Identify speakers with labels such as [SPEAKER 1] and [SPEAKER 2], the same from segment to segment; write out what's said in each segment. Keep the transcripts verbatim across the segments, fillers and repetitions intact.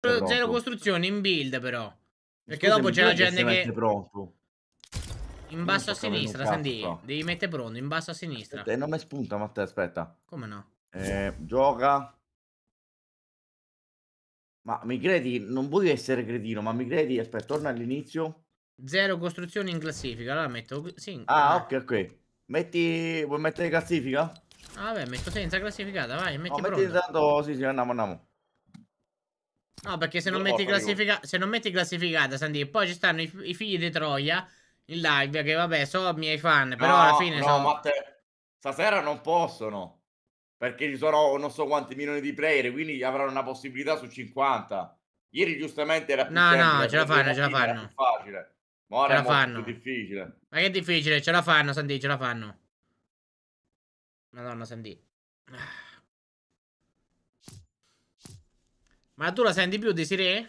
[SPEAKER 1] costru zero costruzioni in build però. Perché
[SPEAKER 2] Scusami,
[SPEAKER 1] dopo c'è la
[SPEAKER 2] chi è che
[SPEAKER 1] gente
[SPEAKER 2] si
[SPEAKER 1] che...
[SPEAKER 2] mette pronto?
[SPEAKER 1] In
[SPEAKER 2] Io non
[SPEAKER 1] basso a
[SPEAKER 2] sto capendo un
[SPEAKER 1] sinistra,
[SPEAKER 2] cazzo
[SPEAKER 1] Sandy.
[SPEAKER 2] qua.
[SPEAKER 1] Devi mettere pronto, in basso a sinistra.
[SPEAKER 2] Aspetta, e non mi spunta, Matteo, aspetta.
[SPEAKER 1] Come no?
[SPEAKER 2] Eh, gioca. Ma mi credi? Non voglio essere cretino, ma mi credi? Aspetta, torna all'inizio.
[SPEAKER 1] Zero costruzioni in classifica. Allora metto... Sì,
[SPEAKER 2] Ah,
[SPEAKER 1] eh.
[SPEAKER 2] ok, ok. Metti... Vuoi mettere classifica?
[SPEAKER 1] Ah, vabbè, metto senza classificata, vai,
[SPEAKER 2] No,
[SPEAKER 1] metti
[SPEAKER 2] metti
[SPEAKER 1] pronto.
[SPEAKER 2] intanto... Sì, sì, andiamo, andiamo.
[SPEAKER 1] No, perché se non
[SPEAKER 2] Due
[SPEAKER 1] metti
[SPEAKER 2] volte arrivo.
[SPEAKER 1] classifica... Se non metti classificata, Sandy, poi ci stanno i, i figli di Troia in live, che vabbè, so miei fan, però alla
[SPEAKER 2] No,
[SPEAKER 1] fine
[SPEAKER 2] no,
[SPEAKER 1] so...
[SPEAKER 2] Matteo. Stasera non possono. Perché ci sono non so quanti milioni di player, quindi avranno una possibilità su cinquanta. Ieri giustamente era più
[SPEAKER 1] No, no,
[SPEAKER 2] semplice,
[SPEAKER 1] ce la
[SPEAKER 2] prendere
[SPEAKER 1] fanno,
[SPEAKER 2] una
[SPEAKER 1] ce la
[SPEAKER 2] prima era più
[SPEAKER 1] fanno.
[SPEAKER 2] facile. Ma
[SPEAKER 1] Ce
[SPEAKER 2] ora è
[SPEAKER 1] la
[SPEAKER 2] molto più
[SPEAKER 1] fanno.
[SPEAKER 2] difficile.
[SPEAKER 1] Ma che difficile, ce la fanno, Sandy, ce la fanno. Madonna, Sandy. Ma tu la senti più, Desiree?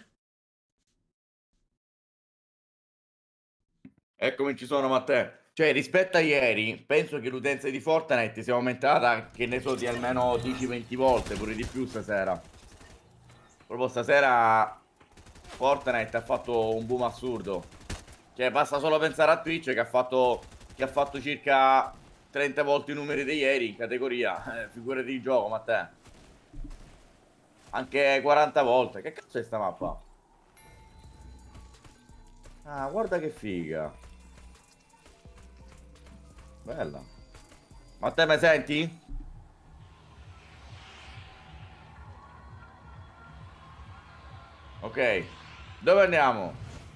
[SPEAKER 2] Eccomi ci sono, Matteo. Cioè, rispetto a ieri, penso che l'utenza di Fortnite sia aumentata, che ne so, di almeno dieci venti volte, pure di più stasera. Proprio stasera Fortnite ha fatto un boom assurdo. Cioè, basta solo pensare a Twitch che ha fatto, che ha fatto circa trenta volte i numeri di ieri in categoria. Eh, figurati di gioco, Matteo. Anche quaranta volte. Che cazzo è sta mappa? Ah, guarda che figa. Bella. Ma te mi senti? Ok. Dove andiamo?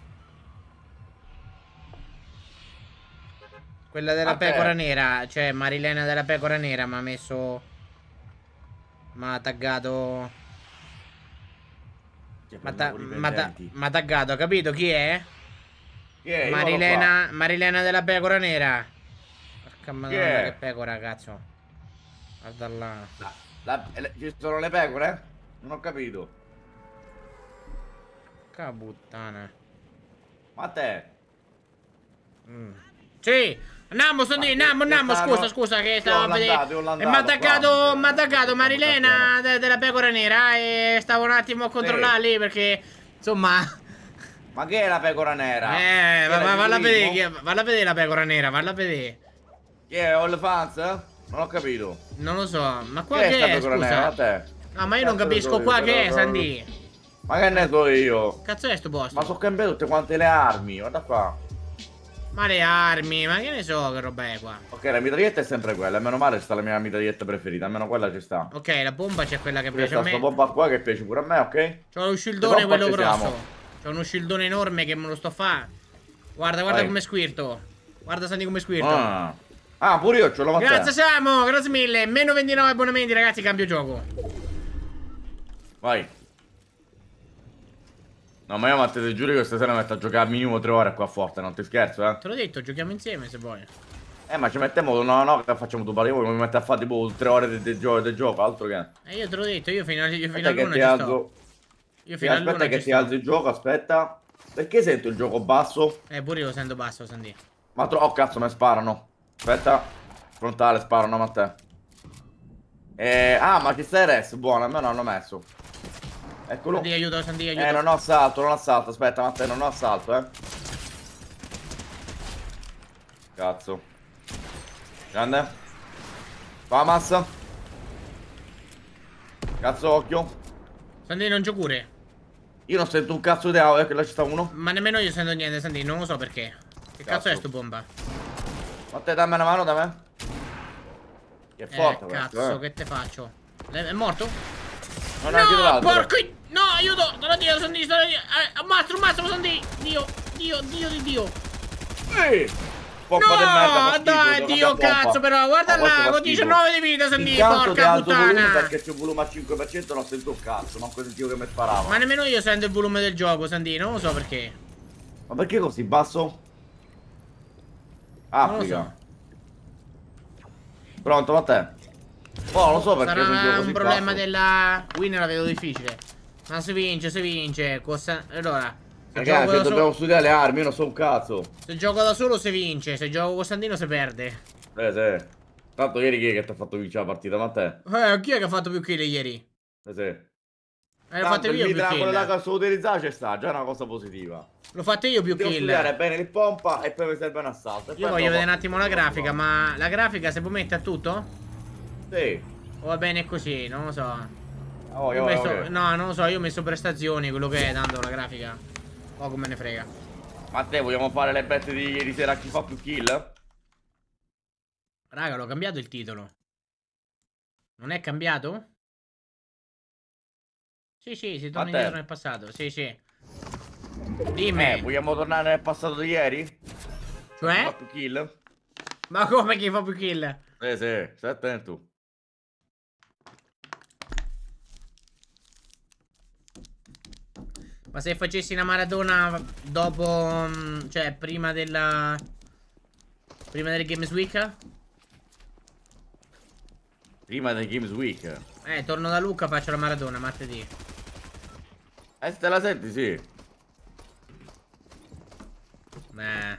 [SPEAKER 1] Quella della
[SPEAKER 2] A te.
[SPEAKER 1] pecora nera, cioè Marilena della pecora nera mi ha messo... Mi ha taggato...
[SPEAKER 2] Cioè,
[SPEAKER 1] Mi
[SPEAKER 2] per
[SPEAKER 1] ha
[SPEAKER 2] nuovi dipendenti.
[SPEAKER 1] taggato, capito chi è?
[SPEAKER 2] Chi è? Io vado qua.
[SPEAKER 1] Marilena, Marilena della pecora nera. Porca
[SPEAKER 2] Chi
[SPEAKER 1] madonna, che
[SPEAKER 2] è?
[SPEAKER 1] pecora, cazzo. Guarda là.
[SPEAKER 2] La, la, le- ci sono le pecore? Non ho capito.
[SPEAKER 1] Che puttana.
[SPEAKER 2] Ma te?
[SPEAKER 1] Mm. Sì, andiamo, sto
[SPEAKER 2] Ma
[SPEAKER 1] lì,
[SPEAKER 2] che,
[SPEAKER 1] andiamo,
[SPEAKER 2] che
[SPEAKER 1] andiamo, scusa,
[SPEAKER 2] stanno?
[SPEAKER 1] scusa, che
[SPEAKER 2] Io ho
[SPEAKER 1] stavo a vedere.
[SPEAKER 2] landato, io ho
[SPEAKER 1] E mi ha
[SPEAKER 2] landato qua.
[SPEAKER 1] attaccato, mi ha
[SPEAKER 2] Michele,
[SPEAKER 1] attaccato
[SPEAKER 2] stiamo cacchiando.
[SPEAKER 1] Marilena de- della pecora nera e stavo un attimo a
[SPEAKER 2] Sì.
[SPEAKER 1] controllare lì perché, insomma...
[SPEAKER 2] Ma che è la pecora nera?
[SPEAKER 1] Eh,
[SPEAKER 2] Chi è
[SPEAKER 1] va,
[SPEAKER 2] la
[SPEAKER 1] va, valla a vedere, chi
[SPEAKER 2] ciclismo?
[SPEAKER 1] è- valla a vedere la pecora nera, valla a vedere.
[SPEAKER 2] Chi è? OnlyFans? Non ho capito.
[SPEAKER 1] Non lo so, ma
[SPEAKER 2] Chi
[SPEAKER 1] qua
[SPEAKER 2] è sta
[SPEAKER 1] che è,
[SPEAKER 2] pecora nera?
[SPEAKER 1] scusa?
[SPEAKER 2] A te?
[SPEAKER 1] No, ma
[SPEAKER 2] Che
[SPEAKER 1] io non
[SPEAKER 2] cazzo ne so
[SPEAKER 1] capisco
[SPEAKER 2] io?
[SPEAKER 1] qua
[SPEAKER 2] Se
[SPEAKER 1] che
[SPEAKER 2] no-
[SPEAKER 1] è,
[SPEAKER 2] no-
[SPEAKER 1] Sandy.
[SPEAKER 2] Ma che ne so io?
[SPEAKER 1] Cazzo è sto posto?
[SPEAKER 2] Ma so cambiare tutte quante le armi. Guarda qua.
[SPEAKER 1] Ma le armi, ma che ne so che roba è qua?
[SPEAKER 2] Ok, la mitraglietta è sempre quella. Meno male sta la mia mitraglietta preferita. Almeno quella ci sta.
[SPEAKER 1] Ok, la bomba c'è quella che
[SPEAKER 2] Qui
[SPEAKER 1] piace a
[SPEAKER 2] sta sta
[SPEAKER 1] me.
[SPEAKER 2] bomba qua che piace pure a me, ok?
[SPEAKER 1] C'ho lo
[SPEAKER 2] Le
[SPEAKER 1] scildone
[SPEAKER 2] bomba
[SPEAKER 1] quello
[SPEAKER 2] ci
[SPEAKER 1] grosso.
[SPEAKER 2] siamo.
[SPEAKER 1] C'ho uno scildone enorme che me lo sto a fa. Guarda, guarda
[SPEAKER 2] Vai.
[SPEAKER 1] come squirto. Guarda Sandy come squirto.
[SPEAKER 2] Ah. Ah, pure io ce l'ho fatta.
[SPEAKER 1] Grazie Samu, grazie mille. Meno ventinove abbonamenti, ragazzi, cambio gioco.
[SPEAKER 2] Vai. No, ma io Matteo ti giuro che stasera mi metto a giocare al minimo tre ore qua a Forte, non ti scherzo, eh.
[SPEAKER 1] Te l'ho detto, giochiamo insieme se vuoi.
[SPEAKER 2] Eh, ma ci mettiamo, no, no, che facciamo tu parli, mi metti a fare tipo tre ore di, di gioco, di gioco, altro che.
[SPEAKER 1] E io te l'ho detto, io fino, io fino
[SPEAKER 2] Aspetta che
[SPEAKER 1] all'una
[SPEAKER 2] ti
[SPEAKER 1] ci sto.
[SPEAKER 2] alzo.
[SPEAKER 1] Io
[SPEAKER 2] Sì,
[SPEAKER 1] fino
[SPEAKER 2] aspetta
[SPEAKER 1] all'una
[SPEAKER 2] che
[SPEAKER 1] ci
[SPEAKER 2] ti
[SPEAKER 1] sto.
[SPEAKER 2] alzo il gioco, aspetta. Perché sento il gioco basso?
[SPEAKER 1] Eh, pure io lo sento basso, Sandy.
[SPEAKER 2] Ma tro- oh cazzo, mi sparano. Aspetta. Frontale, sparano a te. Eh, ah, ma ci stai res, buono, almeno hanno messo. Eccolo.
[SPEAKER 1] Sandy, aiuto, Sandy, aiuto.
[SPEAKER 2] Eh, non ho assalto, non ho assalto, aspetta, Matteo, non ho assalto, eh. Cazzo. Grande. Fa massa. Cazzo, occhio.
[SPEAKER 1] Sandy, non c'ho cure.
[SPEAKER 2] Io non sento un cazzo di audio, che là ci sta uno.
[SPEAKER 1] Ma nemmeno io sento niente, Sandy, non lo so perché. Che cazzo,
[SPEAKER 2] Cazzo.
[SPEAKER 1] è sto bomba?
[SPEAKER 2] Matteo, dammi una mano da me. Che è forte
[SPEAKER 1] Eh,
[SPEAKER 2] questo,
[SPEAKER 1] cazzo,
[SPEAKER 2] eh.
[SPEAKER 1] che te faccio? Le- È morto?
[SPEAKER 2] Non è anche
[SPEAKER 1] No,
[SPEAKER 2] dell'altro.
[SPEAKER 1] porco i- No, aiuto! Non Dio, Sandy, sto... Eh, ammastro, ammastro, Sandy! Dio, Dio, Dio di Dio!
[SPEAKER 2] Sì. Pompa di merda, fa
[SPEAKER 1] No,
[SPEAKER 2] schifo,
[SPEAKER 1] dai,
[SPEAKER 2] devo
[SPEAKER 1] Dio,
[SPEAKER 2] cambiare pompa.
[SPEAKER 1] cazzo, però, guarda
[SPEAKER 2] Ma questo
[SPEAKER 1] là,
[SPEAKER 2] fa
[SPEAKER 1] con
[SPEAKER 2] schifo.
[SPEAKER 1] diciannove di vita, Sandy,
[SPEAKER 2] Intanto ti
[SPEAKER 1] porca
[SPEAKER 2] alzo il volume
[SPEAKER 1] puttana!
[SPEAKER 2] perché c'è il volume a cinque per cento, non sento un cazzo, manco sentivo che mi sparava.
[SPEAKER 1] Ma nemmeno io sento il volume del gioco, Sandy, non lo so perché.
[SPEAKER 2] Ma perché così basso?
[SPEAKER 1] Non lo
[SPEAKER 2] Applica. Pronto, Matteo? Oh, lo so perché
[SPEAKER 1] Sarà
[SPEAKER 2] sono un gioco
[SPEAKER 1] un
[SPEAKER 2] così
[SPEAKER 1] problema
[SPEAKER 2] basso.
[SPEAKER 1] della... Win la vedo difficile. Ma si vince, si vince. Costa... Allora, se
[SPEAKER 2] Ragazzi,
[SPEAKER 1] gioco, da
[SPEAKER 2] dobbiamo
[SPEAKER 1] so...
[SPEAKER 2] studiare le armi, io non so un cazzo.
[SPEAKER 1] se gioco da solo si vince, se gioco con Sandino si perde.
[SPEAKER 2] Eh, sì. Tanto ieri chi è che ti ha fatto vincere la partita, Matteo?
[SPEAKER 1] Eh, chi è che ha fatto più kill ieri?
[SPEAKER 2] Eh, sì.
[SPEAKER 1] Eh, l'ho fatto
[SPEAKER 2] il
[SPEAKER 1] io più
[SPEAKER 2] mitra, quello là
[SPEAKER 1] kill.
[SPEAKER 2] che so utilizzare ci sta, già è una cosa positiva.
[SPEAKER 1] L'ho fatto io più
[SPEAKER 2] Devo
[SPEAKER 1] kill.
[SPEAKER 2] studiare bene il pompa e poi mi serve un assalto. E
[SPEAKER 1] Io
[SPEAKER 2] poi
[SPEAKER 1] voglio
[SPEAKER 2] dopo
[SPEAKER 1] vedere un attimo la
[SPEAKER 2] tutto,
[SPEAKER 1] grafica,
[SPEAKER 2] dopo.
[SPEAKER 1] ma la grafica se può mettere a tutto?
[SPEAKER 2] Sì.
[SPEAKER 1] O va bene così, non lo so.
[SPEAKER 2] Oh,
[SPEAKER 1] Io ho
[SPEAKER 2] oh,
[SPEAKER 1] messo...
[SPEAKER 2] ok.
[SPEAKER 1] No, non lo so, io ho messo prestazioni, quello che è, tanto la grafica. Poco me ne frega.
[SPEAKER 2] Ma te vogliamo fare le bette di ieri sera a chi fa più kill?
[SPEAKER 1] Raga, l'ho cambiato il titolo. Non è cambiato? Sì, sì, si torna
[SPEAKER 2] A te.
[SPEAKER 1] indietro nel passato. Sì, sì. Dimmi.
[SPEAKER 2] Eh, vogliamo tornare nel passato di ieri? Chi fa
[SPEAKER 1] Cioè?
[SPEAKER 2] più kill?
[SPEAKER 1] Ma come chi fa più kill?
[SPEAKER 2] Eh sì, stai attento.
[SPEAKER 1] Ma se facessi una maratona dopo... mm, Cioè, prima della... Prima del Games Week?
[SPEAKER 2] Prima del Games Week.
[SPEAKER 1] Eh, torno da Lucca, faccio la maratona martedì.
[SPEAKER 2] Eh, se te la senti, sì.
[SPEAKER 1] Eh.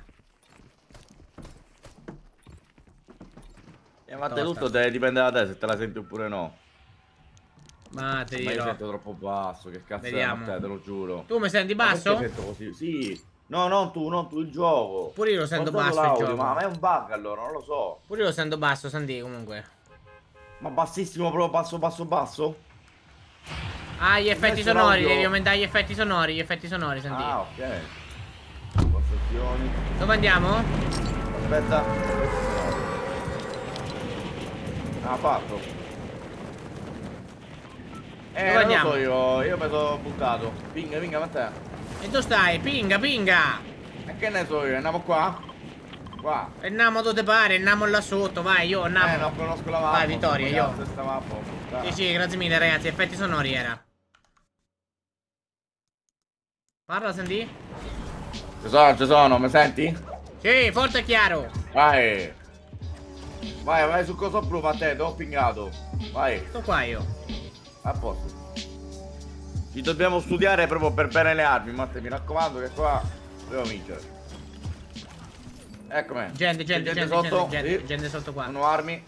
[SPEAKER 2] Eh, ma te
[SPEAKER 1] Tosta.
[SPEAKER 2] tutto te- dipende da te se te la senti oppure no.
[SPEAKER 1] Ma te
[SPEAKER 2] Ma io
[SPEAKER 1] dirò.
[SPEAKER 2] sento troppo basso, che cazzo
[SPEAKER 1] Vediamo.
[SPEAKER 2] è, Matteo, te lo giuro.
[SPEAKER 1] Tu mi senti
[SPEAKER 2] Ma
[SPEAKER 1] basso?
[SPEAKER 2] perché sento così? Sì. No, non tu, non tu, il gioco.
[SPEAKER 1] Pure io lo sento
[SPEAKER 2] Non solo
[SPEAKER 1] basso il
[SPEAKER 2] l'audio,
[SPEAKER 1] gioco.
[SPEAKER 2] ma è un bug allora, non lo so.
[SPEAKER 1] Pure io lo sento basso, Sandy, comunque.
[SPEAKER 2] Ma bassissimo proprio, basso, basso, basso?
[SPEAKER 1] Ah, gli effetti
[SPEAKER 2] messo
[SPEAKER 1] sonori,
[SPEAKER 2] l'audio.
[SPEAKER 1] devi aumentare gli effetti sonori, gli effetti sonori, Sandy.
[SPEAKER 2] Ah, ok. Possessioni.
[SPEAKER 1] Dove andiamo?
[SPEAKER 2] Aspetta. Ah, fatto. Eh,
[SPEAKER 1] Dove
[SPEAKER 2] non
[SPEAKER 1] andiamo?
[SPEAKER 2] lo so io, io mi sono buttato. Pinga, pinga, ma te.
[SPEAKER 1] E tu stai? Pinga, pinga!
[SPEAKER 2] E che ne so io, andiamo qua? Qua.
[SPEAKER 1] E andiamo dove te pare, andiamo là sotto, vai, io andiamo.
[SPEAKER 2] Eh, non conosco la mappa.
[SPEAKER 1] Vai, Vittoria,
[SPEAKER 2] so
[SPEAKER 1] io.
[SPEAKER 2] cazzo è sta mappa, puttana.
[SPEAKER 1] Sì, sì, grazie mille, ragazzi, effetti sonori era. Parla, Sandy?
[SPEAKER 2] Ci sono, ci sono, mi senti?
[SPEAKER 1] Sì, forte e chiaro.
[SPEAKER 2] Vai. Vai, vai su coso blu, Matteo, ti ho pingato. Vai,
[SPEAKER 1] Sto qua io.
[SPEAKER 2] a posto. Ci dobbiamo studiare proprio per bene le armi, Matteo, mi raccomando che qua devo vincere. Eccomi.
[SPEAKER 1] Gente, gente,
[SPEAKER 2] C'è
[SPEAKER 1] gente,
[SPEAKER 2] sotto,
[SPEAKER 1] gente, gente,
[SPEAKER 2] sì.
[SPEAKER 1] gente sotto qua.
[SPEAKER 2] Sono armi.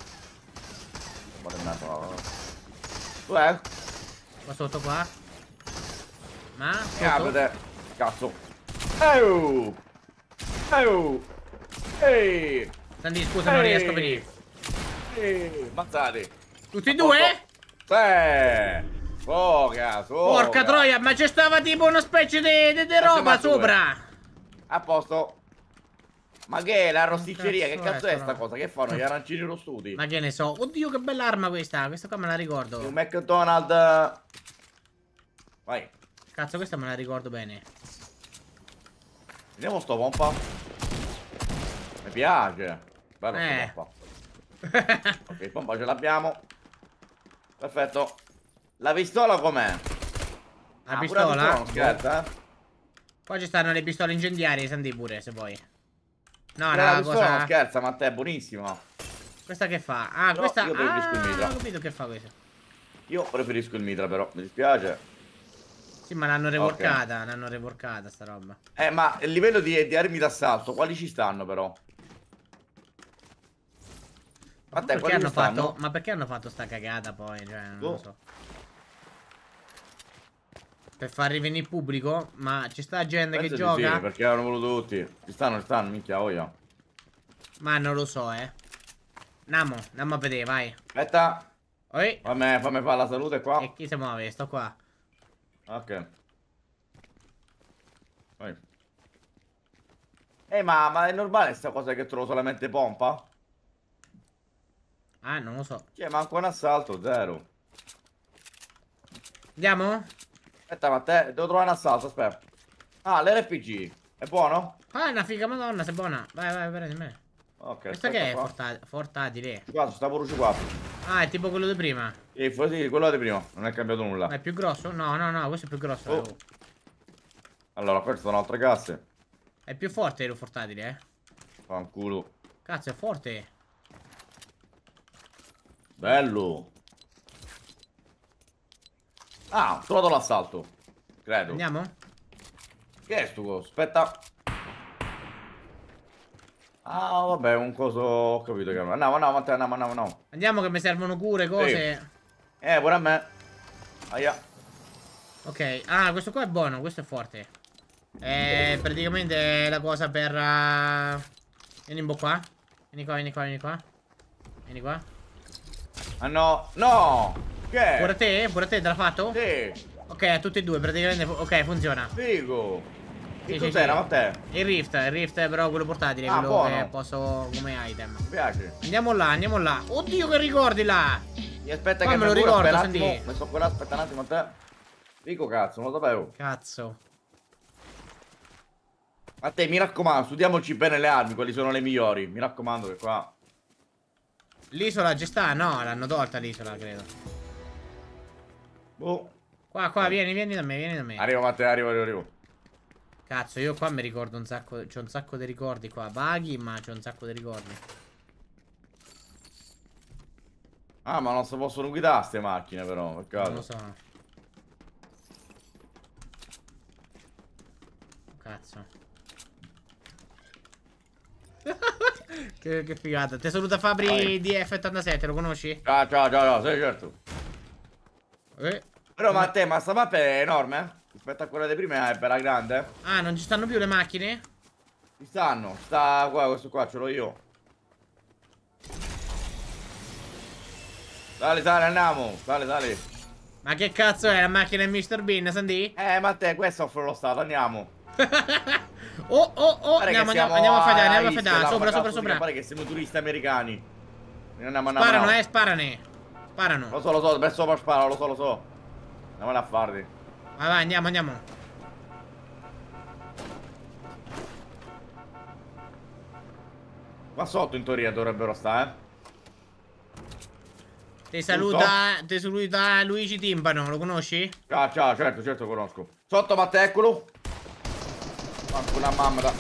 [SPEAKER 2] Tu è?
[SPEAKER 1] Qua sotto qua. Ma?
[SPEAKER 2] E
[SPEAKER 1] Sotto?
[SPEAKER 2] aprite. Cazzo. Ehi! Ehi! Ehi!
[SPEAKER 1] Sandy, scusa, non riesco a venire.
[SPEAKER 2] Ehi! Mazzate.
[SPEAKER 1] Tutti e
[SPEAKER 2] A
[SPEAKER 1] due?
[SPEAKER 2] posto. Sì! Foca, foca.
[SPEAKER 1] Porca troia, ma c'è stava tipo una specie di
[SPEAKER 2] Ma
[SPEAKER 1] roba
[SPEAKER 2] siamo a due.
[SPEAKER 1] sopra.
[SPEAKER 2] A posto. Ma che è la rosticceria?
[SPEAKER 1] cazzo
[SPEAKER 2] Che cazzo
[SPEAKER 1] è
[SPEAKER 2] è
[SPEAKER 1] sta
[SPEAKER 2] sta
[SPEAKER 1] roba?
[SPEAKER 2] cosa? Che fanno gli arancini rostuti?
[SPEAKER 1] Ma che ne so. Oddio, che bella arma questa. Questa qua me la ricordo.
[SPEAKER 2] Un McDonald's. Vai.
[SPEAKER 1] Cazzo, questa me la ricordo bene.
[SPEAKER 2] Vediamo sto pompa. Mi piace. Bello
[SPEAKER 1] Eh.
[SPEAKER 2] sto pompa. Ok, pompa ce l'abbiamo. Perfetto. La pistola com'è?
[SPEAKER 1] La
[SPEAKER 2] Ah, pure
[SPEAKER 1] pistola?
[SPEAKER 2] la pistola non scherza, eh?
[SPEAKER 1] Qua ci stanno le pistole incendiarie, Sandy pure, se vuoi. No,
[SPEAKER 2] Pure
[SPEAKER 1] no,
[SPEAKER 2] la pistola
[SPEAKER 1] cosa...
[SPEAKER 2] non scherza, ma te è buonissima.
[SPEAKER 1] Questa che fa? Ah,
[SPEAKER 2] No,
[SPEAKER 1] questa...
[SPEAKER 2] io preferisco il
[SPEAKER 1] Ah,
[SPEAKER 2] mitra.
[SPEAKER 1] ho capito che fa questa.
[SPEAKER 2] Io preferisco il mitra però, mi dispiace.
[SPEAKER 1] Sì, ma l'hanno reworkata, l'hanno reworkata sta roba.
[SPEAKER 2] Eh, ma il livello di, di armi d'assalto, quali ci stanno però?
[SPEAKER 1] Ma,
[SPEAKER 2] A te,
[SPEAKER 1] perché
[SPEAKER 2] quali
[SPEAKER 1] hanno
[SPEAKER 2] ci stanno?
[SPEAKER 1] fatto... ma perché hanno fatto sta cagata poi? Cioè, non
[SPEAKER 2] Boh.
[SPEAKER 1] lo so. Per far rivenire pubblico? Ma ci sta gente
[SPEAKER 2] Penso
[SPEAKER 1] che
[SPEAKER 2] di
[SPEAKER 1] gioca?
[SPEAKER 2] sì, perché hanno voluto tutti. Ci stanno, ci stanno, minchia, oia.
[SPEAKER 1] Ma non lo so, eh. Andiamo, andiamo a vedere, vai.
[SPEAKER 2] Aspetta,
[SPEAKER 1] Oi.
[SPEAKER 2] fammi, fammi fare la salute qua.
[SPEAKER 1] E chi si muove? Sto qua.
[SPEAKER 2] Ok. Vai. Eh, ma, ma è normale sta cosa che trovo solamente pompa?
[SPEAKER 1] Ah, non lo so.
[SPEAKER 2] Cioè, manco un assalto, zero.
[SPEAKER 1] Andiamo?
[SPEAKER 2] Aspetta, ma te, devo trovare un assalto, aspetta. Ah, l'R P G, è buono?
[SPEAKER 1] Ah, è una figa madonna, sei buona. Vai, vai, prendi me.
[SPEAKER 2] Ok,
[SPEAKER 1] Questa
[SPEAKER 2] aspetta
[SPEAKER 1] che è?
[SPEAKER 2] qua.
[SPEAKER 1] Forta- Fortatile.
[SPEAKER 2] C quattro, sta pure C quattro.
[SPEAKER 1] Ah, è tipo quello di prima.
[SPEAKER 2] Sì, fu- sì, quello di prima, non è cambiato nulla.
[SPEAKER 1] Ma è più grosso? No, no, no, questo è più grosso.
[SPEAKER 2] Oh.
[SPEAKER 1] Oh.
[SPEAKER 2] Allora, queste sono altre casse.
[SPEAKER 1] È più forte il portatile, eh.
[SPEAKER 2] Fanculo.
[SPEAKER 1] Cazzo, è forte.
[SPEAKER 2] Bello. Ah, ho trovato l'assalto. Credo.
[SPEAKER 1] Andiamo?
[SPEAKER 2] Che è sto coso? Aspetta. Ah, vabbè, un coso. Ho capito che. Andiamo, andiamo, andiamo, andiamo, andiamo.
[SPEAKER 1] Andiamo che mi servono cure, cose.
[SPEAKER 2] Eh, pure a me. Aia.
[SPEAKER 1] Ok, ah, questo qua è buono, questo è forte. È praticamente la cosa per... Uh... Vieni un po' qua. Vieni qua, vieni qua, vieni qua. Vieni qua.
[SPEAKER 2] Ah no, no! Che
[SPEAKER 1] Pure
[SPEAKER 2] è?
[SPEAKER 1] te? Pure te te l'ha fatto?
[SPEAKER 2] Sì,
[SPEAKER 1] Ok, a tutti e due, praticamente... Ok, funziona.
[SPEAKER 2] figo. Che
[SPEAKER 1] Sì, sì,
[SPEAKER 2] cos'era,
[SPEAKER 1] sì.
[SPEAKER 2] ma te?
[SPEAKER 1] Il Rift, il Rift è però quello portatile,
[SPEAKER 2] Ah,
[SPEAKER 1] quello che
[SPEAKER 2] buono.
[SPEAKER 1] posso come item.
[SPEAKER 2] Mi piace.
[SPEAKER 1] Andiamo là, andiamo là. Oddio che ricordi là!
[SPEAKER 2] Mi aspetta
[SPEAKER 1] Qua
[SPEAKER 2] che
[SPEAKER 1] me
[SPEAKER 2] mi
[SPEAKER 1] lo
[SPEAKER 2] curo,
[SPEAKER 1] ricordo,
[SPEAKER 2] aspetta un attimo.
[SPEAKER 1] senti.
[SPEAKER 2] Mi sto qua, aspetta un attimo a te. Figo cazzo, non lo sapevo.
[SPEAKER 1] Cazzo.
[SPEAKER 2] A te, mi raccomando, studiamoci bene le armi, quali sono le migliori. Mi raccomando che qua...
[SPEAKER 1] L'isola ci sta? No, l'hanno tolta l'isola, credo.
[SPEAKER 2] Boh.
[SPEAKER 1] Qua, qua, vieni, vieni da me, vieni da me.
[SPEAKER 2] Arrivo, Matteo, arrivo, arrivo, arrivo.
[SPEAKER 1] Cazzo, io qua mi ricordo un sacco. C'ho un sacco di ricordi qua. Vaghi, ma c'ho un sacco di ricordi.
[SPEAKER 2] Ah, ma non si possono guidare ste macchine, però, peccato.
[SPEAKER 1] Non lo so. Cazzo. che, che figata. Ti saluta Fabri
[SPEAKER 2] Vai.
[SPEAKER 1] di F ottantasette, lo conosci?
[SPEAKER 2] Ciao, ciao, ciao, ciao, sì, certo.
[SPEAKER 1] Eh.
[SPEAKER 2] Però, ma te, ma sta mappa è enorme, eh? Rispetto a quella di prima è bella grande, eh?
[SPEAKER 1] Ah, non ci stanno più le macchine?
[SPEAKER 2] Ci stanno, sta qua, questo qua ce l'ho io. Sali, sali, andiamo, sali, sali.
[SPEAKER 1] Ma che cazzo è la macchina di mister Bean, Sandy?
[SPEAKER 2] Eh, ma te, questo offre lo stato, andiamo.
[SPEAKER 1] oh, oh, oh,
[SPEAKER 2] Pare
[SPEAKER 1] andiamo,
[SPEAKER 2] che
[SPEAKER 1] andiamo,
[SPEAKER 2] siamo
[SPEAKER 1] andiamo a fedare, andiamo a
[SPEAKER 2] Ischia,
[SPEAKER 1] fedare.
[SPEAKER 2] là,
[SPEAKER 1] Sopra,
[SPEAKER 2] ma
[SPEAKER 1] sopra,
[SPEAKER 2] cazzo,
[SPEAKER 1] sopra.
[SPEAKER 2] Pare che siamo turisti americani. Andiamo, andiamo,
[SPEAKER 1] Sparano,
[SPEAKER 2] andiamo.
[SPEAKER 1] eh, sparane. Sparano.
[SPEAKER 2] Lo so, lo so, per sopra spara, lo so, lo so. Andiamo a farli.
[SPEAKER 1] Vai, vai, andiamo, andiamo.
[SPEAKER 2] Qua sotto in teoria dovrebbero stare, eh.
[SPEAKER 1] Ti saluta, ti saluta Luigi Timpano, lo conosci?
[SPEAKER 2] Ciao, ciao, certo, certo, conosco. Sotto, Matteo, eccolo. Manco una mamma da...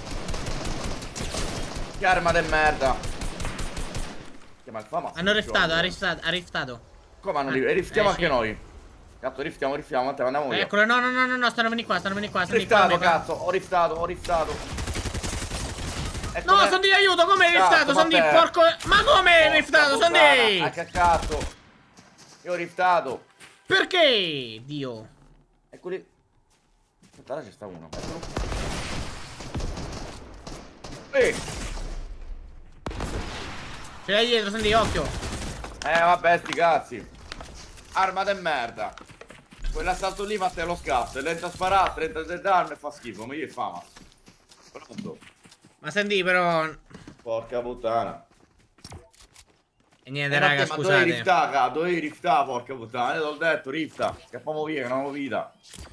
[SPEAKER 2] Che arma de merda. Che malfama.
[SPEAKER 1] Hanno riftato, ha riftato, ha riftato.
[SPEAKER 2] Come hanno
[SPEAKER 1] Ah,
[SPEAKER 2] riftato? Riftiamo
[SPEAKER 1] eh,
[SPEAKER 2] anche
[SPEAKER 1] sì.
[SPEAKER 2] noi. Cazzo, riftiamo, riftiamo, Matteo, andiamo via.
[SPEAKER 1] Eccolo, no, no, no, no, no, stanno venendo qua, stanno venendo qua, stanno venendo
[SPEAKER 2] Riftato,
[SPEAKER 1] qua.
[SPEAKER 2] cazzo, ho riftato, ho riftato. Ecco
[SPEAKER 1] No,
[SPEAKER 2] me-
[SPEAKER 1] Sandy, aiuto, come hai
[SPEAKER 2] Cazzo,
[SPEAKER 1] riftato, Sandy,
[SPEAKER 2] Matteo.
[SPEAKER 1] porco... Ma come hai
[SPEAKER 2] Porca
[SPEAKER 1] riftato,
[SPEAKER 2] puttana.
[SPEAKER 1] Sandy?
[SPEAKER 2] Ah, che cazzo. Io ho riftato.
[SPEAKER 1] Perché? Dio.
[SPEAKER 2] Ecco lì. Aspetta, là c'è sta uno. Eccolo. Eh.
[SPEAKER 1] Ce l'hai dietro, Sandy, occhio.
[SPEAKER 2] Eh, vabbè, sti cazzi. Arma de merda. Quell'assalto lì, Matteo, lo scatto. È lento a sparare, trentasette armi e fa schifo. Ma io è fama. Pronto.
[SPEAKER 1] Ma Sandy, però...
[SPEAKER 2] Porca puttana.
[SPEAKER 1] E niente,
[SPEAKER 2] Eh,
[SPEAKER 1] raga,
[SPEAKER 2] Matteo, ma dovevi
[SPEAKER 1] scusate.
[SPEAKER 2] riftare, ca, dovevi riftare, porca puttana. Io te l'ho detto, rifta. Scappiamo via, che non ho vita.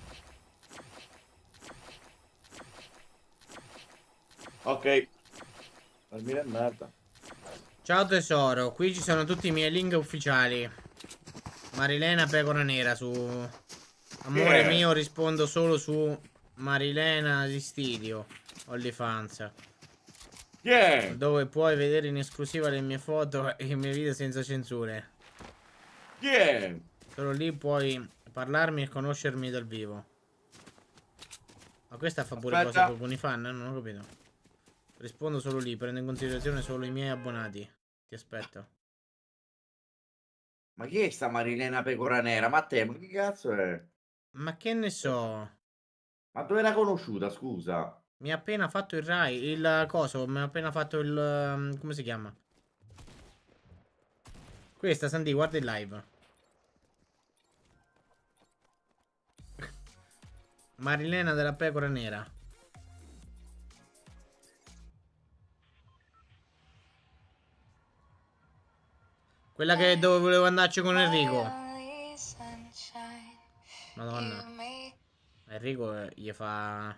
[SPEAKER 2] Ok. Armi de merda.
[SPEAKER 1] Ciao tesoro, qui ci sono tutti i miei link ufficiali. Marilena Pecora Nera su... Amore
[SPEAKER 2] Yeah.
[SPEAKER 1] mio, rispondo solo su Marilena Sistidio OnlyFans,
[SPEAKER 2] Yeah.
[SPEAKER 1] dove puoi vedere in esclusiva le mie foto e i miei video senza censure.
[SPEAKER 2] Yeah.
[SPEAKER 1] Solo lì puoi parlarmi e conoscermi dal vivo. Ma questa fa pure
[SPEAKER 2] Aspetta.
[SPEAKER 1] cose con i fan, eh? Non ho capito. Rispondo solo lì, prendo in considerazione solo i miei abbonati. Ti aspetto.
[SPEAKER 2] Ma chi è sta Marilena Pecora Nera? Ma te, ma che cazzo è?
[SPEAKER 1] Ma che ne so?
[SPEAKER 2] Ma dove l'ha conosciuta, scusa?
[SPEAKER 1] Mi ha appena fatto il Rai, il coso, mi ha appena fatto il... um, come si chiama? Questa, Sandy, guarda il live. Marilena della Pecora Nera. Quella che dove volevo andarci con Enrico. Madonna. Enrico eh, gli fa...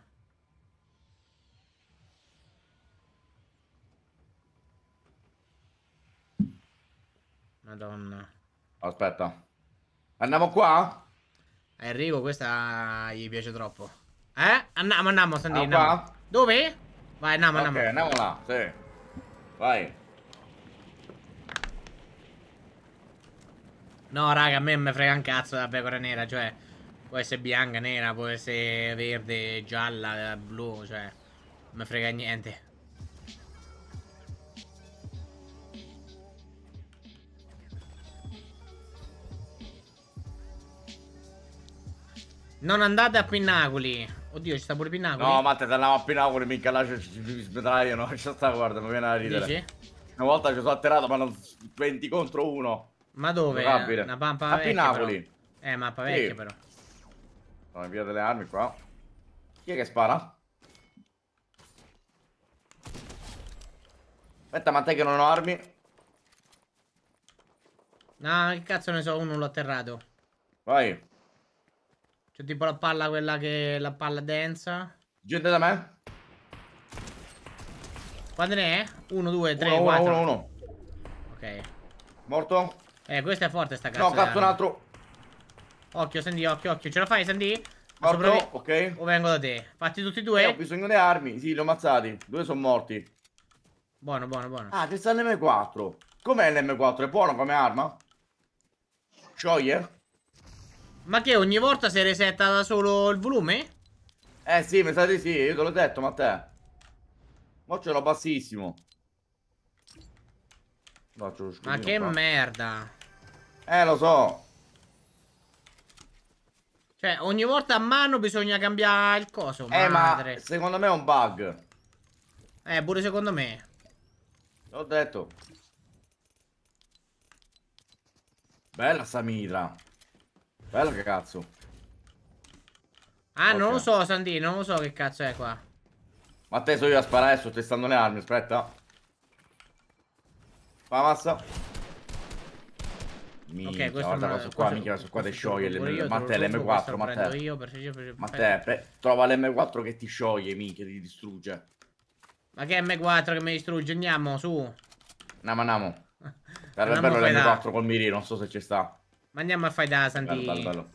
[SPEAKER 1] Madonna.
[SPEAKER 2] Aspetta. Andiamo qua?
[SPEAKER 1] A Enrico questa gli piace troppo. Eh? Andiamo, andiamo, Sandy,
[SPEAKER 2] Andiamo
[SPEAKER 1] andiamo.
[SPEAKER 2] qua?
[SPEAKER 1] Dove? Vai, andiamo,
[SPEAKER 2] Ok,
[SPEAKER 1] andiamo.
[SPEAKER 2] andiamo là, sì. Vai.
[SPEAKER 1] No, raga, a me non me frega un cazzo la pecora nera, cioè... Può essere bianca, nera, può essere verde, gialla, blu, cioè... Non me frega niente. Non andate a Pinnacoli. Oddio, ci sta pure Pinnacoli.
[SPEAKER 2] No, Matte, se andiamo a Pinacoli, minchia, là ci smetragliano. Ci sta, guarda, mi viene a ridere.
[SPEAKER 1] Dici?
[SPEAKER 2] Una volta ci sono atterato, ma non venti contro uno.
[SPEAKER 1] Ma dove?
[SPEAKER 2] Giocabile.
[SPEAKER 1] Una pampa
[SPEAKER 2] A
[SPEAKER 1] vecchia,
[SPEAKER 2] Pinacoli.
[SPEAKER 1] però. Eh, mappa vecchia,
[SPEAKER 2] Sì.
[SPEAKER 1] però.
[SPEAKER 2] Sono via delle armi qua. Chi è che spara? Aspetta, ma te che non ho armi?
[SPEAKER 1] No, che cazzo ne so, uno l'ho atterrato.
[SPEAKER 2] Vai.
[SPEAKER 1] C'è tipo la palla, quella che... La palla densa.
[SPEAKER 2] Gente da me?
[SPEAKER 1] Quante ne è? Uno, due, tre,
[SPEAKER 2] Uno, uno,
[SPEAKER 1] quattro.
[SPEAKER 2] uno, uno.
[SPEAKER 1] Ok.
[SPEAKER 2] Morto?
[SPEAKER 1] Eh, questa è forte sta cazzo.
[SPEAKER 2] No, cazzo, un
[SPEAKER 1] d'arma.
[SPEAKER 2] altro.
[SPEAKER 1] Occhio, Sandy, occhio, occhio. Ce la fai, Sandy?
[SPEAKER 2] Morto,
[SPEAKER 1] Sopravvi-
[SPEAKER 2] ok.
[SPEAKER 1] O vengo da te? Fatti tutti e
[SPEAKER 2] Eh,
[SPEAKER 1] due?
[SPEAKER 2] ho bisogno di armi. Sì, li ho ammazzati. Due sono morti.
[SPEAKER 1] Buono, buono, buono.
[SPEAKER 2] Ah, c'è sta l'M quattro. Com'è l'M quattro? È buono come arma? Scioglie?
[SPEAKER 1] Ma che ogni volta si resetta da solo il volume?
[SPEAKER 2] Eh sì, mi sa di sì, io te l'ho detto, ma te. Mo ce l'ho bassissimo. No, c'ho lo
[SPEAKER 1] Ma
[SPEAKER 2] scudino
[SPEAKER 1] che
[SPEAKER 2] qua.
[SPEAKER 1] merda.
[SPEAKER 2] Eh, lo so.
[SPEAKER 1] Cioè, ogni volta a mano bisogna cambiare il coso.
[SPEAKER 2] Eh,
[SPEAKER 1] Madre.
[SPEAKER 2] ma secondo me è un bug.
[SPEAKER 1] Eh, pure secondo me.
[SPEAKER 2] L'ho detto. Bella sta mitra. Bella che cazzo.
[SPEAKER 1] Ah,
[SPEAKER 2] Ok.
[SPEAKER 1] non lo so, Sandy, non lo so che cazzo è qua.
[SPEAKER 2] Ma te so io a sparare adesso testando le armi, aspetta. Fa massa. Minchia,
[SPEAKER 1] Ok, questo
[SPEAKER 2] guarda
[SPEAKER 1] me lo-
[SPEAKER 2] questo qua,
[SPEAKER 1] questo-
[SPEAKER 2] minchia, questo qua ti
[SPEAKER 1] questo
[SPEAKER 2] scioglie.
[SPEAKER 1] pure io,
[SPEAKER 2] Ma
[SPEAKER 1] te
[SPEAKER 2] te
[SPEAKER 1] lo
[SPEAKER 2] l'M
[SPEAKER 1] rubo,
[SPEAKER 2] quattro,
[SPEAKER 1] questo
[SPEAKER 2] ma
[SPEAKER 1] lo prendo
[SPEAKER 2] te.
[SPEAKER 1] io, per- per-
[SPEAKER 2] Ma
[SPEAKER 1] per-
[SPEAKER 2] te, pe- trova l'M quattro che ti scioglie, minchia, ti distrugge.
[SPEAKER 1] Ma che M quattro che mi distrugge? Andiamo, su.
[SPEAKER 2] Andiamo, andiamo. Sarebbe
[SPEAKER 1] Andiamo
[SPEAKER 2] bello
[SPEAKER 1] a
[SPEAKER 2] l'M
[SPEAKER 1] fare
[SPEAKER 2] quattro col mirino, non so se ci sta.
[SPEAKER 1] Ma andiamo a fare da,
[SPEAKER 2] Bello,
[SPEAKER 1] Sandy.
[SPEAKER 2] bello, bello.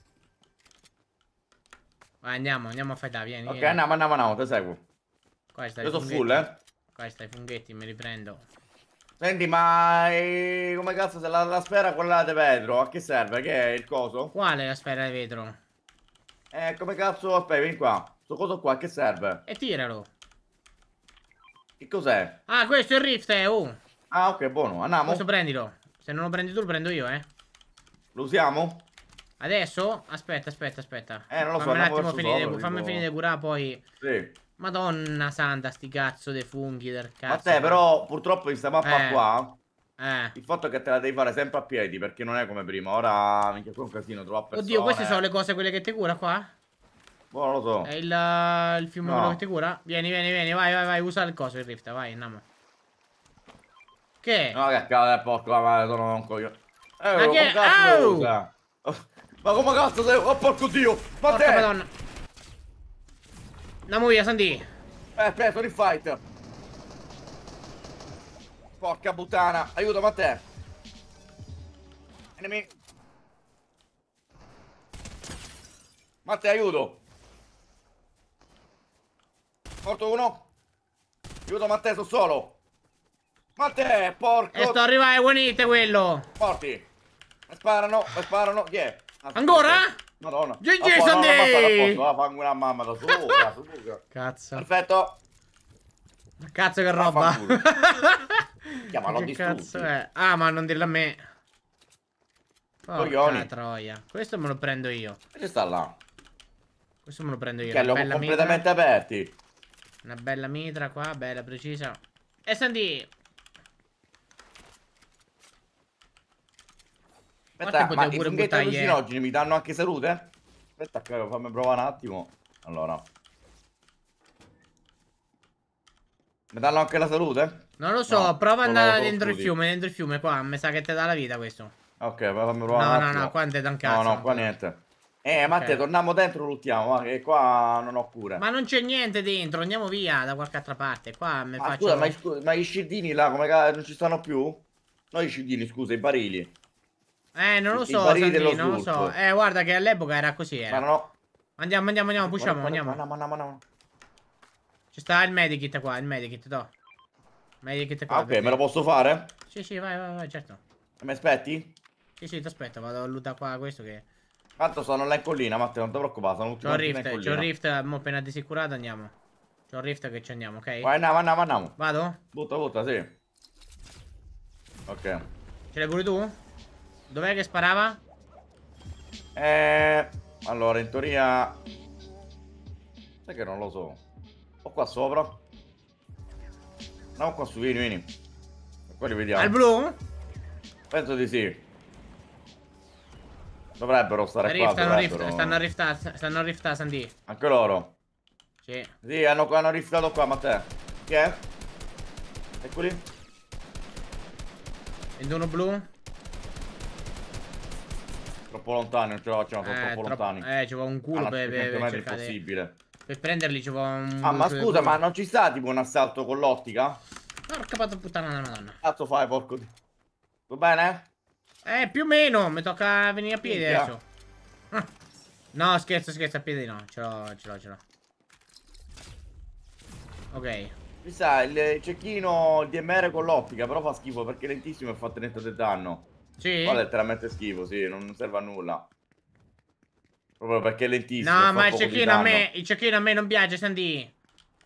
[SPEAKER 1] Vai, andiamo, andiamo a fare da, vieni,
[SPEAKER 2] Ok,
[SPEAKER 1] vieni.
[SPEAKER 2] andiamo, andiamo, andiamo, te seguo.
[SPEAKER 1] Qua stai
[SPEAKER 2] Io sono
[SPEAKER 1] funghetti.
[SPEAKER 2] full, eh.
[SPEAKER 1] Qua stai funghetti, mi riprendo.
[SPEAKER 2] Senti, ma eh, come cazzo se la, la sfera quella di vetro, a che serve? Che è il coso?
[SPEAKER 1] Quale è la sfera di vetro?
[SPEAKER 2] Eh, come cazzo, aspetta, vieni qua. Sto coso qua, a che serve?
[SPEAKER 1] E tiralo.
[SPEAKER 2] Che cos'è?
[SPEAKER 1] Ah, questo è il rift, eh, oh.
[SPEAKER 2] Ah, ok, buono, andiamo.
[SPEAKER 1] Questo prendilo. Se non lo prendi tu, lo prendo io, eh.
[SPEAKER 2] Lo usiamo?
[SPEAKER 1] Adesso? Aspetta, aspetta, aspetta.
[SPEAKER 2] Eh, non lo so,
[SPEAKER 1] Fammi un
[SPEAKER 2] andiamo
[SPEAKER 1] attimo
[SPEAKER 2] verso
[SPEAKER 1] finire,
[SPEAKER 2] sopra,
[SPEAKER 1] fammi
[SPEAKER 2] tipo-
[SPEAKER 1] finire di curare, poi...
[SPEAKER 2] Sì.
[SPEAKER 1] Madonna santa, sti cazzo dei funghi del cazzo.
[SPEAKER 2] Ma te, però, purtroppo in sta mappa
[SPEAKER 1] Eh.
[SPEAKER 2] qua,
[SPEAKER 1] Eh.
[SPEAKER 2] il fatto è che te la devi fare sempre a piedi, perché non è come prima. Ora, minchia, qua è un casino, trovare persone.
[SPEAKER 1] Oddio, queste sono le cose quelle che ti cura qua?
[SPEAKER 2] Boh, non lo so.
[SPEAKER 1] È il, uh, il fiume
[SPEAKER 2] No.
[SPEAKER 1] quello che ti cura? Vieni, vieni, vieni, vai, vai, vai, usa il coso, il rift, vai, andiamo. Che?
[SPEAKER 2] No, che cazzo, è porco, ma sono un coglione. Eh,
[SPEAKER 1] Ma
[SPEAKER 2] come
[SPEAKER 1] che-
[SPEAKER 2] cazzo lo
[SPEAKER 1] Au!
[SPEAKER 2] usa? Ma come cazzo sei? Oh, porco dio! Ma
[SPEAKER 1] Porca
[SPEAKER 2] te!
[SPEAKER 1] madonna. Andiamo via, Sandy.
[SPEAKER 2] Eh, aspetta, sono in fight. Porca puttana, aiuto, ma te. Enemy. Ma te, aiuto. Morto uno. Aiuto, ma te, sono solo. Ma te, porco.
[SPEAKER 1] E sto arrivando, buonite quello.
[SPEAKER 2] Morti. Mi sparano, mi sparano. Chi è? Ah,
[SPEAKER 1] Ancora?
[SPEAKER 2] Madonna.
[SPEAKER 1] G G,
[SPEAKER 2] A posto,
[SPEAKER 1] Sandy!
[SPEAKER 2] no, no, no, a posto, va, fango una mamma da sopra, sopra.
[SPEAKER 1] Cazzo.
[SPEAKER 2] Perfetto.
[SPEAKER 1] Cazzo che roba.
[SPEAKER 2] Vaffanculo. Chiama, l'ho
[SPEAKER 1] Che
[SPEAKER 2] distrutti.
[SPEAKER 1] cazzo è? Ah, ma non dirlo a me. Porca
[SPEAKER 2] Coglioni.
[SPEAKER 1] troia. Questo me lo prendo io.
[SPEAKER 2] Che sta là?
[SPEAKER 1] Questo me lo prendo io.
[SPEAKER 2] Che
[SPEAKER 1] Una
[SPEAKER 2] li ho
[SPEAKER 1] bella
[SPEAKER 2] completamente
[SPEAKER 1] mitra.
[SPEAKER 2] aperti.
[SPEAKER 1] Una bella mitra qua, bella precisa. E Sandy.
[SPEAKER 2] Aspetta,
[SPEAKER 1] potevo
[SPEAKER 2] ma i
[SPEAKER 1] pure
[SPEAKER 2] funghetti
[SPEAKER 1] buttargli, eh.
[SPEAKER 2] allucinogeni mi danno anche salute? Aspetta, che fammi provare un attimo. Allora. Mi danno anche la salute?
[SPEAKER 1] Non lo so,
[SPEAKER 2] No,
[SPEAKER 1] prova ad
[SPEAKER 2] solo-
[SPEAKER 1] andare
[SPEAKER 2] solo
[SPEAKER 1] dentro il
[SPEAKER 2] scudi.
[SPEAKER 1] fiume, dentro il fiume qua. Mi sa che ti dà la vita questo.
[SPEAKER 2] Ok, poi fammi provare
[SPEAKER 1] No,
[SPEAKER 2] un
[SPEAKER 1] no,
[SPEAKER 2] attimo.
[SPEAKER 1] no, qua non ti dà un
[SPEAKER 2] No,
[SPEAKER 1] cazzo.
[SPEAKER 2] no,
[SPEAKER 1] non
[SPEAKER 2] qua
[SPEAKER 1] ti dà.
[SPEAKER 2] niente. Eh, Matte,
[SPEAKER 1] Ok.
[SPEAKER 2] torniamo dentro, luttiamo, va, che qua non ho cure.
[SPEAKER 1] Ma non c'è niente dentro, andiamo via da qualche altra parte. Qua mi
[SPEAKER 2] Ma
[SPEAKER 1] faccio...
[SPEAKER 2] scusa, ma, i scu- ma i scildini là, come ca- non ci stanno più? No, i scildini, scusa, i barili.
[SPEAKER 1] Eh, non lo
[SPEAKER 2] i
[SPEAKER 1] so,
[SPEAKER 2] barili
[SPEAKER 1] Sandy,
[SPEAKER 2] dello
[SPEAKER 1] non lo so.
[SPEAKER 2] sviluppo.
[SPEAKER 1] Eh, guarda che all'epoca era così,
[SPEAKER 2] Ma
[SPEAKER 1] era.
[SPEAKER 2] non ho...
[SPEAKER 1] Andiamo, andiamo, andiamo, pushiamo,
[SPEAKER 2] Guarda,
[SPEAKER 1] andiamo.
[SPEAKER 2] guarda, andiamo, andiamo, andiamo.
[SPEAKER 1] Ci sta il medikit qua, il medikit, to. Medikit qua.
[SPEAKER 2] Ah, ok,
[SPEAKER 1] perché-
[SPEAKER 2] me lo posso fare?
[SPEAKER 1] Sì, sì, vai, vai, vai, certo.
[SPEAKER 2] Mi aspetti?
[SPEAKER 1] Sì, sì, ti aspetto, vado a lootare qua questo che...
[SPEAKER 2] Tanto sono là in collina, Matteo, non ti preoccupare, sono tutti
[SPEAKER 1] C'ho il
[SPEAKER 2] quanti là in
[SPEAKER 1] rift, c'ho il
[SPEAKER 2] collina.
[SPEAKER 1] rift, mo appena disicurato andiamo. C'ho il rift che ci andiamo, ok?
[SPEAKER 2] Vai, andiamo, andiamo, andiamo.
[SPEAKER 1] Vado?
[SPEAKER 2] Butta, butta, sì. Ok.
[SPEAKER 1] Ce l'hai pure tu? Dov'è che sparava?
[SPEAKER 2] Eh... Allora, in teoria... Sai che non lo so. O qua sopra? No, qua su, vieni, vieni. E poi li vediamo.
[SPEAKER 1] Al blu?
[SPEAKER 2] Penso di sì. Dovrebbero stare
[SPEAKER 1] Rift,
[SPEAKER 2] qua,
[SPEAKER 1] stanno rift,
[SPEAKER 2] dovrebbero.
[SPEAKER 1] stanno rift, stanno rift, Sandy.
[SPEAKER 2] Anche loro.
[SPEAKER 1] Sì.
[SPEAKER 2] Sì, hanno, hanno riftato qua, Matteo. Chi è? Eccoli.
[SPEAKER 1] Vendo uno blu.
[SPEAKER 2] Troppo lontani, non ce la facciamo, sono
[SPEAKER 1] Eh,
[SPEAKER 2] troppo
[SPEAKER 1] troppo,
[SPEAKER 2] lontani.
[SPEAKER 1] eh, ci vuole un culo
[SPEAKER 2] Ah,
[SPEAKER 1] per, per, per
[SPEAKER 2] è
[SPEAKER 1] cercare.
[SPEAKER 2] impossibile.
[SPEAKER 1] Per prenderli ci vuole un...
[SPEAKER 2] Ah, ma
[SPEAKER 1] buco di
[SPEAKER 2] scusa,
[SPEAKER 1] culo.
[SPEAKER 2] ma non ci sta tipo un assalto con l'ottica?
[SPEAKER 1] Porca patto puttana della madonna.
[SPEAKER 2] Cazzo fai, porco di... Va bene?
[SPEAKER 1] Eh, più o meno, mi tocca venire a piedi
[SPEAKER 2] Minchia.
[SPEAKER 1] adesso. Ah. No, scherzo, scherzo, a piedi no. Ce l'ho, ce l'ho, ce l'ho. Ok.
[SPEAKER 2] Mi sa, il cecchino, il D M R con l'ottica, però fa schifo perché è lentissimo e fa trenta di danno.
[SPEAKER 1] Sì?
[SPEAKER 2] Qua è letteralmente schifo, sì, non serve a nulla. Proprio perché è lentissimo.
[SPEAKER 1] No,
[SPEAKER 2] fa
[SPEAKER 1] ma il
[SPEAKER 2] poco di
[SPEAKER 1] cecchino a
[SPEAKER 2] danno.
[SPEAKER 1] me, il cecchino a me non piace, Sandy.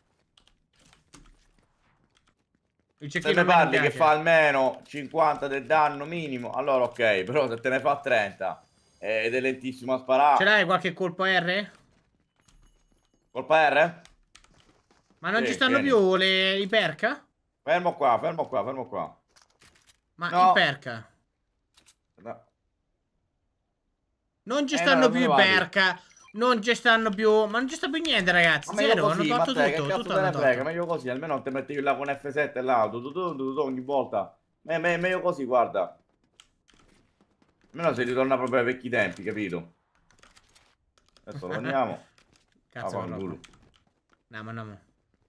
[SPEAKER 1] Il
[SPEAKER 2] Se
[SPEAKER 1] cecchino
[SPEAKER 2] ne
[SPEAKER 1] a me non
[SPEAKER 2] parli che
[SPEAKER 1] piace.
[SPEAKER 2] fa almeno cinquanta del danno minimo, allora ok, però se te ne fa trenta ed è lentissimo a
[SPEAKER 1] Ce
[SPEAKER 2] sparare.
[SPEAKER 1] l'hai qualche colpo R?
[SPEAKER 2] Colpa R?
[SPEAKER 1] Ma non
[SPEAKER 2] Sì,
[SPEAKER 1] ci stanno
[SPEAKER 2] vieni.
[SPEAKER 1] più le... i perk?
[SPEAKER 2] Fermo qua, fermo qua, fermo qua.
[SPEAKER 1] Ma
[SPEAKER 2] No.
[SPEAKER 1] i perk?
[SPEAKER 2] No.
[SPEAKER 1] Non ci
[SPEAKER 2] Eh no,
[SPEAKER 1] stanno
[SPEAKER 2] non
[SPEAKER 1] più
[SPEAKER 2] me
[SPEAKER 1] i
[SPEAKER 2] ne vadi.
[SPEAKER 1] perk. Non ci stanno più... Ma non ci sta più niente, ragazzi.
[SPEAKER 2] Ma meglio
[SPEAKER 1] Zero, hanno
[SPEAKER 2] così,
[SPEAKER 1] tolto
[SPEAKER 2] Matteo, che
[SPEAKER 1] tutto.
[SPEAKER 2] cazzo
[SPEAKER 1] Tutto
[SPEAKER 2] te
[SPEAKER 1] hanno
[SPEAKER 2] ne frega,
[SPEAKER 1] tolto.
[SPEAKER 2] meglio così, almeno non ti metti là con F sette là, tu, tu, tu, tu, tu, ogni volta. Me, me, meglio così, guarda. Almeno si ritorna proprio ai vecchi tempi, capito? Adesso lo andiamo. Ah,
[SPEAKER 1] Cazzo,
[SPEAKER 2] fa
[SPEAKER 1] che
[SPEAKER 2] un
[SPEAKER 1] roba.
[SPEAKER 2] culo.
[SPEAKER 1] Andiamo, andiamo.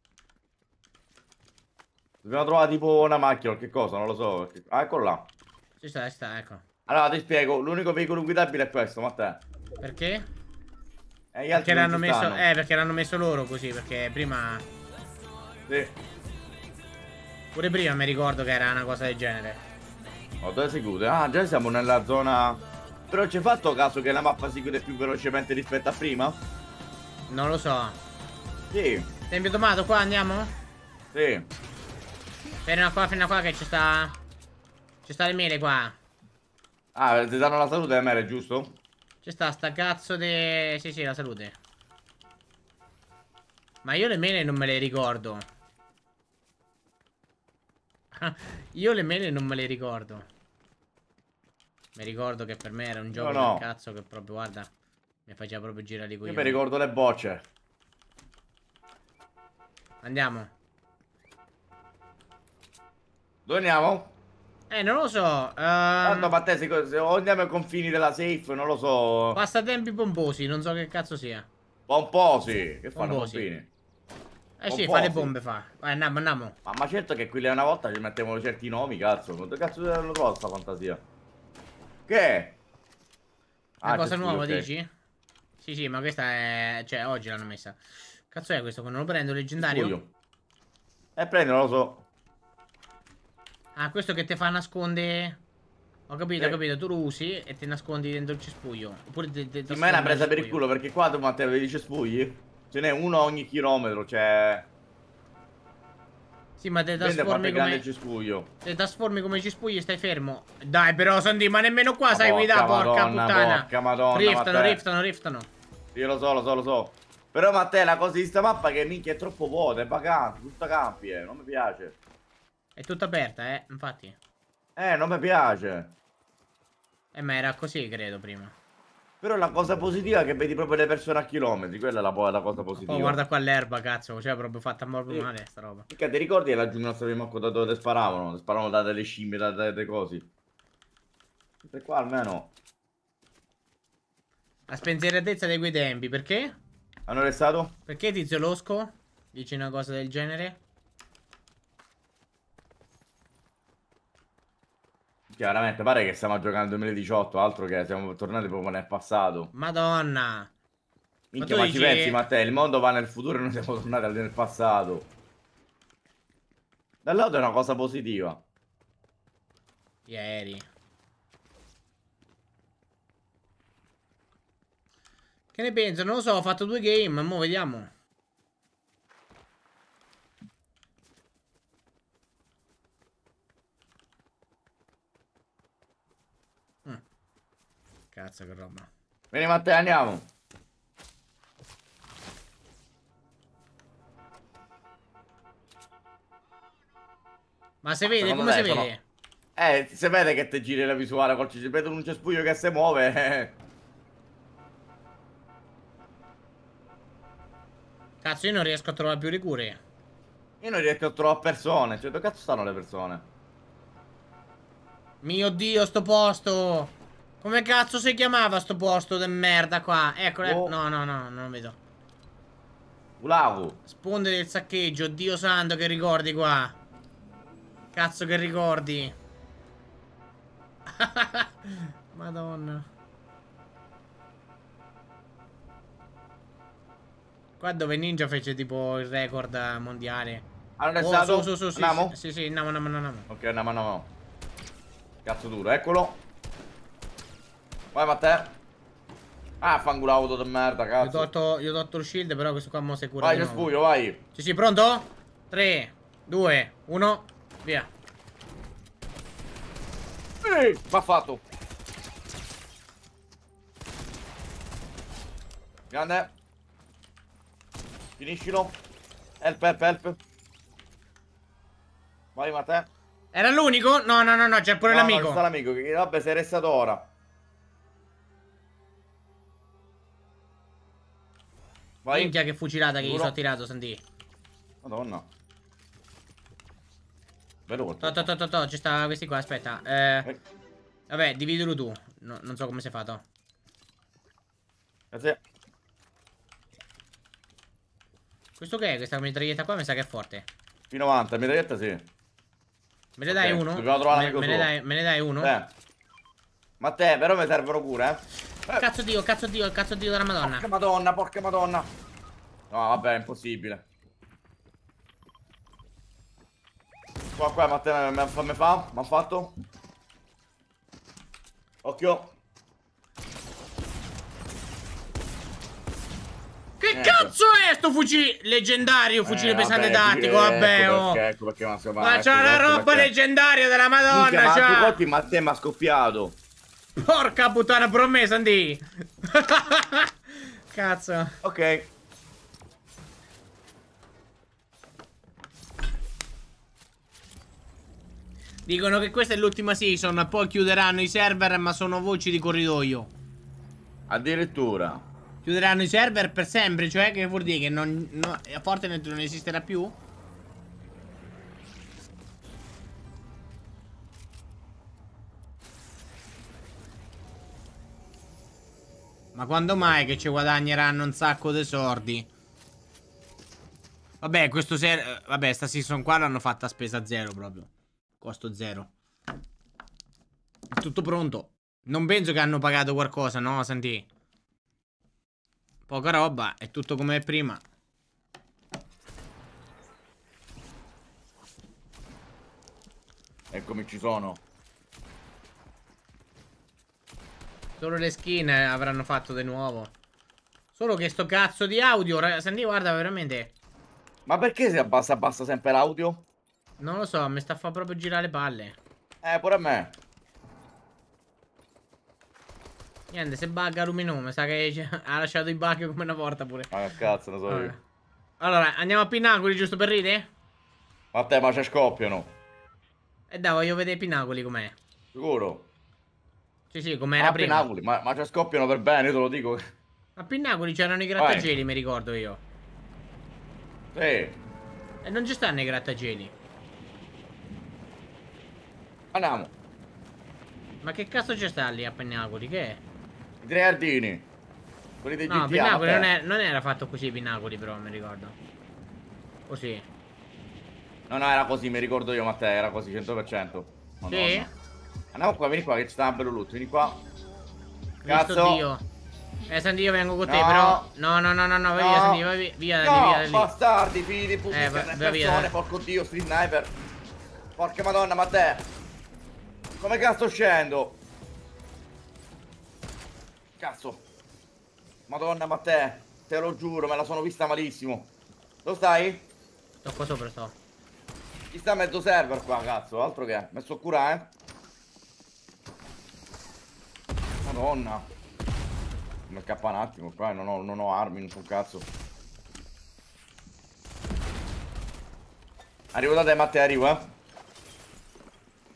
[SPEAKER 2] Dobbiamo trovare tipo una macchina o che cosa, non lo so. perché- Ah, eccolo là.
[SPEAKER 1] Ci sta, ci sta, ecco.
[SPEAKER 2] Allora, ti spiego, l'unico veicolo guidabile è questo, Matteo.
[SPEAKER 1] Perché?
[SPEAKER 2] E gli
[SPEAKER 1] Perché
[SPEAKER 2] altri non
[SPEAKER 1] l'hanno
[SPEAKER 2] ci
[SPEAKER 1] messo...
[SPEAKER 2] stanno.
[SPEAKER 1] Eh, perché l'hanno messo loro così. Perché prima...
[SPEAKER 2] Sì.
[SPEAKER 1] Pure prima mi ricordo che era una cosa del genere.
[SPEAKER 2] Oh, dove si chiude? Ah, già siamo nella zona... Però ci hai fatto caso che la mappa si chiude più velocemente rispetto a prima?
[SPEAKER 1] Non lo so.
[SPEAKER 2] Sì,
[SPEAKER 1] Tempio tomato qua, andiamo?
[SPEAKER 2] sì.
[SPEAKER 1] Ferma qua, ferma qua che ci sta... Ci sta le mele qua.
[SPEAKER 2] Ah, ti danno la salute a me, giusto?
[SPEAKER 1] Ci sta sta cazzo di... Sì, sì, la salute. Ma io le mele non me le ricordo. Io le mele non me le ricordo. Mi ricordo che per me era un gioco
[SPEAKER 2] No, no.
[SPEAKER 1] del cazzo che proprio, guarda, mi faceva proprio girare i
[SPEAKER 2] Io mi
[SPEAKER 1] coglioni.
[SPEAKER 2] ricordo le bocce.
[SPEAKER 1] Andiamo.
[SPEAKER 2] Dove andiamo?
[SPEAKER 1] Eh, non lo so.
[SPEAKER 2] Tanto
[SPEAKER 1] ehm,
[SPEAKER 2] ma te se, se o andiamo ai confini della safe, non lo so.
[SPEAKER 1] Passatempi pomposi, non so che cazzo sia.
[SPEAKER 2] Pomposi. Che fanno
[SPEAKER 1] Pomposi.
[SPEAKER 2] confini?
[SPEAKER 1] Eh sì, fa le
[SPEAKER 2] Pomposi.
[SPEAKER 1] bombe, fa. Vai, andiamo, andiamo.
[SPEAKER 2] Ma, ma certo che quelli una volta ci mettevano certi nomi, cazzo. Dove cazzo lo trovo sta fantasia? Che è?
[SPEAKER 1] Una
[SPEAKER 2] Ah,
[SPEAKER 1] cosa
[SPEAKER 2] c'è
[SPEAKER 1] nuova,
[SPEAKER 2] studio, ok.
[SPEAKER 1] dici? Sì, sì, ma questa è... Cioè, oggi l'hanno messa. Cazzo è questo? Non lo prendo,
[SPEAKER 2] C'è
[SPEAKER 1] leggendario?
[SPEAKER 2] studio. E prendi, non lo so.
[SPEAKER 1] Ah, questo che ti fa nasconde... Ho capito, ho
[SPEAKER 2] Sì.
[SPEAKER 1] capito. Tu lo usi e ti nascondi dentro il cespuglio. Oppure ti, ti
[SPEAKER 2] Sì, ma è una
[SPEAKER 1] trasformi nel
[SPEAKER 2] presa per il
[SPEAKER 1] cespuglio.
[SPEAKER 2] culo perché qua tu Matteo vedi cespugli? Ce n'è uno ogni chilometro, cioè...
[SPEAKER 1] Sì, ma te
[SPEAKER 2] Dipende quanto
[SPEAKER 1] trasformi
[SPEAKER 2] è grande il
[SPEAKER 1] come...
[SPEAKER 2] cespuglio.
[SPEAKER 1] Te trasformi come cespugli e stai fermo. Dai, però, Sandy, ma nemmeno qua
[SPEAKER 2] Ma
[SPEAKER 1] sai guidare,
[SPEAKER 2] porca
[SPEAKER 1] porca
[SPEAKER 2] madonna,
[SPEAKER 1] puttana.
[SPEAKER 2] porca madonna,
[SPEAKER 1] Riftano,
[SPEAKER 2] Matteo.
[SPEAKER 1] riftano, riftano.
[SPEAKER 2] Sì, lo so, lo so, lo so. Però Matteo, la cosa di sta mappa è che minchia è troppo vuota, è vacante, tutta campi, eh. Non mi piace.
[SPEAKER 1] È tutta aperta, eh, infatti.
[SPEAKER 2] Eh, non mi piace.
[SPEAKER 1] Eh, ma era così, credo, prima.
[SPEAKER 2] Però la cosa positiva è che vedi proprio le persone a chilometri. Quella è la, la cosa positiva.
[SPEAKER 1] Poi guarda qua l'erba, cazzo. Cioè, proprio fatta proprio
[SPEAKER 2] Sì.
[SPEAKER 1] male, sta roba.
[SPEAKER 2] Mica ti ricordi laggiù nostra prima da dove te sparavano? Te sparavano da delle scimmie, da delle cose. Queste qua almeno
[SPEAKER 1] La spensieratezza dei quei tempi, perché?
[SPEAKER 2] hanno restato?
[SPEAKER 1] Perché Tizio Losco dice una cosa del genere?
[SPEAKER 2] Chiaramente, pare che stiamo giocando nel duemiladiciotto, altro che siamo tornati proprio nel passato.
[SPEAKER 1] Madonna.
[SPEAKER 2] Minchia,
[SPEAKER 1] tu
[SPEAKER 2] ma, ci
[SPEAKER 1] dici...
[SPEAKER 2] pensi, Matteo? Il mondo va nel futuro e noi siamo tornati nel passato. Dal lato è una cosa positiva.
[SPEAKER 1] Ieri. Che ne penso? Non lo so, ho fatto due game, mo vediamo. Mm. Cazzo che roba.
[SPEAKER 2] Vieni Matteo, andiamo.
[SPEAKER 1] Ma se vede,
[SPEAKER 2] Secondo
[SPEAKER 1] come
[SPEAKER 2] te
[SPEAKER 1] si
[SPEAKER 2] sono-
[SPEAKER 1] vede?
[SPEAKER 2] Eh, si vede che te giri la visuale col ci vedo un cespuglio che si muove. eh.
[SPEAKER 1] Cazzo, io non riesco a trovare più ricuri.
[SPEAKER 2] Io non riesco a trovare persone. Cioè, dove cazzo stanno le persone?
[SPEAKER 1] Mio Dio, sto posto! Come cazzo si chiamava sto posto de merda qua? Ecco, ecco.
[SPEAKER 2] Oh.
[SPEAKER 1] No, no, no, non lo vedo.
[SPEAKER 2] Ulavu.
[SPEAKER 1] Sponde del saccheggio, Dio santo che ricordi qua. Cazzo che ricordi. Madonna. Qua dove Ninja fece tipo il record mondiale.
[SPEAKER 2] Allora è
[SPEAKER 1] Oh,
[SPEAKER 2] stato?
[SPEAKER 1] su, su, su, sì,
[SPEAKER 2] Andiamo?
[SPEAKER 1] sì, sì, sì, andiamo, andiamo, andiamo.
[SPEAKER 2] Ok, andiamo, andiamo. Cazzo duro, eccolo. Vai, Matteo. Ah, fanculo auto di merda,
[SPEAKER 1] Io ho
[SPEAKER 2] cazzo.
[SPEAKER 1] tolto, io ho tolto il shield, però questo qua mo si cura
[SPEAKER 2] Vai,
[SPEAKER 1] di
[SPEAKER 2] che
[SPEAKER 1] nuovo.
[SPEAKER 2] spuglio, vai.
[SPEAKER 1] Sì, sì, pronto? tre, due, uno, via.
[SPEAKER 2] Ehi, va fatto. Grande. Finiscilo. Help, help, help. Vai, Matteo.
[SPEAKER 1] Era l'unico? No, no, no, no, c'è pure
[SPEAKER 2] No, no,
[SPEAKER 1] l'amico.
[SPEAKER 2] ci sta l'amico, che vabbè, sei restato ora. Vai.
[SPEAKER 1] Minchia che fucilata che gli
[SPEAKER 2] Sicuro?
[SPEAKER 1] sono tirato, senti.
[SPEAKER 2] Madonna. Veloce.
[SPEAKER 1] To, to, to, to, to, ci sta questi qua, aspetta. Eh,
[SPEAKER 2] Eh,
[SPEAKER 1] vabbè, dividilo tu. No, non so come sei fatto.
[SPEAKER 2] Grazie.
[SPEAKER 1] Questo che è? Questa mitraglietta qua mi sa che è forte.
[SPEAKER 2] P novanta, mitraglietta sì.
[SPEAKER 1] Me ne dai
[SPEAKER 2] Ok,
[SPEAKER 1] uno?
[SPEAKER 2] dobbiamo trovare
[SPEAKER 1] Me,
[SPEAKER 2] l'amico
[SPEAKER 1] me ne
[SPEAKER 2] suo.
[SPEAKER 1] dai, me ne dai uno?
[SPEAKER 2] Eh. Ma te, però mi servono pure, eh. eh.
[SPEAKER 1] Cazzo dio, cazzo dio, cazzo dio della madonna.
[SPEAKER 2] Porca madonna, porca madonna. No, vabbè, è impossibile. Qua, qua, Matteo, me fa, me fa? Mi ha fatto? Occhio.
[SPEAKER 1] Che
[SPEAKER 2] Ecco.
[SPEAKER 1] cazzo è sto fucile leggendario, fucile
[SPEAKER 2] Eh,
[SPEAKER 1] pesante
[SPEAKER 2] vabbè,
[SPEAKER 1] tattico,
[SPEAKER 2] ecco
[SPEAKER 1] vabbè, oh.
[SPEAKER 2] perché, ecco perché ma,
[SPEAKER 1] Ma c'è una roba leggendaria della madonna,
[SPEAKER 2] Minchia, ma altri
[SPEAKER 1] c'ha.
[SPEAKER 2] colpi, ma te mi ha scoppiato.
[SPEAKER 1] Porca puttana, promessa, Andy. Cazzo.
[SPEAKER 2] Ok.
[SPEAKER 1] Dicono che questa è l'ultima season, poi chiuderanno i server, ma sono voci di corridoio.
[SPEAKER 2] Addirittura.
[SPEAKER 1] Chiuderanno i server per sempre, cioè che vuol dire che non, no, Fortnite non esisterà più? Ma quando mai che ci guadagneranno un sacco di soldi? Vabbè, questo ser vabbè, sta season qua l'hanno fatta a spesa zero proprio. Costo zero. È tutto pronto. Non penso che hanno pagato qualcosa, no, senti. Poca roba, è tutto come prima.
[SPEAKER 2] Eccomi, ci sono.
[SPEAKER 1] Solo le skin avranno fatto di nuovo. Solo che sto cazzo di audio, senti, guarda, veramente.
[SPEAKER 2] Ma perché si abbassa, abbassa sempre l'audio?
[SPEAKER 1] Non lo so, mi sta a far proprio girare le palle.
[SPEAKER 2] Eh, pure a me.
[SPEAKER 1] Niente, se bugga Lumino, mi sa che ha lasciato i bug come una porta pure.
[SPEAKER 2] Ma che cazzo, ne so
[SPEAKER 1] Allora,
[SPEAKER 2] io.
[SPEAKER 1] allora andiamo a Pinnacoli giusto per ridere?
[SPEAKER 2] Ma te, ma c'è scoppiano.
[SPEAKER 1] E dai, voglio vedere i Pinnacoli com'è.
[SPEAKER 2] Sicuro?
[SPEAKER 1] Sì, sì, com'era
[SPEAKER 2] Ah,
[SPEAKER 1] prima.
[SPEAKER 2] Pinnacoli, ma, ma c'è scoppiano per bene, io te lo dico.
[SPEAKER 1] A Pinnacoli c'erano i grattacieli, mi ricordo io.
[SPEAKER 2] Sì.
[SPEAKER 1] E non ci stanno i grattacieli.
[SPEAKER 2] Andiamo.
[SPEAKER 1] Ma che cazzo c'è sta lì a Pinnacoli? Che è?
[SPEAKER 2] I tre giardini. Quelli dei
[SPEAKER 1] No,
[SPEAKER 2] G T A.
[SPEAKER 1] Pinnacoli
[SPEAKER 2] ma
[SPEAKER 1] non,
[SPEAKER 2] te.
[SPEAKER 1] è- non era fatto così Pinnacoli però, mi ricordo. Così.
[SPEAKER 2] No, no, era così, mi ricordo io, Matteo, era così, cento per cento. Madonna.
[SPEAKER 1] Sì?
[SPEAKER 2] Andiamo qua, vieni qua, che ci sta un bello loot, vieni qua.
[SPEAKER 1] Cristo
[SPEAKER 2] Cazzo.
[SPEAKER 1] Dio. Eh, Sandy, io vengo con te,
[SPEAKER 2] No.
[SPEAKER 1] però. No, no, no, no, no, vai
[SPEAKER 2] No.
[SPEAKER 1] via, Sandy, vai via, via,
[SPEAKER 2] No,
[SPEAKER 1] via da lì.
[SPEAKER 2] bastardi, figli di puttana,
[SPEAKER 1] Eh, va-
[SPEAKER 2] persone,
[SPEAKER 1] va via, dai.
[SPEAKER 2] porco dio, street sniper. Porca madonna, Matteo. Come cazzo scendo? Cazzo. Madonna, Matteo, te lo giuro, me la sono vista malissimo. Dove stai?
[SPEAKER 1] Sto qua sopra, sto.
[SPEAKER 2] Ci sta mezzo server qua, cazzo, altro che. Messo a cura, eh. Madonna. Mi scappa un attimo qua, non ho, non ho armi, non so un cazzo. Arrivo da te, Matteo, arrivo, eh.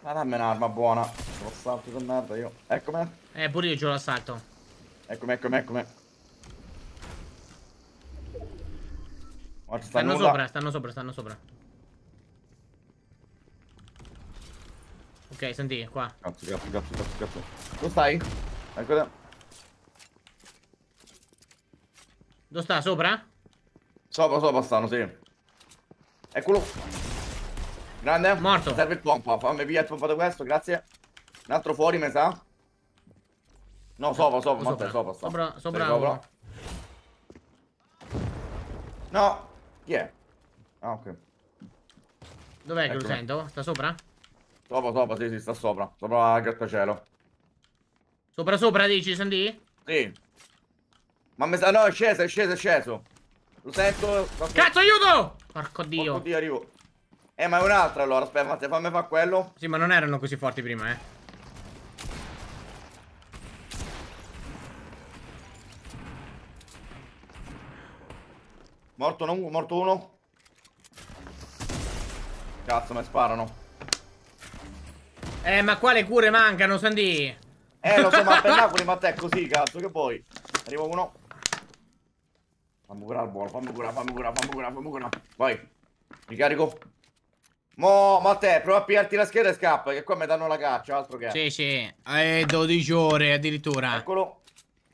[SPEAKER 2] Ma dammi un'arma buona. Lo salto di merda io. Eccomi.
[SPEAKER 1] Eh, pure io c'ho l'assalto.
[SPEAKER 2] Eccomi, eccomi, eccomi. Ma ci sta
[SPEAKER 1] Stanno
[SPEAKER 2] nulla.
[SPEAKER 1] sopra, stanno sopra, stanno sopra. Ok, senti, qua.
[SPEAKER 2] Cazzo, cazzo, cazzo, cazzo, cazzo. Dove stai? Ecco.
[SPEAKER 1] Dove sta? Sopra?
[SPEAKER 2] Sopra, sopra stanno, sì. Eccolo. Grande.
[SPEAKER 1] Morto.
[SPEAKER 2] Serve il pompa. Fammi via il pompa di questo, grazie. Un altro fuori, mi sa. No, sopra, sopra,
[SPEAKER 1] Sopra,
[SPEAKER 2] sopra, sopra, sta.
[SPEAKER 1] sopra, sopra.
[SPEAKER 2] Sei sopra. No. Chi è? Ah, ok.
[SPEAKER 1] Dov'è che lo
[SPEAKER 2] Eccomi.
[SPEAKER 1] sento? Sta sopra?
[SPEAKER 2] Sopra, sopra, sì, sì, sta sopra. Sopra il grattacielo.
[SPEAKER 1] Sopra, sopra, dici, senti?
[SPEAKER 2] Sì. Ma mi sa... No, è sceso, è sceso, è sceso. Lo sento.
[SPEAKER 1] Cazzo, aiuto! Porco
[SPEAKER 2] Dio.
[SPEAKER 1] dio.
[SPEAKER 2] Oddio, arrivo. Eh, ma è un altro allora. Aspetta, fammi fare quello.
[SPEAKER 1] Sì, ma non erano così forti prima, eh.
[SPEAKER 2] Morto uno, morto uno. Cazzo, mi sparano.
[SPEAKER 1] Eh, ma quale cure mancano, Sandy?
[SPEAKER 2] Eh, lo so, ma pennacoli, ma te così, cazzo, che poi? Arriva uno. Fammi curare il buono, fammi curare, fammi curare, fammi curare, fammi curare. Vai. Ricarico. Mo, ma te, prova a pigliarti la scheda e scappa, che qua mi danno la caccia, altro che.
[SPEAKER 1] Sì, sì. Eh, dodici ore addirittura.
[SPEAKER 2] Eccolo.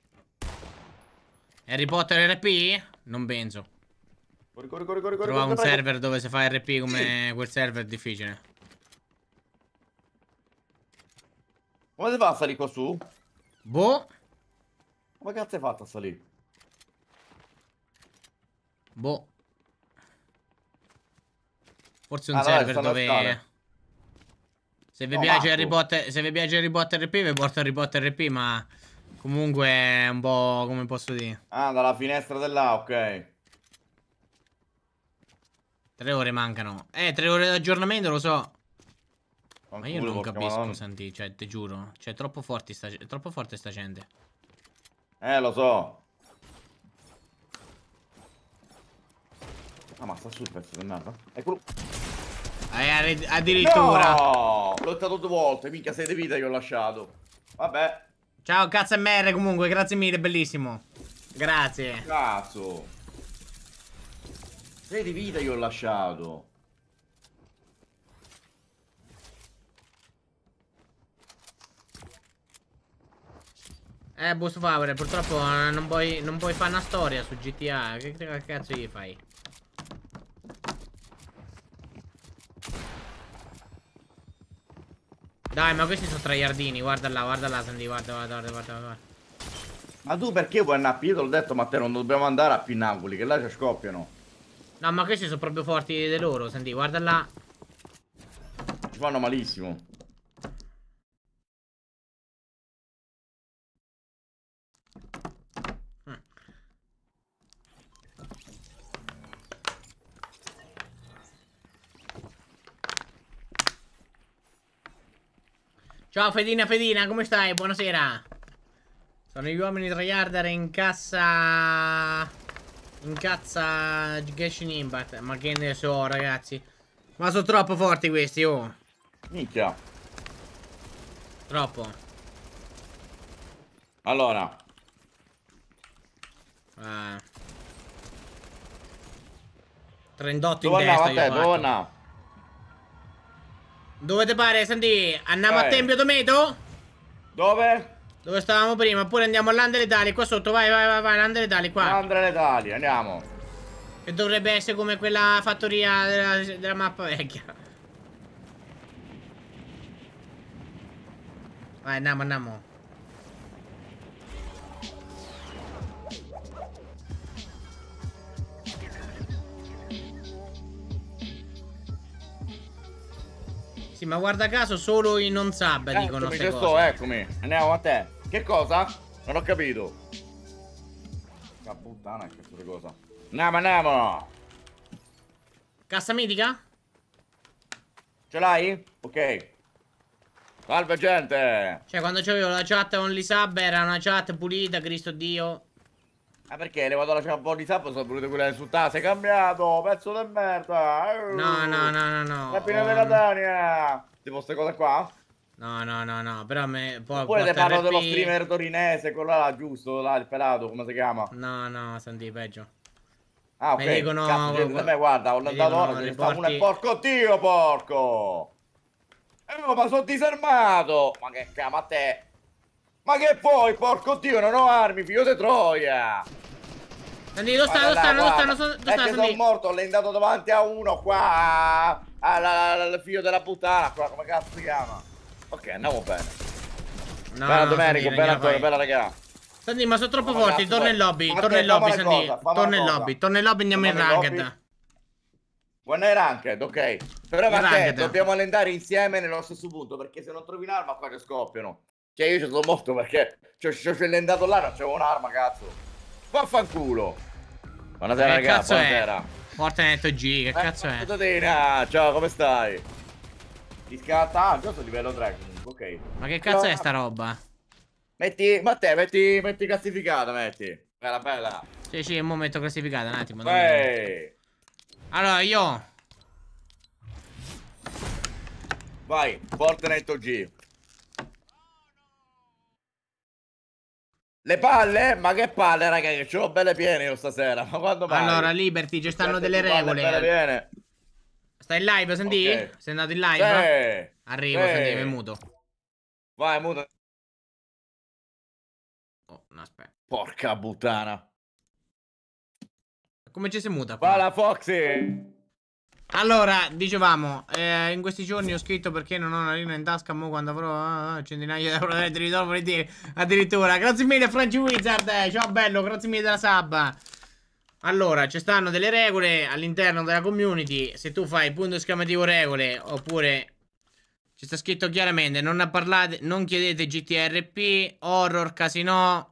[SPEAKER 1] Harry Potter R P? Non penso.
[SPEAKER 2] Corri, corri, corri, corri, corri.
[SPEAKER 1] Trova un
[SPEAKER 2] prego.
[SPEAKER 1] server dove si fa R P come quel server è difficile.
[SPEAKER 2] Come si fa a salire qua su?
[SPEAKER 1] Boh.
[SPEAKER 2] Come cazzo hai fatto a salire?
[SPEAKER 1] Boh. Forse un
[SPEAKER 2] Ah, dai,
[SPEAKER 1] server
[SPEAKER 2] stanno
[SPEAKER 1] dove...
[SPEAKER 2] scale.
[SPEAKER 1] Se vi
[SPEAKER 2] No,
[SPEAKER 1] piace
[SPEAKER 2] Marco.
[SPEAKER 1] Harry Potter, se vi piace Harry Potter R P, vi porto Harry Potter R P, ma comunque è un po' come posso dire.
[SPEAKER 2] Ah, dalla finestra dell'A, ok.
[SPEAKER 1] Tre ore mancano. Eh, tre ore di aggiornamento, lo so. Ma io
[SPEAKER 2] Fanculo,
[SPEAKER 1] non
[SPEAKER 2] porca
[SPEAKER 1] capisco,
[SPEAKER 2] madonna.
[SPEAKER 1] Santi, cioè, ti giuro. Cioè, troppo forti sta, è troppo forte sta gente.
[SPEAKER 2] Eh, lo so. Ah, ma sta sul pezzo di merda. Eccolo.
[SPEAKER 1] Eh, addirittura.
[SPEAKER 2] No! L'ho lottato due volte, minchia, sei di vita che ho lasciato. Vabbè.
[SPEAKER 1] Ciao, cazzo M R comunque, grazie mille, bellissimo. Grazie.
[SPEAKER 2] Cazzo. sei di vita che ho lasciato.
[SPEAKER 1] Eh, Boost Power, purtroppo eh, non puoi, non puoi fare una storia su G T A. Che, che cazzo gli fai? Dai, ma questi sono tryhardini. Guarda là, guarda là, Sandy. Guarda, guarda, guarda, guarda, guarda. Ma
[SPEAKER 2] tu perché vuoi andare a Pietro? L'ho detto, ma te non dobbiamo andare a Pinnacoli, che là ci scoppiano.
[SPEAKER 1] No, ma questi sono proprio forti di loro, Sandy. Guarda là.
[SPEAKER 2] Ci fanno malissimo.
[SPEAKER 1] Ciao Fedina Fedina, come stai? Buonasera. Sono gli uomini tryharder in cassa... In cazza Genshin Impact. Ma che ne so, ragazzi. Ma sono troppo forti questi, oh.
[SPEAKER 2] Minchia.
[SPEAKER 1] Troppo.
[SPEAKER 2] Allora.
[SPEAKER 1] Ah. trentotto
[SPEAKER 2] Dove
[SPEAKER 1] in
[SPEAKER 2] andava
[SPEAKER 1] testa
[SPEAKER 2] a
[SPEAKER 1] io
[SPEAKER 2] te? Dove andava?
[SPEAKER 1] Dove te pare, Sandy? Andiamo
[SPEAKER 2] eh.
[SPEAKER 1] a Tempio Tomato?
[SPEAKER 2] Dove?
[SPEAKER 1] Dove stavamo prima? Oppure andiamo all'Under Italia? Qua sotto, vai, vai, vai, vai, l'Under Italia, qua.
[SPEAKER 2] Andre Italia, andiamo.
[SPEAKER 1] Che dovrebbe essere come quella fattoria della, della mappa vecchia. Vai, andiamo, andiamo. Sì, ma guarda caso solo i non sub
[SPEAKER 2] Eh,
[SPEAKER 1] dicono
[SPEAKER 2] eccomi,
[SPEAKER 1] queste
[SPEAKER 2] ci
[SPEAKER 1] cose.
[SPEAKER 2] sto, eccomi. Andiamo a te. Che cosa? Non ho capito. Che puttana, che cazzo di cosa. Andiamo, andiamo.
[SPEAKER 1] Cassa mitica?
[SPEAKER 2] Ce l'hai? Ok. Salve gente.
[SPEAKER 1] Cioè, quando c'avevo la chat only sub era una chat pulita, Cristo Dio.
[SPEAKER 2] Ah, perché hai levato la chat body sub? Sono volute quelle insultate. Sei cambiato, pezzo di merda.
[SPEAKER 1] No, no, no, no, no.
[SPEAKER 2] La pina
[SPEAKER 1] Oh,
[SPEAKER 2] della Catania. tipo queste cose qua?
[SPEAKER 1] No, no, no, no, però me... Poi
[SPEAKER 2] Oppure te parlo
[SPEAKER 1] R P...
[SPEAKER 2] dello streamer torinese, quello là, giusto, là, il pelato, come si chiama?
[SPEAKER 1] No, no, Sandy, peggio.
[SPEAKER 2] Ah,
[SPEAKER 1] Mi
[SPEAKER 2] ok. Cazzo, gente, da
[SPEAKER 1] dicono...
[SPEAKER 2] me, guarda, ho
[SPEAKER 1] Mi
[SPEAKER 2] andato ora,
[SPEAKER 1] dicono
[SPEAKER 2] ce ne sta uno e
[SPEAKER 1] riporti...
[SPEAKER 2] porco Dio, porco! Eh, no, ma sono disarmato! Ma che cama a te? Ma che vuoi, porco Dio, non ho armi, figlio di troia!
[SPEAKER 1] Sandy, dove stanno, dove
[SPEAKER 2] Guarda là,
[SPEAKER 1] stanno, dove
[SPEAKER 2] guarda.
[SPEAKER 1] stanno, dove
[SPEAKER 2] E
[SPEAKER 1] stanno,
[SPEAKER 2] che sono
[SPEAKER 1] Sandy?
[SPEAKER 2] morto, l'ho andato davanti a uno qua, al figlio della puttana, qua, come cazzo si chiama? Ok, andiamo bene.
[SPEAKER 1] No,
[SPEAKER 2] Bella
[SPEAKER 1] no,
[SPEAKER 2] Domenico,
[SPEAKER 1] Sandy,
[SPEAKER 2] bella
[SPEAKER 1] non gliela
[SPEAKER 2] Antonio,
[SPEAKER 1] fai.
[SPEAKER 2] bella raga.
[SPEAKER 1] Sandy, ma sono troppo
[SPEAKER 2] Ma
[SPEAKER 1] forti,
[SPEAKER 2] cazzo,
[SPEAKER 1] torna
[SPEAKER 2] poi-
[SPEAKER 1] in lobby,
[SPEAKER 2] Ma
[SPEAKER 1] torna
[SPEAKER 2] te,
[SPEAKER 1] in
[SPEAKER 2] fammi
[SPEAKER 1] lobby,
[SPEAKER 2] una
[SPEAKER 1] Sandy.
[SPEAKER 2] cosa, fammi
[SPEAKER 1] Torna in
[SPEAKER 2] una cosa.
[SPEAKER 1] lobby, torna in lobby, andiamo in
[SPEAKER 2] Torniamo in
[SPEAKER 1] ranked.
[SPEAKER 2] lobby. Buona è ranked, ok. Però
[SPEAKER 1] In
[SPEAKER 2] ma te,
[SPEAKER 1] ranked.
[SPEAKER 2] dobbiamo andare insieme nello stesso punto, perché se non trovi un'arma qua che scoppiano. Cioè io ci sono morto perché ci ho andato là, non c'avevo un'arma, cazzo. Vaffanculo. Buonasera
[SPEAKER 1] Che
[SPEAKER 2] ragazzi,
[SPEAKER 1] cazzo è?
[SPEAKER 2] buonasera.
[SPEAKER 1] Fortnite O G, che
[SPEAKER 2] Eh,
[SPEAKER 1] cazzo è?
[SPEAKER 2] Tatina, ciao, come stai? Ti scatta? Ah, già sono livello tre comunque, ok.
[SPEAKER 1] Ma che cazzo
[SPEAKER 2] Però-
[SPEAKER 1] è sta roba?
[SPEAKER 2] Metti, ma te, metti, metti classificata, metti. Bella, bella.
[SPEAKER 1] Sì, sì, un momento classificato, un attimo. dammi un attimo.
[SPEAKER 2] Ehi.
[SPEAKER 1] Allora, io...
[SPEAKER 2] Vai, Fortnite O G. Le palle? Ma che palle, raga, che ce l'ho belle piene io stasera. Ma quando mai?
[SPEAKER 1] Allora, Liberty, ci stanno
[SPEAKER 2] Sette
[SPEAKER 1] delle
[SPEAKER 2] tu palle
[SPEAKER 1] regole.
[SPEAKER 2] belle piene.
[SPEAKER 1] Stai in live, Sandy?
[SPEAKER 2] Ok.
[SPEAKER 1] Sei andato in live?
[SPEAKER 2] Sì.
[SPEAKER 1] Arrivo,
[SPEAKER 2] Sì.
[SPEAKER 1] Sandy, mi muto.
[SPEAKER 2] Vai, muto.
[SPEAKER 1] Oh, no, aspetta.
[SPEAKER 2] Porca puttana.
[SPEAKER 1] Come ci si muta
[SPEAKER 2] Va
[SPEAKER 1] qua?
[SPEAKER 2] la Foxy.
[SPEAKER 1] Allora, dicevamo, eh, in questi giorni ho scritto perché non ho una linea in tasca, mo quando avrò ah, centinaia di euro di ritorno, volentieri, addirittura. Grazie mille, Franci Wizard, eh, ciao bello, grazie mille della sub. Allora, ci stanno delle regole all'interno della community, se tu fai punto esclamativo regole, oppure ci sta scritto chiaramente, non parlate, non chiedete G T R P, horror, casino.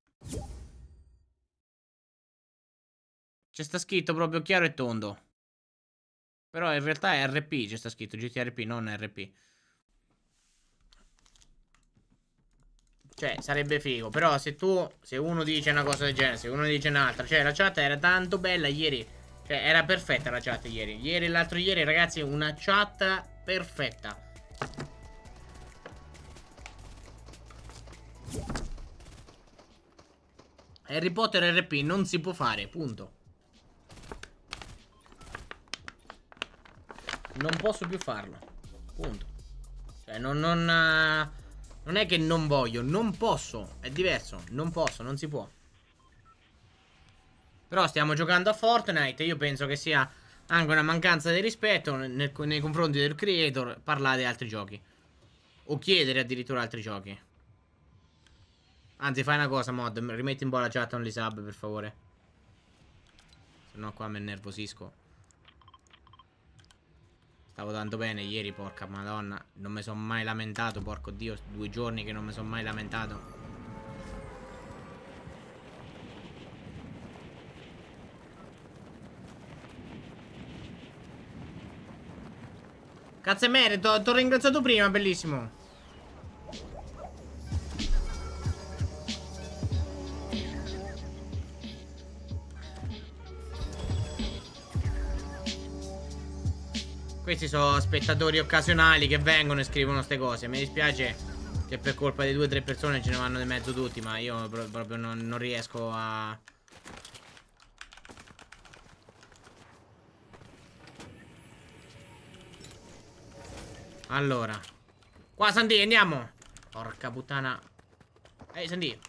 [SPEAKER 1] Ci sta scritto proprio chiaro e tondo. Però in realtà è R P, c'è sta scritto G T R P, non R P. Cioè, sarebbe figo. Però se tu, se uno dice una cosa del genere, se uno dice un'altra. Cioè, la chat era tanto bella ieri. Cioè, era perfetta la chat ieri. Ieri e l'altro ieri, ragazzi, una chat perfetta. Harry Potter R P non si può fare, punto. Non posso più farlo. Punto. Cioè non, non, uh, non è che non voglio. Non posso. È diverso. Non posso, non si può. Però stiamo giocando a Fortnite. Io penso che sia anche una mancanza di rispetto nel, nei confronti del creator parlare di altri giochi. O chiedere addirittura altri giochi. Anzi, fai una cosa, mod. Rimetti un po' la chat only sub, per favore. Se no qua mi innervosisco. Stavo tanto bene ieri, porca madonna. Non mi sono mai lamentato, porco dio. Due giorni che non mi sono mai lamentato. Cazzo è merito, ti ho ringraziato prima, bellissimo. Questi sono spettatori occasionali che vengono e scrivono queste cose. Mi dispiace che per colpa di due o tre persone ce ne vanno di mezzo tutti, ma io pro proprio non, non riesco a... Allora. Qua, Sandy, andiamo. Porca puttana. Ehi, Sandy.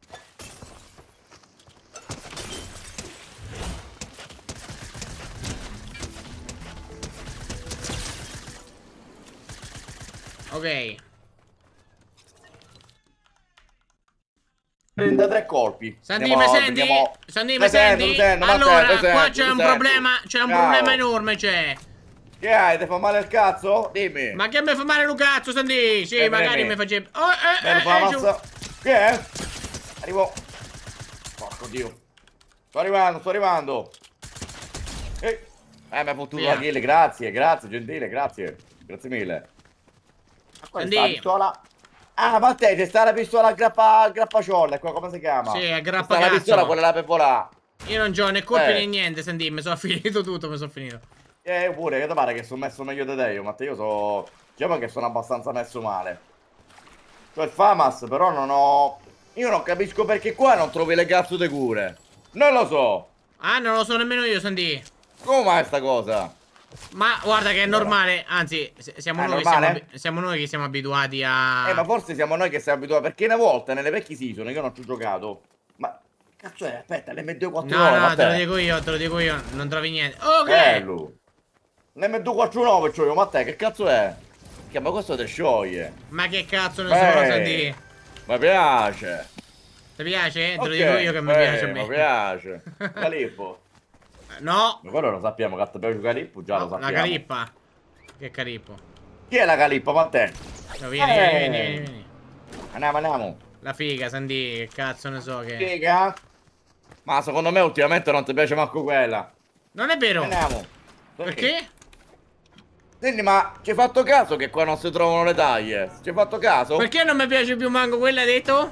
[SPEAKER 1] Ok.
[SPEAKER 2] trentatré colpi.
[SPEAKER 1] Sandy,
[SPEAKER 2] Andiamo,
[SPEAKER 1] mi senti?
[SPEAKER 2] andiamo...
[SPEAKER 1] Sandy, mi
[SPEAKER 2] Mi sento,
[SPEAKER 1] senti?
[SPEAKER 2] mi sento, ma
[SPEAKER 1] Allora,
[SPEAKER 2] sento, mi
[SPEAKER 1] qua
[SPEAKER 2] sento,
[SPEAKER 1] c'è
[SPEAKER 2] mi
[SPEAKER 1] un
[SPEAKER 2] sento.
[SPEAKER 1] problema. C'è un
[SPEAKER 2] Ciao.
[SPEAKER 1] problema enorme, c'è.
[SPEAKER 2] Che hai? Ti fa male il cazzo? Dimmi.
[SPEAKER 1] Ma che mi fa male un cazzo, Sandy? Sì,
[SPEAKER 2] Eh,
[SPEAKER 1] magari
[SPEAKER 2] bene.
[SPEAKER 1] mi facevi... Oh, eh,
[SPEAKER 2] Me ne
[SPEAKER 1] eh,
[SPEAKER 2] fa
[SPEAKER 1] eh,
[SPEAKER 2] la
[SPEAKER 1] giù.
[SPEAKER 2] mazza. Che è? Arrivo. Porco dio. Sto arrivando, sto arrivando. Ehi. Eh, mi ha fottuto
[SPEAKER 1] Via.
[SPEAKER 2] la kill. Grazie, grazie, gentile, grazie. Grazie mille. Ma qual è sta
[SPEAKER 1] Sandy.
[SPEAKER 2] pistola? Ah, ma te, c'è sta la pistola a grappa, a grappaciolla, qua, come si chiama?
[SPEAKER 1] Sì, a
[SPEAKER 2] C'è sta
[SPEAKER 1] grappacazzo.
[SPEAKER 2] la pistola, quella là per volare.
[SPEAKER 1] Io non c'ho né colpi
[SPEAKER 2] Eh.
[SPEAKER 1] né niente, Sandy. Mi sono finito tutto, mi sono finito.
[SPEAKER 2] Eh, pure, che ti pare che sono messo meglio di te io, Matteo, io so... Diciamo che sono abbastanza messo male. Cioè il FAMAS, però non ho... Io non capisco perché qua non trovi le cazzo di cure. Non lo so.
[SPEAKER 1] Ah, non lo so nemmeno io, Sandy.
[SPEAKER 2] Come mai sta cosa?
[SPEAKER 1] Ma guarda che è normale, anzi, siamo,
[SPEAKER 2] È
[SPEAKER 1] noi, che siamo,
[SPEAKER 2] normale?
[SPEAKER 1] abi- siamo noi che siamo abituati a...
[SPEAKER 2] Eh, ma forse siamo noi che siamo abituati, perché una volta nelle vecchie season io non ci ho giocato. Ma cazzo è? Aspetta, l'M due quattrunove,
[SPEAKER 1] No, no,
[SPEAKER 2] ma
[SPEAKER 1] te lo
[SPEAKER 2] te?
[SPEAKER 1] dico io, te lo dico io, non trovi niente. Ok!
[SPEAKER 2] Bello. L'M due quattrunove c'ho io, ma te che cazzo è? Che ma questo te scioglie.
[SPEAKER 1] Ma che cazzo ne sono,
[SPEAKER 2] Eh,
[SPEAKER 1] Sandy?
[SPEAKER 2] Mi piace.
[SPEAKER 1] Ti piace? Te lo
[SPEAKER 2] Ok,
[SPEAKER 1] dico io che mi
[SPEAKER 2] eh,
[SPEAKER 1] piace a me.
[SPEAKER 2] Mi piace. Calippo.
[SPEAKER 1] No,
[SPEAKER 2] Ma quello lo sappiamo, che ti piace Calippo, già
[SPEAKER 1] no,
[SPEAKER 2] lo
[SPEAKER 1] la
[SPEAKER 2] sappiamo.
[SPEAKER 1] calippa. Che calippo.
[SPEAKER 2] Chi è la Calippo, ma te?
[SPEAKER 1] No, vieni,
[SPEAKER 2] Eh.
[SPEAKER 1] vieni, vieni, vieni, vieni.
[SPEAKER 2] Andiamo, andiamo.
[SPEAKER 1] La figa, Sandy, che cazzo ne so che...
[SPEAKER 2] Figa? Ma secondo me ultimamente non ti piace manco quella.
[SPEAKER 1] Non è vero.
[SPEAKER 2] Andiamo.
[SPEAKER 1] Perché?
[SPEAKER 2] Senti, ma ci hai fatto caso che qua non si trovano le taglie? Ci hai fatto caso?
[SPEAKER 1] Perché non mi piace più manco quella, hai detto?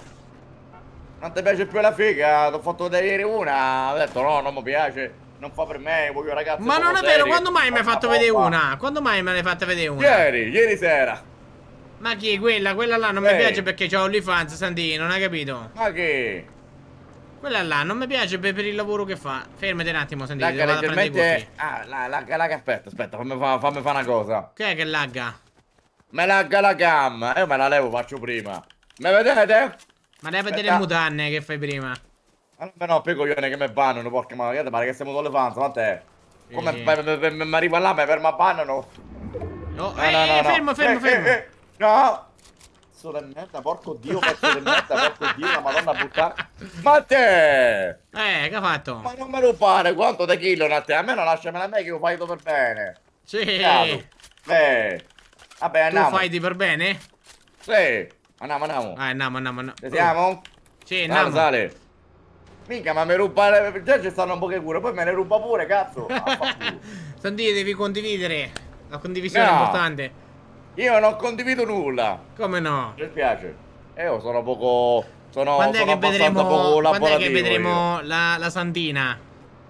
[SPEAKER 2] Non ti piace più la figa? Ti ho fatto vedere ieri una. Ho detto no, non mi piace. Non fa per me, voglio ragazzi.
[SPEAKER 1] Ma non è
[SPEAKER 2] seri.
[SPEAKER 1] vero, quando mai mi hai
[SPEAKER 2] Porca
[SPEAKER 1] fatto vedere
[SPEAKER 2] bomba.
[SPEAKER 1] una? Quando mai me l'hai fatta vedere una?
[SPEAKER 2] Ieri, ieri sera.
[SPEAKER 1] Ma chi è quella? Quella là non mi
[SPEAKER 2] Ehi.
[SPEAKER 1] piace perché c'ho OnlyFans, Sandy, non hai capito?
[SPEAKER 2] Ma che?
[SPEAKER 1] Quella là non mi piace per, per il lavoro che fa. Fermati un attimo, Sandy,
[SPEAKER 2] Lagga
[SPEAKER 1] devo vado a prendere i
[SPEAKER 2] leggermente.
[SPEAKER 1] cuffie.
[SPEAKER 2] Ah, la, la, la, aspetta, aspetta, fammi fare fammi fa una cosa.
[SPEAKER 1] Che è che lagga?
[SPEAKER 2] Me lagga la cam. Io me la levo, faccio prima. Me vedete?
[SPEAKER 1] Ma devi vedere
[SPEAKER 2] Aspetta.
[SPEAKER 1] le mutanne che fai prima.
[SPEAKER 2] Allora, no, poi coglione che mi bannano, porca ma che pare che siamo sulle fanze, ma te? Come
[SPEAKER 1] Sì, sì.
[SPEAKER 2] mi arriva là, mi ferma a bannano?
[SPEAKER 1] Oh,
[SPEAKER 2] No,
[SPEAKER 1] eh,
[SPEAKER 2] no, no,
[SPEAKER 1] eh,
[SPEAKER 2] no.
[SPEAKER 1] fermo, fermo,
[SPEAKER 2] Eh,
[SPEAKER 1] fermo.
[SPEAKER 2] eh, eh, no! Pezzo di merda, porco dio, pezzo di merda, porco dio, la madonna puttana. Ma te!
[SPEAKER 1] Eh, che ha fatto?
[SPEAKER 2] Ma non me lo pare, quanto te chillano a te? A me non lasciamela a me che lo fai tutto per bene.
[SPEAKER 1] Sì.
[SPEAKER 2] Caso. Eh. Vabbè,
[SPEAKER 1] Tu
[SPEAKER 2] andiamo.
[SPEAKER 1] fai di per bene?
[SPEAKER 2] Sì. Andiamo, andiamo.
[SPEAKER 1] Ah, andiamo, andiamo, andiamo.
[SPEAKER 2] Ci siamo?
[SPEAKER 1] Sì,
[SPEAKER 2] Sale,
[SPEAKER 1] andiamo.
[SPEAKER 2] sale. Minchia, ma mi ruba le... Già ci stanno un po' che cure, poi me ne ruba pure, cazzo. Affanculo.
[SPEAKER 1] Senti, devi condividere. La condivisione è
[SPEAKER 2] No.
[SPEAKER 1] importante.
[SPEAKER 2] Io non condivido nulla.
[SPEAKER 1] Come no?
[SPEAKER 2] Mi spiace. E io sono poco... Sono,
[SPEAKER 1] Quando è
[SPEAKER 2] sono
[SPEAKER 1] che
[SPEAKER 2] abbastanza
[SPEAKER 1] vedremo,
[SPEAKER 2] poco
[SPEAKER 1] quando è
[SPEAKER 2] lavorativo
[SPEAKER 1] che
[SPEAKER 2] io.
[SPEAKER 1] vedremo la, la Sandina?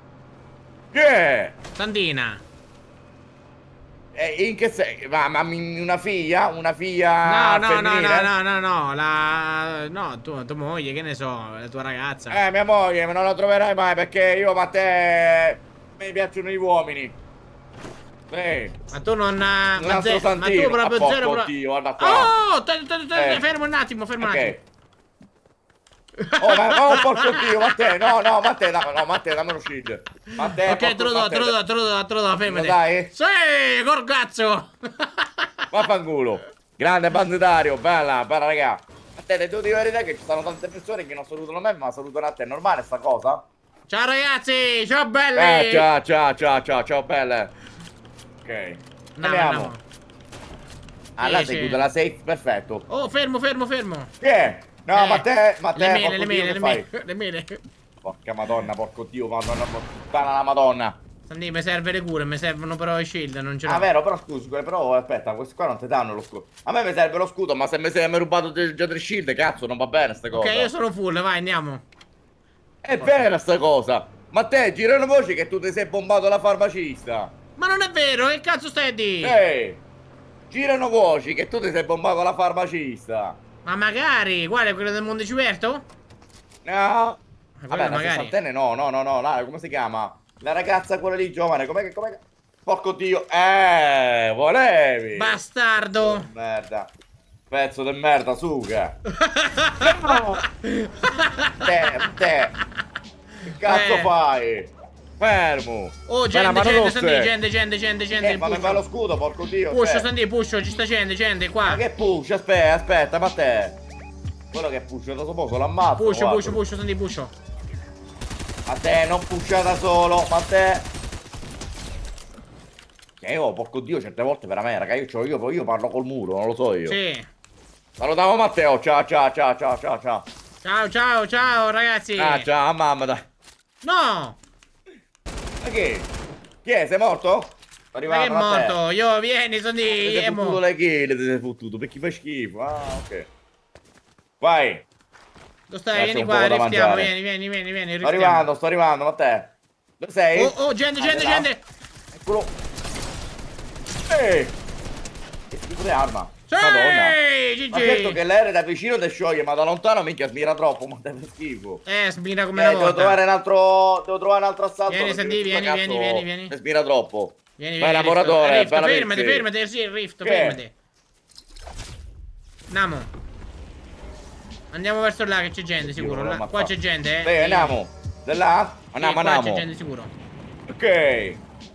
[SPEAKER 2] Che è?
[SPEAKER 1] Sandina.
[SPEAKER 2] Eh, in che senso? Ma, ma mi- una figlia? Una
[SPEAKER 1] No,
[SPEAKER 2] figlia
[SPEAKER 1] no, no,
[SPEAKER 2] femminile?
[SPEAKER 1] no, no, no, no, la... No, tu, tua moglie, che ne so, la tua ragazza.
[SPEAKER 2] Eh, mia moglie, ma non la troverai mai perché io, ma te... Mi piacciono gli uomini. Sì.
[SPEAKER 1] Ma tu non...
[SPEAKER 2] Un
[SPEAKER 1] Ma,
[SPEAKER 2] altro
[SPEAKER 1] ze- ma
[SPEAKER 2] santino.
[SPEAKER 1] tu proprio
[SPEAKER 2] Ah,
[SPEAKER 1] zero...
[SPEAKER 2] porco
[SPEAKER 1] pro-
[SPEAKER 2] Dio, guarda qua.
[SPEAKER 1] Oh, te- te- te-
[SPEAKER 2] Eh.
[SPEAKER 1] fermo un attimo, fermo un
[SPEAKER 2] Ok.
[SPEAKER 1] attimo.
[SPEAKER 2] Oh, ma oh, porco Dio, ma te, no, no, ma te, no, no, ma te, dammi uno shield. Ma te,
[SPEAKER 1] Ok, te lo do,
[SPEAKER 2] ma
[SPEAKER 1] te lo do, te lo do, te lo do, fermati.
[SPEAKER 2] Lo dai?
[SPEAKER 1] Sì, col cazzo.
[SPEAKER 2] Vaffanculo. Grande banditario, bella, bella raga. A te, devo dire la verità che ci sono tante persone che non salutano me, ma salutano a te. È normale sta cosa?
[SPEAKER 1] Ciao ragazzi, ciao belli.
[SPEAKER 2] Eh, ciao, ciao, ciao, ciao, ciao, belle. Ok.
[SPEAKER 1] No,
[SPEAKER 2] Andiamo.
[SPEAKER 1] no.
[SPEAKER 2] Ah, là
[SPEAKER 1] Sì,
[SPEAKER 2] sei
[SPEAKER 1] sì.
[SPEAKER 2] chiusa la safe, perfetto.
[SPEAKER 1] Oh, fermo, fermo, fermo.
[SPEAKER 2] Che è? No,
[SPEAKER 1] Eh,
[SPEAKER 2] ma te, ma te,
[SPEAKER 1] Le mele,
[SPEAKER 2] porco
[SPEAKER 1] le
[SPEAKER 2] Dio,
[SPEAKER 1] mele,
[SPEAKER 2] che
[SPEAKER 1] le
[SPEAKER 2] fai?
[SPEAKER 1] mele, le mele.
[SPEAKER 2] Porca madonna, porco Dio, madonna, puttana la madonna.
[SPEAKER 1] Senti, mi serve le cure, mi servono però i shield, non ce l'ho.
[SPEAKER 2] Ah, vero, però scusa, però aspetta, questi qua non ti danno lo scudo. A me mi serve lo scudo, ma se mi sei rubato già tre shield, cazzo, non va bene sta cosa.
[SPEAKER 1] Ok, io sono full, vai, andiamo.
[SPEAKER 2] È vera sta cosa. Ma te, girano voci che tu ti sei bombato la farmacista.
[SPEAKER 1] Ma non è vero, che cazzo stai a dire?
[SPEAKER 2] Ehi, girano voci che tu ti sei bombato la farmacista.
[SPEAKER 1] Ma magari, quale, quello del Monte Ciberto?
[SPEAKER 2] No.
[SPEAKER 1] Ma
[SPEAKER 2] Vabbè,
[SPEAKER 1] quello
[SPEAKER 2] la
[SPEAKER 1] magari.
[SPEAKER 2] sessantenne no, no, no, no, la- come si chiama? La ragazza quella lì giovane, com'è che, com'è che... Porco Dio, eh, volevi.
[SPEAKER 1] Bastardo.
[SPEAKER 2] Merda. Pezzo di merda, suga. No. Te, te. Che cazzo
[SPEAKER 1] Eh.
[SPEAKER 2] fai? Fermo.
[SPEAKER 1] Oh,
[SPEAKER 2] Fai
[SPEAKER 1] gente,
[SPEAKER 2] una mano
[SPEAKER 1] gente,
[SPEAKER 2] rossa.
[SPEAKER 1] Sandy, gente, gente, gente, gente,
[SPEAKER 2] Eh, fammi
[SPEAKER 1] pusho.
[SPEAKER 2] fare lo scudo, porco Dio.
[SPEAKER 1] Pusho,
[SPEAKER 2] te.
[SPEAKER 1] Sandy, pusho, ci sta gente, gente, qua.
[SPEAKER 2] Ma che push? Aspetta, aspetta, ma te. Quello che push da solo l'ammazzo.
[SPEAKER 1] Pusho,
[SPEAKER 2] guarda.
[SPEAKER 1] pusho, pusho, Sandy, pusho.
[SPEAKER 2] Ma te, non pusha da solo, ma te. Che oh, porco Dio, certe volte per me, raga, io, c'ho- io, io parlo col muro, non lo so io.
[SPEAKER 1] Sì.
[SPEAKER 2] Salutiamo Matteo, ciao, ciao, ciao, ciao, ciao, ciao.
[SPEAKER 1] Ciao, ciao, ciao, ragazzi.
[SPEAKER 2] Ah, ciao, mamma, dai.
[SPEAKER 1] No.
[SPEAKER 2] Ma che? Chi è? Sei morto? Sto
[SPEAKER 1] Ma che è
[SPEAKER 2] arrivando, Matteo.
[SPEAKER 1] morto? Io, vieni,
[SPEAKER 2] Ti
[SPEAKER 1] Sandy,
[SPEAKER 2] sei
[SPEAKER 1] è
[SPEAKER 2] fottuto
[SPEAKER 1] mo.
[SPEAKER 2] le kill, ti sei fottuto, perché fai schifo. Ah, ok. Vai.
[SPEAKER 1] Dove stai?
[SPEAKER 2] Lascia
[SPEAKER 1] Vieni
[SPEAKER 2] un
[SPEAKER 1] qua,
[SPEAKER 2] poco da
[SPEAKER 1] riftiamo,
[SPEAKER 2] mangiare.
[SPEAKER 1] vieni, vieni, vieni, vieni,
[SPEAKER 2] Sto
[SPEAKER 1] riftiamo.
[SPEAKER 2] arrivando, sto arrivando, Matteo. Dove sei?
[SPEAKER 1] Oh, oh, gente,
[SPEAKER 2] Ah,
[SPEAKER 1] gente,
[SPEAKER 2] là.
[SPEAKER 1] gente.
[SPEAKER 2] Eccolo. Ehi! Che schifo di arma.
[SPEAKER 1] Sì,
[SPEAKER 2] Madonna.
[SPEAKER 1] G G.
[SPEAKER 2] Ma certo che l'aereo da vicino ti scioglie, ma da lontano minchia smira troppo, ma te fa schifo.
[SPEAKER 1] Eh, smira come
[SPEAKER 2] Eh,
[SPEAKER 1] una
[SPEAKER 2] devo
[SPEAKER 1] volta.
[SPEAKER 2] trovare un altro. Devo trovare un altro assalto.
[SPEAKER 1] Vieni,
[SPEAKER 2] perché
[SPEAKER 1] Sandy,
[SPEAKER 2] questo
[SPEAKER 1] vieni,
[SPEAKER 2] cazzo
[SPEAKER 1] vieni, vieni, vieni.
[SPEAKER 2] mi smira troppo.
[SPEAKER 1] Vieni,
[SPEAKER 2] Vai
[SPEAKER 1] vieni,
[SPEAKER 2] lavoratore,
[SPEAKER 1] Rift,
[SPEAKER 2] bella
[SPEAKER 1] fermati,
[SPEAKER 2] pezzi.
[SPEAKER 1] fermati, sì, Rift,
[SPEAKER 2] Che?
[SPEAKER 1] fermati. Andiamo. Andiamo verso là che c'è gente, sicuro. Là- qua c'è gente, eh.
[SPEAKER 2] Sì, andiamo. Da là?
[SPEAKER 1] Sì,
[SPEAKER 2] Andiamo,
[SPEAKER 1] qua
[SPEAKER 2] andiamo.
[SPEAKER 1] c'è gente, sicuro.
[SPEAKER 2] Ok.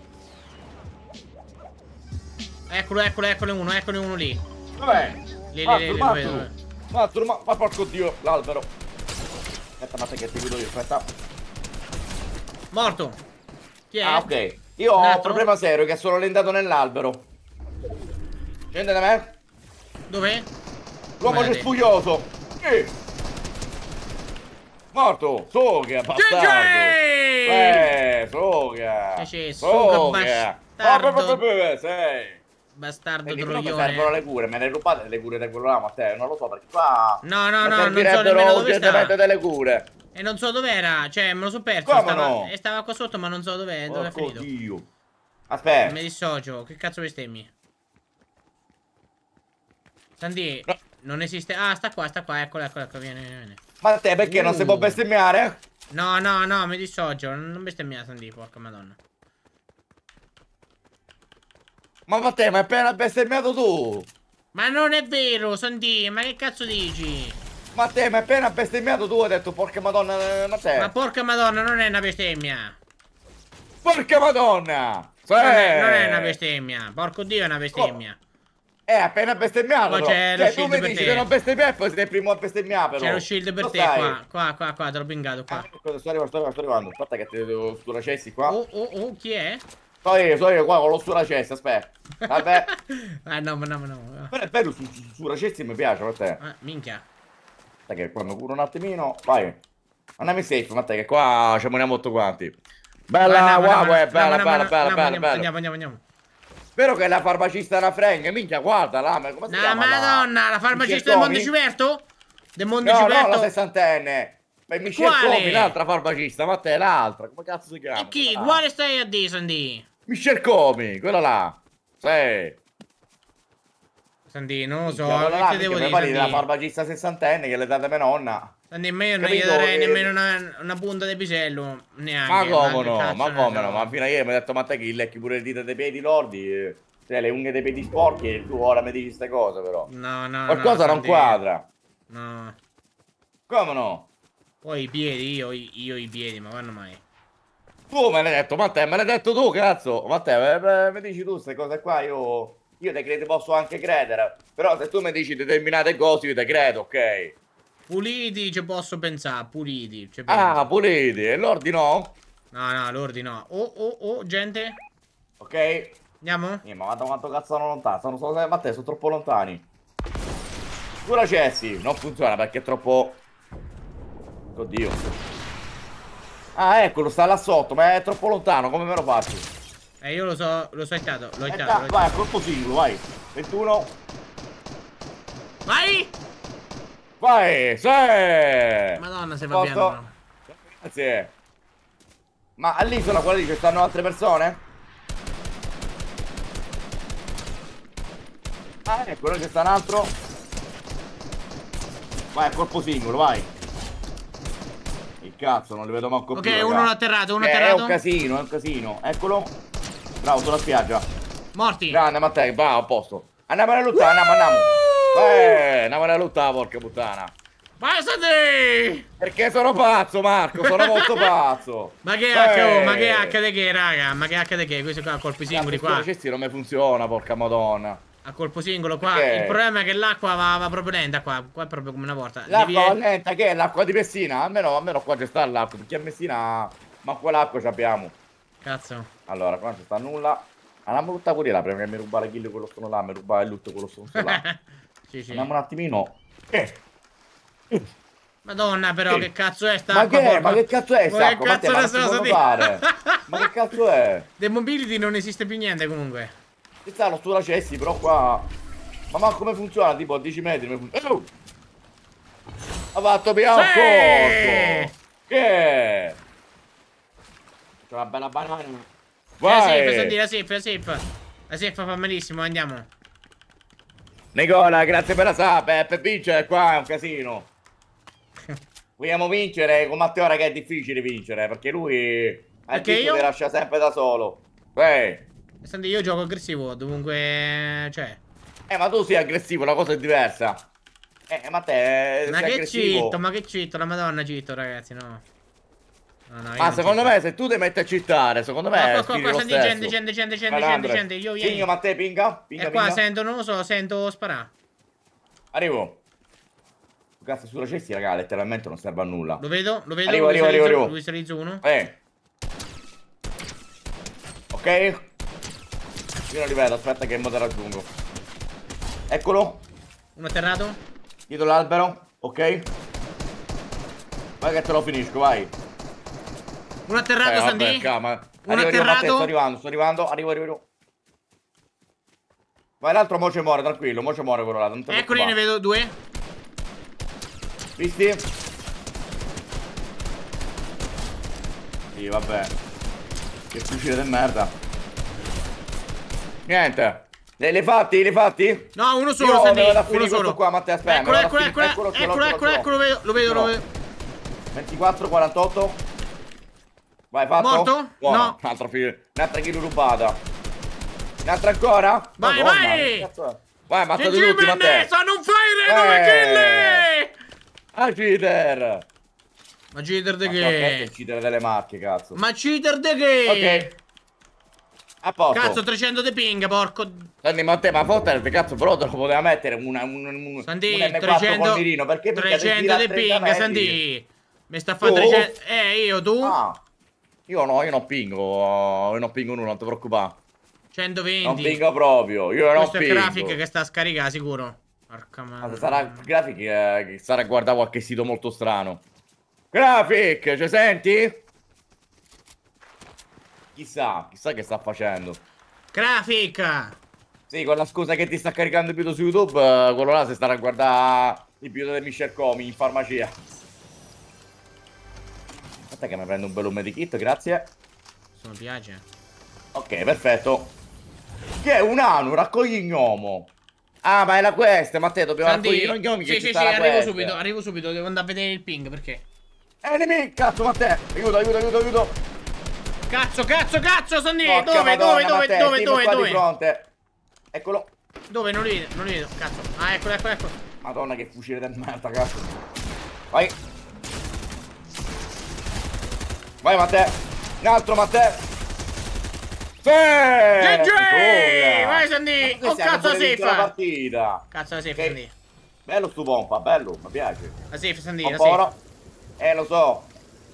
[SPEAKER 1] Eccolo, eccolo, eccolo uno, eccolo uno lì.
[SPEAKER 2] Dov'è?
[SPEAKER 1] Lì, lì,
[SPEAKER 2] Mazzolo,
[SPEAKER 1] lì, lì, lo
[SPEAKER 2] mazzolo.
[SPEAKER 1] vedo.
[SPEAKER 2] Mazzolo, ma, ma porco dio, l'albero. Aspetta, ma te che ti guido io, aspetta.
[SPEAKER 1] Morto. Chi è?
[SPEAKER 2] Ah, ok. Io
[SPEAKER 1] Un
[SPEAKER 2] ho un
[SPEAKER 1] altro?
[SPEAKER 2] problema serio, che sono lentato nell'albero. Scende da me?
[SPEAKER 1] Dov'è?
[SPEAKER 2] L'uomo
[SPEAKER 1] Dov'è?
[SPEAKER 2] cespuglioso. Sì. Morto. Soga, bastardo. Eh, soga.
[SPEAKER 1] Sì, sì, soga, bastardo.
[SPEAKER 2] Sei.
[SPEAKER 1] Bastardo
[SPEAKER 2] Mi servono
[SPEAKER 1] troione.
[SPEAKER 2] le cure, me le rubate le cure di quello là, Matteo? Non lo so, perché qua
[SPEAKER 1] No, no,
[SPEAKER 2] mi
[SPEAKER 1] no, non so
[SPEAKER 2] servirebbero
[SPEAKER 1] nemmeno dove
[SPEAKER 2] urgentemente
[SPEAKER 1] sta.
[SPEAKER 2] delle cure.
[SPEAKER 1] E non so dov'era, cioè me lo so perso.
[SPEAKER 2] Come
[SPEAKER 1] Stava,
[SPEAKER 2] no?
[SPEAKER 1] e stava qua sotto, ma non so dov'è, dove è
[SPEAKER 2] Porco
[SPEAKER 1] finito.
[SPEAKER 2] Dio. Aspetta.
[SPEAKER 1] Mi dissocio, che cazzo bestemmi? Sandy,
[SPEAKER 2] No.
[SPEAKER 1] non esiste. Ah, sta qua, sta qua, eccolo, eccolo, ecco, vieni, vieni, vieni.
[SPEAKER 2] Ma te perché
[SPEAKER 1] Uh.
[SPEAKER 2] non si può bestemmiare?
[SPEAKER 1] No, no, no, mi dissocio, non bestemmiare, Sandy, porca madonna.
[SPEAKER 2] Ma Matteo, ma hai appena bestemmiato tu.
[SPEAKER 1] Ma non è vero, Sandy, ma che cazzo dici?
[SPEAKER 2] Matteo, ma hai appena bestemmiato tu, hai detto porca madonna, Matteo.
[SPEAKER 1] Ma porca madonna, non è una bestemmia.
[SPEAKER 2] Porca madonna. Sì.
[SPEAKER 1] Non è, non è una bestemmia, porco dio è una bestemmia.
[SPEAKER 2] Eh, appena bestemmiato.
[SPEAKER 1] Poi
[SPEAKER 2] però.
[SPEAKER 1] c'è lo
[SPEAKER 2] Cioè, tu
[SPEAKER 1] shield
[SPEAKER 2] mi
[SPEAKER 1] per
[SPEAKER 2] dici
[SPEAKER 1] te.
[SPEAKER 2] che non bestemmiare e poi sei il primo a bestemmiare, però.
[SPEAKER 1] C'è lo shield per
[SPEAKER 2] Lo
[SPEAKER 1] te
[SPEAKER 2] sai.
[SPEAKER 1] qua, qua, qua, qua, te l'ho pingato qua.
[SPEAKER 2] Ah, ecco, sto arrivando, sto arrivando, sto arrivando. Aspetta che ti devo sturacessi qua.
[SPEAKER 1] Oh, oh, oh, chi è?
[SPEAKER 2] So io, so io qua con lo sturacessi, aspetta. Vabbè.
[SPEAKER 1] Ah, no, ma no, ma no.
[SPEAKER 2] Però è bello, su, su, sturacessi mi piace, per te.
[SPEAKER 1] Ah, minchia.
[SPEAKER 2] Aspetta che qua mi curo un attimino. Vai. Andiamo safe, Matteo, che qua ci muniamo tutto quanti. Bella, wow, bella, bella, bella, bella, bella.
[SPEAKER 1] Andiamo, andiamo, andiamo.
[SPEAKER 2] Spero che la farmacista era Frank, minchia, guarda là, ma come si
[SPEAKER 1] No,
[SPEAKER 2] chiama?
[SPEAKER 1] madonna, la farmacista del Mondo Civerto? Del Mondo
[SPEAKER 2] No, no,
[SPEAKER 1] Civerto?
[SPEAKER 2] la sessantenne. Ma mi
[SPEAKER 1] Quale?
[SPEAKER 2] cercomi l'altra farmacista, ma te l'altra, come cazzo si chiama?
[SPEAKER 1] E chi?
[SPEAKER 2] Ah.
[SPEAKER 1] Quale stai a dire, Sandy?
[SPEAKER 2] Mi cercomi, quella là. Sì.
[SPEAKER 1] Sandy, non lo so,
[SPEAKER 2] Quella
[SPEAKER 1] che
[SPEAKER 2] là,
[SPEAKER 1] ti devo
[SPEAKER 2] minchia,
[SPEAKER 1] dire,
[SPEAKER 2] mi parli della
[SPEAKER 1] Sandy?
[SPEAKER 2] farmacista sessantenne che le date a mia nonna.
[SPEAKER 1] Sandy, ma io non gli
[SPEAKER 2] Capito?
[SPEAKER 1] darei
[SPEAKER 2] Eh,
[SPEAKER 1] nemmeno una, una punta di pisello, neanche.
[SPEAKER 2] Ma come
[SPEAKER 1] che
[SPEAKER 2] no,
[SPEAKER 1] cazzo
[SPEAKER 2] ma
[SPEAKER 1] ne
[SPEAKER 2] come
[SPEAKER 1] so.
[SPEAKER 2] no, ma fino a ieri mi ha detto ma te che gli lecchi pure le dita dei piedi lordi, eh, cioè le unghie dei piedi sporchi e tu ora mi dici queste cose però.
[SPEAKER 1] No, no,
[SPEAKER 2] Qualcosa
[SPEAKER 1] no,
[SPEAKER 2] non
[SPEAKER 1] Sandy.
[SPEAKER 2] quadra.
[SPEAKER 1] No.
[SPEAKER 2] Come no?
[SPEAKER 1] Poi i piedi, io, io i piedi, ma vanno mai.
[SPEAKER 2] Tu me l'hai detto, Matteo, me l'hai detto tu, cazzo. Matteo, eh, eh, mi dici tu queste cose qua, io, io te credi, posso anche credere. Però se tu mi dici determinate cose, io te credo, ok?
[SPEAKER 1] Puliti ci posso pensare, puliti. Ci
[SPEAKER 2] Ah,
[SPEAKER 1] penso.
[SPEAKER 2] puliti, e l'ordi no?
[SPEAKER 1] No, no, l'ordine no. Oh, oh, oh, gente.
[SPEAKER 2] Ok?
[SPEAKER 1] Andiamo?
[SPEAKER 2] Eh, ma guarda quanto cazzo sono lontani, sono, sono, Matteo, sono troppo lontani. Pure Cessi, non funziona perché è troppo... Oddio. Ah, eccolo, sta là sotto, ma è troppo lontano, come me lo faccio?
[SPEAKER 1] Eh, io lo so, lo so hittato, l'ho
[SPEAKER 2] Eh,
[SPEAKER 1] hittato,
[SPEAKER 2] da-
[SPEAKER 1] l'ho
[SPEAKER 2] vai,
[SPEAKER 1] hittato.
[SPEAKER 2] colpo singolo, vai. ventuno.
[SPEAKER 1] Vai!
[SPEAKER 2] Vai, sì!
[SPEAKER 1] Madonna, se va
[SPEAKER 2] Posto?
[SPEAKER 1] piano.
[SPEAKER 2] Grazie. Ma all'isola quella lì ci stanno altre persone? Ah, ecco, là c'è sta un altro. Vai, a colpo singolo, vai. Il cazzo, non li vedo manco
[SPEAKER 1] Ok,
[SPEAKER 2] più, raga.
[SPEAKER 1] uno l'ha atterrato, uno
[SPEAKER 2] Eh,
[SPEAKER 1] atterrato.
[SPEAKER 2] È un casino, è un casino. Eccolo. Bravo, sulla spiaggia.
[SPEAKER 1] Morti.
[SPEAKER 2] Grande, Matteo, va a posto. Andiamo a lottare, andiamo, andiamo. Eh, andiamo a lottare, porca puttana.
[SPEAKER 1] Passati!
[SPEAKER 2] Perché sono pazzo, Marco, sono molto pazzo.
[SPEAKER 1] Ma che
[SPEAKER 2] Eh.
[SPEAKER 1] H, oh, ma che H di che, raga? Ma che H di che? Questi qua a colpi singoli qua.
[SPEAKER 2] Il cestino non mi funziona, porca madonna.
[SPEAKER 1] A colpo singolo qua.
[SPEAKER 2] Perché?
[SPEAKER 1] Il problema è che l'acqua va, va proprio lenta qua. Qua è proprio come una volta.
[SPEAKER 2] L'acqua
[SPEAKER 1] Devi-
[SPEAKER 2] lenta che è l'acqua di Messina? Almeno, almeno qua c'è sta l'acqua, perché a Messina ma quell'acqua ci abbiamo.
[SPEAKER 1] Cazzo.
[SPEAKER 2] Allora, qua non c'è sta nulla. Andiamo a buttare pure là, prima che mi rubare kill quello sono là, mi rubare il loot quello sono là.
[SPEAKER 1] Sì, sì.
[SPEAKER 2] Andiamo un attimino. Eh.
[SPEAKER 1] Madonna, però,
[SPEAKER 2] Sì.
[SPEAKER 1] che cazzo è sta
[SPEAKER 2] Ma
[SPEAKER 1] acqua,
[SPEAKER 2] che,
[SPEAKER 1] porca-
[SPEAKER 2] ma che cazzo è
[SPEAKER 1] Ma
[SPEAKER 2] sta
[SPEAKER 1] che
[SPEAKER 2] acqua? Matteo,
[SPEAKER 1] cazzo
[SPEAKER 2] ma
[SPEAKER 1] ne
[SPEAKER 2] non si
[SPEAKER 1] so,
[SPEAKER 2] può
[SPEAKER 1] Sadi?
[SPEAKER 2] notare. Ma che cazzo è?
[SPEAKER 1] The Mobility non esiste più niente comunque.
[SPEAKER 2] Ci sta lo sturacessi, però qua... Ma, ma come funziona? Tipo a dieci metri mi funziona... Oh! Ha fatto via un
[SPEAKER 1] Sì!
[SPEAKER 2] corpo! Che? C'è una bella banana.
[SPEAKER 1] La
[SPEAKER 2] Vai!
[SPEAKER 1] safe, Sandy, la safe, la safe. La seffa fa malissimo, andiamo.
[SPEAKER 2] Nicola, grazie per la sub, eh, per vincere qua è un casino. Vogliamo vincere con Matteo, raga, è difficile vincere, perché lui ha il
[SPEAKER 1] Perché
[SPEAKER 2] visto
[SPEAKER 1] io?
[SPEAKER 2] ti lascia sempre da solo. Eh.
[SPEAKER 1] Senti, io gioco aggressivo, dovunque... Cioè...
[SPEAKER 2] Eh, ma tu sei aggressivo, la cosa è diversa. Eh, ma te
[SPEAKER 1] Ma
[SPEAKER 2] sei
[SPEAKER 1] che
[SPEAKER 2] aggressivo.
[SPEAKER 1] cheat, ma che cheat, la madonna cheat, ragazzi, no. No, no, io
[SPEAKER 2] Ma
[SPEAKER 1] non
[SPEAKER 2] secondo
[SPEAKER 1] cheat.
[SPEAKER 2] me se tu ti metti a cheatare, secondo me
[SPEAKER 1] No,
[SPEAKER 2] è
[SPEAKER 1] qua, qua, qua,
[SPEAKER 2] lo
[SPEAKER 1] senti,
[SPEAKER 2] stesso.
[SPEAKER 1] gente, gente, gente, gente,
[SPEAKER 2] Vai,
[SPEAKER 1] gente,
[SPEAKER 2] Andre.
[SPEAKER 1] gente, io, io.
[SPEAKER 2] Pigno, Matteo, pinga, pinga,
[SPEAKER 1] E qua
[SPEAKER 2] pinga.
[SPEAKER 1] sento, non lo so, sento sparare.
[SPEAKER 2] Arrivo. Cazzo sulla cesti, raga, letteralmente non serve a nulla.
[SPEAKER 1] Lo vedo, lo vedo,
[SPEAKER 2] Arrivo,
[SPEAKER 1] lo
[SPEAKER 2] arrivo, arrivo,
[SPEAKER 1] visualizzo,
[SPEAKER 2] arrivo.
[SPEAKER 1] lo visualizzo uno.
[SPEAKER 2] Eh. Ok. Io non li vedo, aspetta che mo te raggiungo. Eccolo.
[SPEAKER 1] Uno atterrato.
[SPEAKER 2] Dietro l'albero, ok. Vai che te lo finisco, vai.
[SPEAKER 1] Uno atterrato,
[SPEAKER 2] Eh,
[SPEAKER 1] Sandy.
[SPEAKER 2] vabbè, calma.
[SPEAKER 1] Uno
[SPEAKER 2] Arrivo, arrivo, Matteo,
[SPEAKER 1] atterrato.
[SPEAKER 2] sto arrivando, sto arrivando, arrivo, arrivo, arrivo. Vai, l'altro mo ci muore, tranquillo, mo ci muore quello là, non te
[SPEAKER 1] Eccoli, ne
[SPEAKER 2] preoccupare.
[SPEAKER 1] vedo due.
[SPEAKER 2] Visti? Sì, vabbè. Che fucile del merda. Niente. Le, le fatti? Le fatti?
[SPEAKER 1] No, uno solo,
[SPEAKER 2] Io
[SPEAKER 1] Sandy.
[SPEAKER 2] me vado a
[SPEAKER 1] Uno
[SPEAKER 2] finire
[SPEAKER 1] solo.
[SPEAKER 2] questo qua, Matteo, aspetta.
[SPEAKER 1] Eccolo,
[SPEAKER 2] me vado a
[SPEAKER 1] eccolo,
[SPEAKER 2] finire-
[SPEAKER 1] eccolo,
[SPEAKER 2] ce l'ho,
[SPEAKER 1] eccolo,
[SPEAKER 2] ce l'ho,
[SPEAKER 1] eccolo,
[SPEAKER 2] ce l'ho.
[SPEAKER 1] eccolo, lo vedo, lo vedo, lo
[SPEAKER 2] Ce
[SPEAKER 1] vedo.
[SPEAKER 2] l'ho. ventiquattro quarantotto. Vai, fatto?
[SPEAKER 1] Morto?
[SPEAKER 2] Buono.
[SPEAKER 1] No.
[SPEAKER 2] Un'altra, fi- un'altra kill rubata. Un'altra ancora?
[SPEAKER 1] Vai,
[SPEAKER 2] Madonna,
[SPEAKER 1] vai.
[SPEAKER 2] che cazzo è? Vai, matta
[SPEAKER 1] Gigi
[SPEAKER 2] tutti, Matteo.
[SPEAKER 1] Mendesa, non fai le
[SPEAKER 2] Eh.
[SPEAKER 1] due kill!
[SPEAKER 2] Ah, cheater.
[SPEAKER 1] Ma cheater de
[SPEAKER 2] Ma so che è
[SPEAKER 1] che?
[SPEAKER 2] il cheater delle macchie, cazzo.
[SPEAKER 1] Ma cheater de che?
[SPEAKER 2] Ok. A posto.
[SPEAKER 1] Cazzo, trecento di ping, porco.
[SPEAKER 2] Sandy, ma te, ma Fortnite, cazzo, però te lo poteva mettere una, un, un,
[SPEAKER 1] Sandy,
[SPEAKER 2] un M quattro
[SPEAKER 1] trecento,
[SPEAKER 2] col mirino, perché mica ti
[SPEAKER 1] trecento
[SPEAKER 2] tira a
[SPEAKER 1] di
[SPEAKER 2] trenta
[SPEAKER 1] ping,
[SPEAKER 2] metri.
[SPEAKER 1] Sandy. Mi sta a fare
[SPEAKER 2] Tu?
[SPEAKER 1] trecento. Eh, io, tu?
[SPEAKER 2] Ah, io no, io non pingo, io non pingo nulla, non ti preoccupare. Non
[SPEAKER 1] centoventi.
[SPEAKER 2] pingo proprio, io non
[SPEAKER 1] Questo è
[SPEAKER 2] pingo.
[SPEAKER 1] Graphic che sta a scaricare, sicuro. Porca
[SPEAKER 2] Ma
[SPEAKER 1] madre.
[SPEAKER 2] sarà Graphic eh, che sarà a guardare qualche sito molto strano. Graphic, ci senti? Chissà, chissà che sta facendo.
[SPEAKER 1] Graphic.
[SPEAKER 2] Sì, con la scusa che ti sta caricando il video su YouTube, eh, quello là si starà a guardare il video del Michel Comi in farmacia. Aspetta che mi prendo un bel medikit, grazie.
[SPEAKER 1] Questo mi piace.
[SPEAKER 2] Ok, perfetto. Che è un anno, raccogli gnomo. Ah, ma è la quest, ma te dobbiamo
[SPEAKER 1] Sandy,
[SPEAKER 2] raccogliere i gnomi che
[SPEAKER 1] sì,
[SPEAKER 2] ci
[SPEAKER 1] sì,
[SPEAKER 2] sta
[SPEAKER 1] sì,
[SPEAKER 2] la
[SPEAKER 1] arrivo
[SPEAKER 2] quest.
[SPEAKER 1] subito, arrivo subito, devo andare a vedere il ping, perché?
[SPEAKER 2] Enemy, cazzo, Matteo. Aiuto, aiuto, aiuto, aiuto.
[SPEAKER 1] Cazzo, cazzo, cazzo, Sandy,
[SPEAKER 2] Porca
[SPEAKER 1] dove,
[SPEAKER 2] Madonna,
[SPEAKER 1] dove, dove,
[SPEAKER 2] Matteo,
[SPEAKER 1] dove,
[SPEAKER 2] team
[SPEAKER 1] dove,
[SPEAKER 2] qua di
[SPEAKER 1] dove?
[SPEAKER 2] fronte. Eccolo.
[SPEAKER 1] Dove? Non li vedo, non li vedo, cazzo. Ah, eccolo, eccolo, eccolo.
[SPEAKER 2] Madonna, che fucile del merda, cazzo. Vai. Vai, Matteo. Un altro, Matteo. Sì!
[SPEAKER 1] G G!
[SPEAKER 2] Vittoria!
[SPEAKER 1] Vai, Sandy!
[SPEAKER 2] Ma
[SPEAKER 1] Oh,
[SPEAKER 2] siamo
[SPEAKER 1] cazzo, la
[SPEAKER 2] pure vinto la
[SPEAKER 1] safe!
[SPEAKER 2] partita.
[SPEAKER 1] Cazzo, la safe,
[SPEAKER 2] Ok.
[SPEAKER 1] Sandy.
[SPEAKER 2] Bello sto pompa, bello, mi piace.
[SPEAKER 1] La safe, Sandy,
[SPEAKER 2] Un
[SPEAKER 1] la
[SPEAKER 2] po'
[SPEAKER 1] safe.
[SPEAKER 2] ora. Eh, lo so.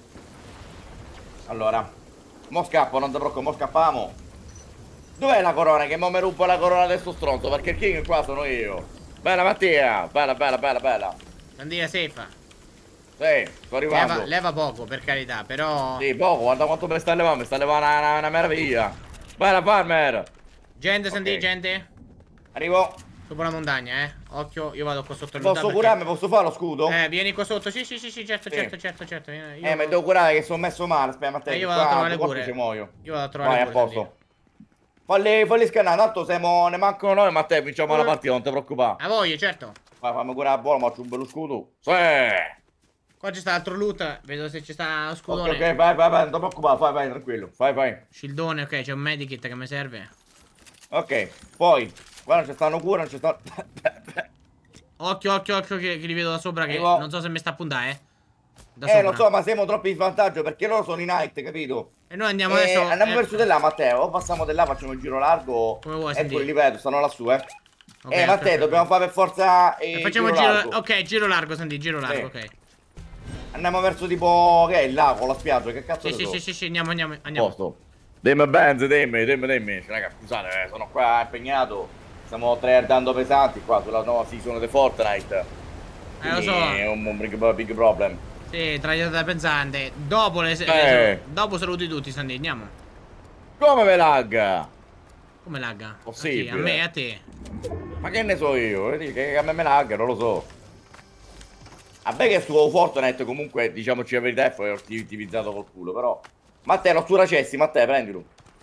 [SPEAKER 2] Allora. Mo scappo, non ti preoccupare, mo scappiamo. Dov'è la corona? Che mo mi rubo la corona del sto stronzo, perché il king qua sono io. Bella Mattia, bella, bella, bella, bella.
[SPEAKER 1] Sandy, la safe.
[SPEAKER 2] Sì, sto arrivando.
[SPEAKER 1] Leva, leva poco, per carità, però...
[SPEAKER 2] Sì, poco, guarda quanto me sta levando, mi sta levando una, una, una meraviglia. Bella farmer.
[SPEAKER 1] Gente, Sandy,
[SPEAKER 2] Ok.
[SPEAKER 1] gente.
[SPEAKER 2] Arrivo.
[SPEAKER 1] Sopra la montagna, eh. Occhio, io vado qua sotto il
[SPEAKER 2] Posso curarmi, posso fare lo scudo?
[SPEAKER 1] Eh, vieni qua sotto. Sì, sì, sì, sì, certo,
[SPEAKER 2] Sì.
[SPEAKER 1] certo, certo, certo. Io...
[SPEAKER 2] Eh, ma devo curare che sono messo male. Aspetta, Matteo,
[SPEAKER 1] Eh, io
[SPEAKER 2] che
[SPEAKER 1] vado a
[SPEAKER 2] qua
[SPEAKER 1] trovare
[SPEAKER 2] due colpi
[SPEAKER 1] pure.
[SPEAKER 2] ci muoio.
[SPEAKER 1] Io vado a trovare
[SPEAKER 2] Vai, a
[SPEAKER 1] pure,
[SPEAKER 2] posto. Falli, falli scannare, tanto siamo, ne mancano noi, Matteo, vinciamo la
[SPEAKER 1] Eh.
[SPEAKER 2] partita, non ti preoccupare.
[SPEAKER 1] A voglia, certo.
[SPEAKER 2] Vai, fammi curare la bolla, faccio un bello scudo. Sì.
[SPEAKER 1] Qua c'è sta altro loot. Vedo se ci sta lo
[SPEAKER 2] Ok,
[SPEAKER 1] scudone.
[SPEAKER 2] ok, vai, vai, vai, non ti preoccupare, vai, vai, tranquillo. Vai, vai.
[SPEAKER 1] Shieldone, ok, c'è un medikit che mi serve.
[SPEAKER 2] Ok, poi, qua non ci stanno cura, non ci stanno...
[SPEAKER 1] Occhio, occhio, occhio che, che li vedo da sopra che
[SPEAKER 2] Arrivo.
[SPEAKER 1] non so se mi sta a puntare, eh. Da
[SPEAKER 2] eh,
[SPEAKER 1] sopra.
[SPEAKER 2] lo so, ma siamo troppo in svantaggio perché loro sono in height, capito?
[SPEAKER 1] E noi andiamo
[SPEAKER 2] Eh,
[SPEAKER 1] adesso...
[SPEAKER 2] andiamo
[SPEAKER 1] eh,
[SPEAKER 2] verso di là, Matteo. O passiamo di là, facciamo il giro largo.
[SPEAKER 1] Come vuoi,
[SPEAKER 2] Eccoli,
[SPEAKER 1] Sandy.
[SPEAKER 2] li vedo, stanno lassù, eh.
[SPEAKER 1] ok,
[SPEAKER 2] eh, Matteo,
[SPEAKER 1] aspetta,
[SPEAKER 2] dobbiamo fare per forza
[SPEAKER 1] aspetta.
[SPEAKER 2] eh,
[SPEAKER 1] E facciamo il
[SPEAKER 2] giro
[SPEAKER 1] giro...
[SPEAKER 2] largo.
[SPEAKER 1] Ok, giro largo, Sandy, giro largo,
[SPEAKER 2] Sì.
[SPEAKER 1] ok.
[SPEAKER 2] Andiamo verso tipo, che è il lago, la spiaggia, che cazzo
[SPEAKER 1] Sì,
[SPEAKER 2] ne
[SPEAKER 1] sì,
[SPEAKER 2] so?
[SPEAKER 1] sì, sì, sì, andiamo, andiamo, andiamo.
[SPEAKER 2] Posto. Dimmi Benz, dimmi, dimmi, dimmi. Raga, scusate, eh, sono qua impegnato. Stiamo tryhardando pesanti qua sulla nuova season di Fortnite.
[SPEAKER 1] Eh, lo so.
[SPEAKER 2] È un, un big, big problem.
[SPEAKER 1] Sì, tragliata pensante. Dopo le...
[SPEAKER 2] Eh.
[SPEAKER 1] le- dopo saluti tutti, Sandy, andiamo.
[SPEAKER 2] Come ve lagga?
[SPEAKER 1] Come lagga?
[SPEAKER 2] Possibile.
[SPEAKER 1] A, chi? A me e a te.
[SPEAKER 2] Ma che ne so io? Vedi che a me me lagga, non lo so. A me che su Fortnite comunque, diciamoci la verità, è ottimizzato col culo, però... Matteo, lo stura cessi, Matteo, prendilo.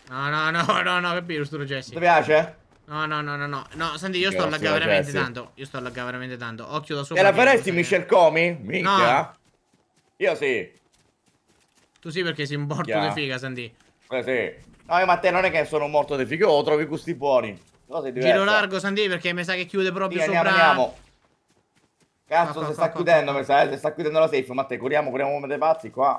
[SPEAKER 1] No, no, no, no, no, capito, sto Jesse.
[SPEAKER 2] Ti piace?
[SPEAKER 1] No, no, no, no, no. No, Sandy, io
[SPEAKER 2] Che
[SPEAKER 1] sto a laggare veramente
[SPEAKER 2] Jesse.
[SPEAKER 1] tanto. Io sto a laggare veramente tanto. Occhio da
[SPEAKER 2] Te
[SPEAKER 1] sopra.
[SPEAKER 2] la
[SPEAKER 1] che-
[SPEAKER 2] faresti
[SPEAKER 1] che-
[SPEAKER 2] Michel Comi? Minchia.
[SPEAKER 1] No.
[SPEAKER 2] Io sì.
[SPEAKER 1] Tu sì, perché sei un morto
[SPEAKER 2] Yeah.
[SPEAKER 1] di figa, Sandy.
[SPEAKER 2] Eh sì. No, ma te non è che sono un morto di figo, oh, trovi gusti buoni. Cosa è diversa.
[SPEAKER 1] Giro largo, Sandy, perché mi sa che chiude proprio
[SPEAKER 2] Sì, andiamo,
[SPEAKER 1] sopra.
[SPEAKER 2] andiamo. Cazzo,
[SPEAKER 1] Qua, qua,
[SPEAKER 2] si
[SPEAKER 1] qua,
[SPEAKER 2] sta
[SPEAKER 1] qua,
[SPEAKER 2] chiudendo,
[SPEAKER 1] qua.
[SPEAKER 2] mi sa, eh, si sta chiudendo la safe. Matteo, curiamo, curiamo come dei pazzi qua.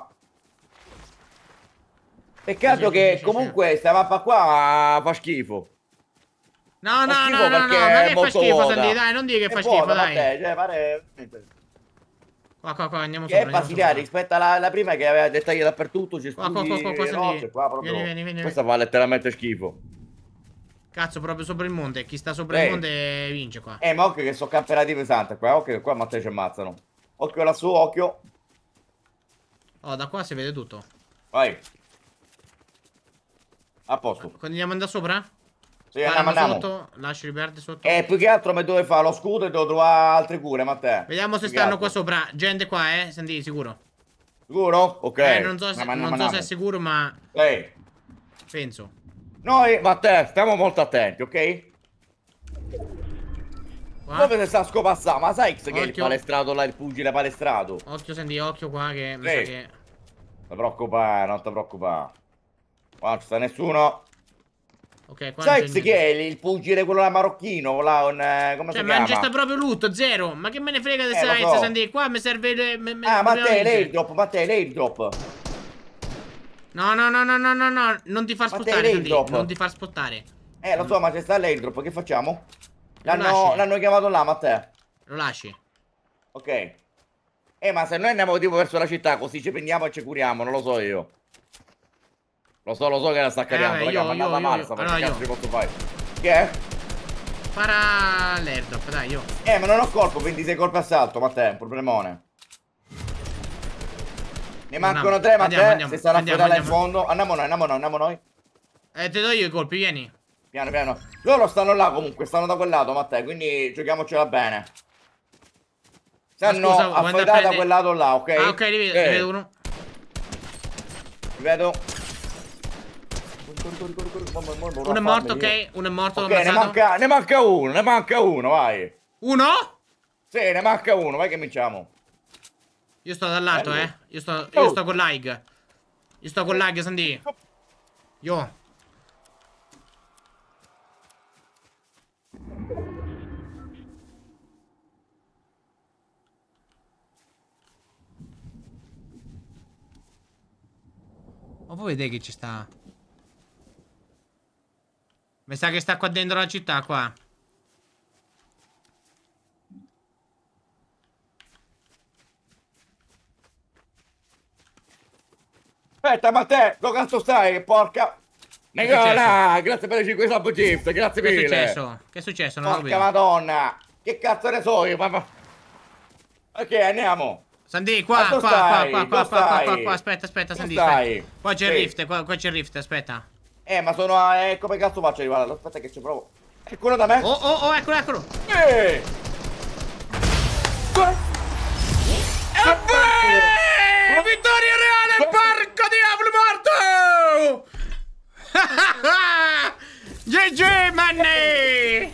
[SPEAKER 2] Peccato
[SPEAKER 1] Sì, sì,
[SPEAKER 2] che
[SPEAKER 1] sì, sì,
[SPEAKER 2] comunque sta mappa qua fa schifo.
[SPEAKER 1] No,
[SPEAKER 2] Fa
[SPEAKER 1] no,
[SPEAKER 2] schifo
[SPEAKER 1] no, no,
[SPEAKER 2] perché
[SPEAKER 1] no, ma
[SPEAKER 2] è
[SPEAKER 1] che fa
[SPEAKER 2] molto
[SPEAKER 1] schifo,
[SPEAKER 2] vuota.
[SPEAKER 1] Sandy, dai, non dire che
[SPEAKER 2] È
[SPEAKER 1] fa schifo,
[SPEAKER 2] vuota,
[SPEAKER 1] dai.
[SPEAKER 2] Matteo, cioè pare...
[SPEAKER 1] Qua, qua, qua, andiamo
[SPEAKER 2] Che
[SPEAKER 1] sopra,
[SPEAKER 2] è
[SPEAKER 1] andiamo
[SPEAKER 2] basilare
[SPEAKER 1] sopra.
[SPEAKER 2] rispetto alla, alla prima che aveva dettagli dappertutto, ci
[SPEAKER 1] Qua, qua, qua, qua, qua,
[SPEAKER 2] spugli
[SPEAKER 1] Sandy.
[SPEAKER 2] rocce, qua proprio...
[SPEAKER 1] Vieni, vieni, vieni,
[SPEAKER 2] Questa fa letteralmente schifo.
[SPEAKER 1] Cazzo, proprio sopra il monte. Chi sta sopra
[SPEAKER 2] Sì.
[SPEAKER 1] il monte vince qua.
[SPEAKER 2] Eh, ma occhio che sono camperati pesanti qua, occhio che qua Matteo ci ammazzano. Occhio lassù, occhio.
[SPEAKER 1] Oh, da qua si vede tutto.
[SPEAKER 2] Vai. A posto.
[SPEAKER 1] Andiamo da sopra?
[SPEAKER 2] Sì,
[SPEAKER 1] Parano
[SPEAKER 2] andiamo, andiamo.
[SPEAKER 1] sotto, lascio riparte sotto.
[SPEAKER 2] E più che altro mi dove fa lo scudo e devo trovare altre cure, Matteo.
[SPEAKER 1] Vediamo se
[SPEAKER 2] Più che
[SPEAKER 1] stanno
[SPEAKER 2] altro.
[SPEAKER 1] qua sopra. Gente qua, eh, Sandy, sicuro.
[SPEAKER 2] Sicuro? Ok.
[SPEAKER 1] Eh, non so se,
[SPEAKER 2] Andiamo,
[SPEAKER 1] non
[SPEAKER 2] andiamo,
[SPEAKER 1] so se è
[SPEAKER 2] andiamo.
[SPEAKER 1] sicuro, ma
[SPEAKER 2] Ehi.
[SPEAKER 1] penso.
[SPEAKER 2] Noi, Matteo, stiamo molto attenti, ok?
[SPEAKER 1] Qua.
[SPEAKER 2] Dove si sta scopassando? Ma sai che è il
[SPEAKER 1] Occhio.
[SPEAKER 2] palestrato là, il pugile palestrato?
[SPEAKER 1] Occhio, Sandy, occhio qua che mi
[SPEAKER 2] Sì.
[SPEAKER 1] sa che...
[SPEAKER 2] Non ti preoccupare, non ti preoccupare. Qua non ci sta nessuno.
[SPEAKER 1] Ok, qua
[SPEAKER 2] Sai
[SPEAKER 1] non c'è
[SPEAKER 2] chi è
[SPEAKER 1] niente.
[SPEAKER 2] il, il pugile quello là marocchino? Là, un, eh, come
[SPEAKER 1] Cioè,
[SPEAKER 2] si
[SPEAKER 1] ma non
[SPEAKER 2] chiama?
[SPEAKER 1] c'è sta proprio loot, zero. Ma che me ne frega di
[SPEAKER 2] Eh, lo
[SPEAKER 1] Size,
[SPEAKER 2] so.
[SPEAKER 1] Sandy? Qua mi serve... il- me- me-
[SPEAKER 2] Ah,
[SPEAKER 1] dobbiamo
[SPEAKER 2] Matteo,
[SPEAKER 1] vincere.
[SPEAKER 2] l'airdrop, Matteo, l'airdrop.
[SPEAKER 1] No, no, no, no, no, no, no. Non ti far
[SPEAKER 2] Ma te
[SPEAKER 1] spostare,
[SPEAKER 2] lei
[SPEAKER 1] Sandy.
[SPEAKER 2] dopo?
[SPEAKER 1] Non ti far spostare.
[SPEAKER 2] Eh, lo so, ma c'è sta l'airdrop, che facciamo?
[SPEAKER 1] Lo
[SPEAKER 2] L'hanno
[SPEAKER 1] lasci.
[SPEAKER 2] l'hanno chiamato là, Matteo.
[SPEAKER 1] Lo lasci.
[SPEAKER 2] Ok. Eh, ma se noi andiamo tipo verso la città, così ci prendiamo e ci curiamo, non lo so io. Lo so, lo so che la sta cariando,
[SPEAKER 1] vabbè,
[SPEAKER 2] raga,
[SPEAKER 1] io-
[SPEAKER 2] ma è
[SPEAKER 1] io-
[SPEAKER 2] andata
[SPEAKER 1] io-
[SPEAKER 2] male,
[SPEAKER 1] io-
[SPEAKER 2] sta
[SPEAKER 1] allora
[SPEAKER 2] che cazzo
[SPEAKER 1] io.
[SPEAKER 2] ci posso fare? Che è?
[SPEAKER 1] Para l'airdrop, dai, io.
[SPEAKER 2] Eh, ma non ho colpo, ventisei colpi a salto, Matteo, un problemone. Ne mancano
[SPEAKER 1] Andiamo,
[SPEAKER 2] tre, Matteo,
[SPEAKER 1] andiamo, andiamo,
[SPEAKER 2] si stanno a
[SPEAKER 1] andiamo,
[SPEAKER 2] fredare in
[SPEAKER 1] andiamo.
[SPEAKER 2] fondo. Andiamo noi, andiamo noi, andiamo noi.
[SPEAKER 1] Eh, ti do io i colpi, vieni.
[SPEAKER 2] Piano, piano. Loro stanno là comunque, stanno da quel lato, Matteo, quindi giochiamocela bene. Stanno
[SPEAKER 1] scusa, vuoi andare a
[SPEAKER 2] affredati da
[SPEAKER 1] prendere-
[SPEAKER 2] quel lato là, ok?
[SPEAKER 1] Ah, ok, li vedo,
[SPEAKER 2] Eh,
[SPEAKER 1] li vedo uno.
[SPEAKER 2] li vedo.
[SPEAKER 1] Uno è morto, ok. Uno è morto,
[SPEAKER 2] Ok,
[SPEAKER 1] l'ho
[SPEAKER 2] ne
[SPEAKER 1] ammazzato.
[SPEAKER 2] manca, ne manca uno, ne manca uno, vai.
[SPEAKER 1] Uno?
[SPEAKER 2] Sì, ne manca uno, vai che vinciamo.
[SPEAKER 1] Io sto dall'alto,
[SPEAKER 2] Bello.
[SPEAKER 1] eh. Io sto, io
[SPEAKER 2] Oh.
[SPEAKER 1] sto con lag. Io sto con lag, Sandy. Io. Ma voi vedete che ci sta? Mi sa che sta qua dentro la città, qua.
[SPEAKER 2] Aspetta, Matteo, dove cazzo stai, porca...
[SPEAKER 1] Che è
[SPEAKER 2] Nicola, grazie per i cinque sub gift, grazie
[SPEAKER 1] Che è
[SPEAKER 2] mille.
[SPEAKER 1] successo? Che è successo? Non ho
[SPEAKER 2] Porca
[SPEAKER 1] capito.
[SPEAKER 2] madonna, che cazzo ne so io, ma... Ok, andiamo.
[SPEAKER 1] Sandy, qua,
[SPEAKER 2] Ma
[SPEAKER 1] qua,
[SPEAKER 2] dove
[SPEAKER 1] qua,
[SPEAKER 2] stai?
[SPEAKER 1] qua, qua,
[SPEAKER 2] Dove
[SPEAKER 1] qua, qua, qua,
[SPEAKER 2] stai?
[SPEAKER 1] qua, aspetta, aspetta,
[SPEAKER 2] Dove
[SPEAKER 1] Sandy,
[SPEAKER 2] stai?
[SPEAKER 1] aspetta. Qua c'è il
[SPEAKER 2] Sì.
[SPEAKER 1] rift, qua, qua c'è il rift, aspetta.
[SPEAKER 2] Eh, ma sono... a- Eh, come cazzo faccio ad arrivare? Aspetta che ci provo. Eccolo da me.
[SPEAKER 1] Oh, oh, oh, eccolo, eccolo.
[SPEAKER 2] Eh.
[SPEAKER 1] Eh, vittoria reale al parco Diavolo morto! G G, manni!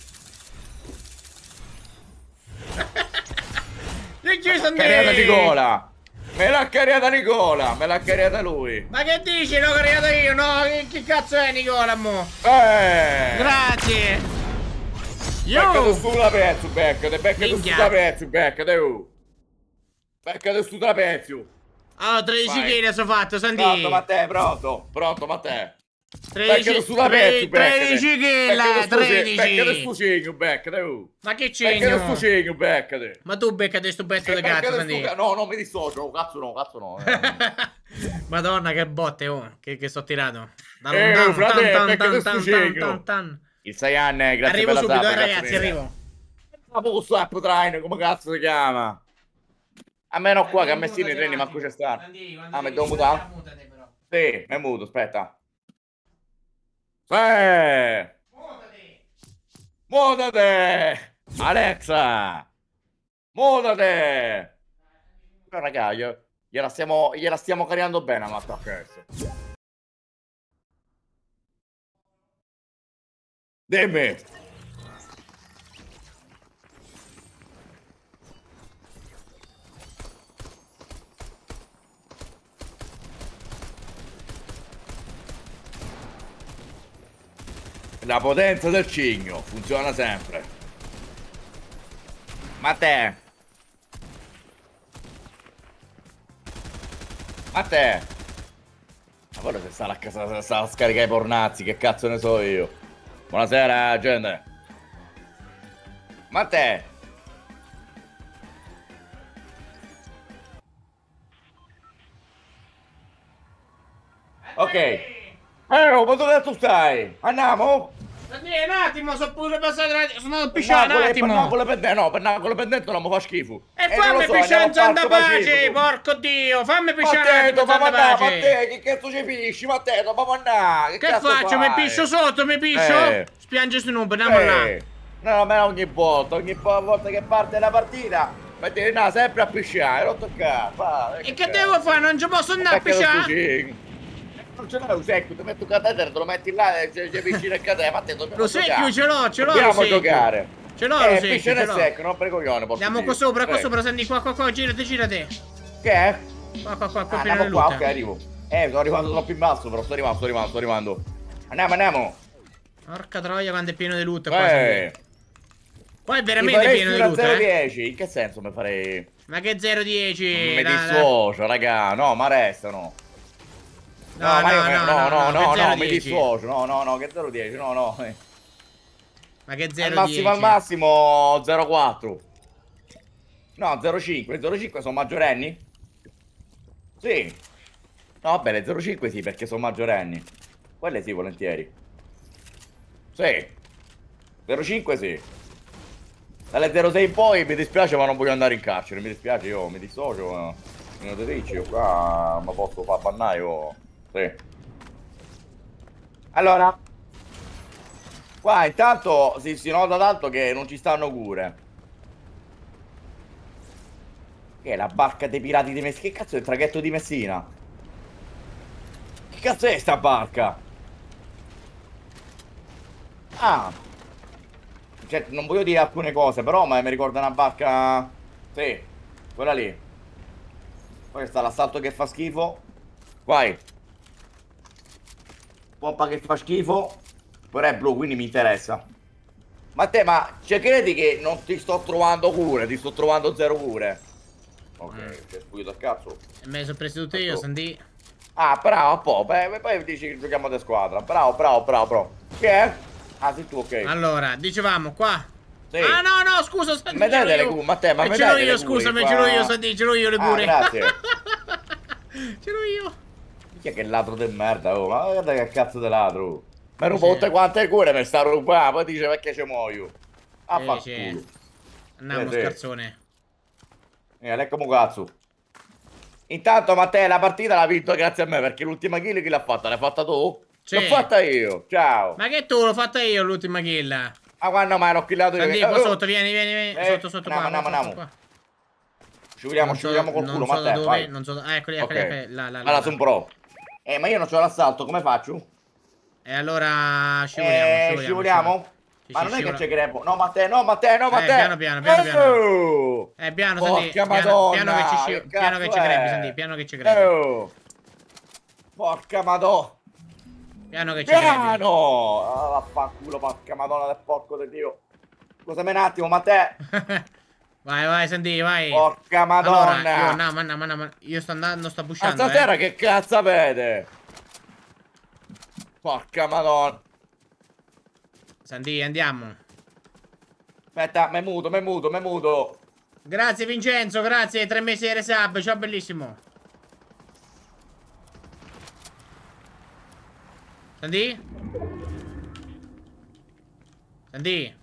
[SPEAKER 1] G G, Sandy!
[SPEAKER 2] Cariata Nicola. Me l'ha cariata Nicola, me l'ha cariata lui.
[SPEAKER 1] Ma che dici? L'ho cariato io, no? Che, che cazzo è Nicola, mo?
[SPEAKER 2] Eh.
[SPEAKER 1] Grazie!
[SPEAKER 2] Beccate
[SPEAKER 1] Yo!
[SPEAKER 2] su la pezzo, beccate, beccate su
[SPEAKER 1] Minchia.
[SPEAKER 2] la pezzo, beccate, oh. Beccate su la pezzo.
[SPEAKER 1] Allora, tredici
[SPEAKER 2] Vai.
[SPEAKER 1] chili ho fatto, Sandy!
[SPEAKER 2] Pronto, Matteo, pronto, pronto, Matteo.
[SPEAKER 1] tredici,
[SPEAKER 2] Beccate su la pezzo, beccate.
[SPEAKER 1] tredici chili,
[SPEAKER 2] Beccate
[SPEAKER 1] tredici!
[SPEAKER 2] sto cigno, beccate, oh.
[SPEAKER 1] Ma che
[SPEAKER 2] Beccate sto
[SPEAKER 1] cigno?
[SPEAKER 2] cigno, beccate.
[SPEAKER 1] Ma tu beccate sto pezzo
[SPEAKER 2] Eh,
[SPEAKER 1] di cazzo,
[SPEAKER 2] beccate
[SPEAKER 1] Sandy!
[SPEAKER 2] sto ca- No, no, mi dissocio, oh, cazzo no, cazzo no. eh.
[SPEAKER 1] Madonna, che botte, oh, che, che sto tirato. Da
[SPEAKER 2] Eh,
[SPEAKER 1] lontano,
[SPEAKER 2] frate,
[SPEAKER 1] tan, tan,
[SPEAKER 2] beccate
[SPEAKER 1] tan,
[SPEAKER 2] sto
[SPEAKER 1] tan,
[SPEAKER 2] cigno.
[SPEAKER 1] tan, tan.
[SPEAKER 2] Il Saiyan, eh, grazie
[SPEAKER 1] Arrivo
[SPEAKER 2] per la
[SPEAKER 1] subito,
[SPEAKER 2] sub,
[SPEAKER 1] eh,
[SPEAKER 2] grazie
[SPEAKER 1] ragazzi,
[SPEAKER 2] mille.
[SPEAKER 1] arrivo.
[SPEAKER 2] Ma posso app train, come cazzo si chiama? A me no qua che a Messina i treni manco c'è sta. Ah, mi devo mutare? Sì, è muto, aspetta. Sì! Mutate! Alexa! Mutate! Però raga, io- gliela stiamo, gliela stiamo cariando bene a Matteo. Dimmi. La potenza del cigno funziona sempre. Ma te? Ma te? Ma guarda se sta a casa, sta a scaricare i pornazzi, che cazzo ne so io. Buonasera, gente. Ma te? Ok. Eh, oh, ma dove tu stai? Andiamo?
[SPEAKER 1] Senti, un attimo, sono pure passato, sono andato a pisciare un attimo.
[SPEAKER 2] Pennacolo pendente, no, pennacolo pendente non mi fa schifo.
[SPEAKER 1] E fammi pisciare in santa pace, porco dio, fammi pisciare in santa pace.
[SPEAKER 2] Ma te, che cazzo ci pisci? Ma te, dobbiamo andare.
[SPEAKER 1] Che faccio? Mi piscio sotto, mi piscio?
[SPEAKER 2] Eh.
[SPEAKER 1] Spiange stu nubo, andiamo là.
[SPEAKER 2] No, ma ogni volta, ogni volta che parte la partita, metti no, sempre a pisciare, rotto il cazzo.
[SPEAKER 1] E che devo fare? Non ci posso andare a pisciare?
[SPEAKER 2] Non ce l'hai un secchio, ti metti un catetere, te lo metti là e ci vicino al catetere, ma te dobbiamo
[SPEAKER 1] lo secchio ce l'ho, ce l'ho.
[SPEAKER 2] Dobbiamo giocare.
[SPEAKER 1] Ce l'ho,
[SPEAKER 2] eh,
[SPEAKER 1] lo secchio,
[SPEAKER 2] ce l'ho. Secchio, non per coglione,
[SPEAKER 1] andiamo qua sopra, qua sopra, senti qua, qua, qua, girate, girate.
[SPEAKER 2] Che è?
[SPEAKER 1] Qua, qua, qua, qua,
[SPEAKER 2] ah, andiamo qua, ok, arrivo. Eh, sto arrivando troppo in basso, però sto arrivando, sto arrivando, sto arrivando. Andiamo, andiamo.
[SPEAKER 1] Porca troia, quando è pieno di loot qua.
[SPEAKER 2] Eh.
[SPEAKER 1] Qua è veramente pieno di loot,
[SPEAKER 2] zero dieci, in che senso mi farei?
[SPEAKER 1] Ma che zero dieci?
[SPEAKER 2] Mi dissocio, raga, no, ma restano.
[SPEAKER 1] No, no, no, no, no,
[SPEAKER 2] no, no, no, mi
[SPEAKER 1] dieci.
[SPEAKER 2] dissocio, no, no, no, che zero dieci, no, no.
[SPEAKER 1] Ma che zero
[SPEAKER 2] Al massimo,
[SPEAKER 1] dieci?
[SPEAKER 2] al massimo zero quattro. No, zero cinque, zero cinque sono maggiorenni? Sì. No, vabbè, le zero cinque sì, perché sono maggiorenni. Quelle sì, volentieri. Sì. zero cinque sì. Dalle zero sei in poi mi dispiace, ma non voglio andare in carcere. Mi dispiace, io mi dissocio. Non ti dici, io qua ma posso far bannare io. Sì. Allora, qua intanto si, si nota tanto che non ci stanno cure. Che è la barca dei pirati di Messina? Che cazzo è il traghetto di Messina? Che cazzo è sta barca? Ah, cioè, non voglio dire alcune cose, però ma mi ricorda una barca. Sì, quella lì. Poi sta l'assalto che fa schifo. Vai. Pompa che fa schifo. Però è blu, quindi mi interessa. Ma te, ma cioè credi che non ti sto trovando cure? Ti sto trovando zero cure. Ok, mm. C'è spuito al cazzo.
[SPEAKER 1] E me ne sono preso tutte io, Sandì.
[SPEAKER 2] Ah, bravo, po'. Beh, poi dici che giochiamo di squadra. Bravo, bravo, bravo, bravo. Che è? Ah, sei tu, ok.
[SPEAKER 1] Allora, dicevamo qua.
[SPEAKER 2] Sì.
[SPEAKER 1] Ah, no, no, scusa, Sandì.
[SPEAKER 2] Me dai le cure, ma te, ma
[SPEAKER 1] eh,
[SPEAKER 2] me
[SPEAKER 1] ce
[SPEAKER 2] dai
[SPEAKER 1] l'ho io,
[SPEAKER 2] cure,
[SPEAKER 1] scusami,
[SPEAKER 2] qua.
[SPEAKER 1] ce l'ho io, Sandì, ce l'ho io le cure.
[SPEAKER 2] Ah, grazie.
[SPEAKER 1] Ce l'ho io.
[SPEAKER 2] Chi è che ladro del merda, oh? Ma guarda che cazzo di ladro. Mi rubo tutte quante cure per sta roba, poi dice perché ci muoio. Ah, fa culo.
[SPEAKER 1] Andiamo,
[SPEAKER 2] eh,
[SPEAKER 1] scarzone.
[SPEAKER 2] Eh, lecco mo cazzo. Intanto Matteo la partita l'ha vinto grazie a me, perché l'ultima kill chi l'ha fatta? L'hai fatta tu?
[SPEAKER 1] Sì.
[SPEAKER 2] L'ho fatta io, ciao.
[SPEAKER 1] Ma che tu l'ho fatta io l'ultima kill?
[SPEAKER 2] Ma quando mai l'ho killato io?
[SPEAKER 1] Sandì, qua sotto, vieni, vieni, vieni.
[SPEAKER 2] Eh,
[SPEAKER 1] sotto, sotto,
[SPEAKER 2] andiamo,
[SPEAKER 1] qua.
[SPEAKER 2] andiamo, andiamo. Ci vediamo, ci vediamo col culo,
[SPEAKER 1] Matteo. Non so
[SPEAKER 2] Matteo, vai.
[SPEAKER 1] Non so, ah, eccoli, eccoli,
[SPEAKER 2] Okay.
[SPEAKER 1] eccoli. Là, là,
[SPEAKER 2] Allora,
[SPEAKER 1] là.
[SPEAKER 2] sono pro. Eh, ma io non c'ho l'assalto, come faccio?
[SPEAKER 1] E allora scivoliamo,
[SPEAKER 2] Eh,
[SPEAKER 1] scivoliamo.
[SPEAKER 2] scivoliamo?
[SPEAKER 1] Sì,
[SPEAKER 2] Ma
[SPEAKER 1] sì,
[SPEAKER 2] non è
[SPEAKER 1] scivola.
[SPEAKER 2] che c'è grepo. No, Matteo, no, Matteo, no, Matteo.
[SPEAKER 1] Eh, piano, piano, piano, piano.
[SPEAKER 2] Oh!
[SPEAKER 1] Eh, piano,
[SPEAKER 2] Porca
[SPEAKER 1] Sandì. Piano,
[SPEAKER 2] Madonna,
[SPEAKER 1] piano che ci sciv-
[SPEAKER 2] che
[SPEAKER 1] piano che
[SPEAKER 2] cazzo
[SPEAKER 1] ci grepi,
[SPEAKER 2] è?
[SPEAKER 1] Sandì, piano che ci grepi.
[SPEAKER 2] Oh! Porca Madonna.
[SPEAKER 1] Piano che ci grepi.
[SPEAKER 2] Piano! Ah, vaffanculo, porca Madonna del porco di Dio. Scusami un attimo, Matteo.
[SPEAKER 1] Vai, vai, Sandì, vai.
[SPEAKER 2] Porca Madonna.
[SPEAKER 1] Allora, io, no, ma no, ma no, ma io sto andando, sto
[SPEAKER 2] Ma
[SPEAKER 1] pushando,
[SPEAKER 2] stasera
[SPEAKER 1] eh.
[SPEAKER 2] che cazzo avete? Porca Madonna.
[SPEAKER 1] Sandì, andiamo.
[SPEAKER 2] Aspetta, me muto, me muto, me muto.
[SPEAKER 1] Grazie Vincenzo, grazie, tre mesi di resub, ciao bellissimo. Sandì? Sandì?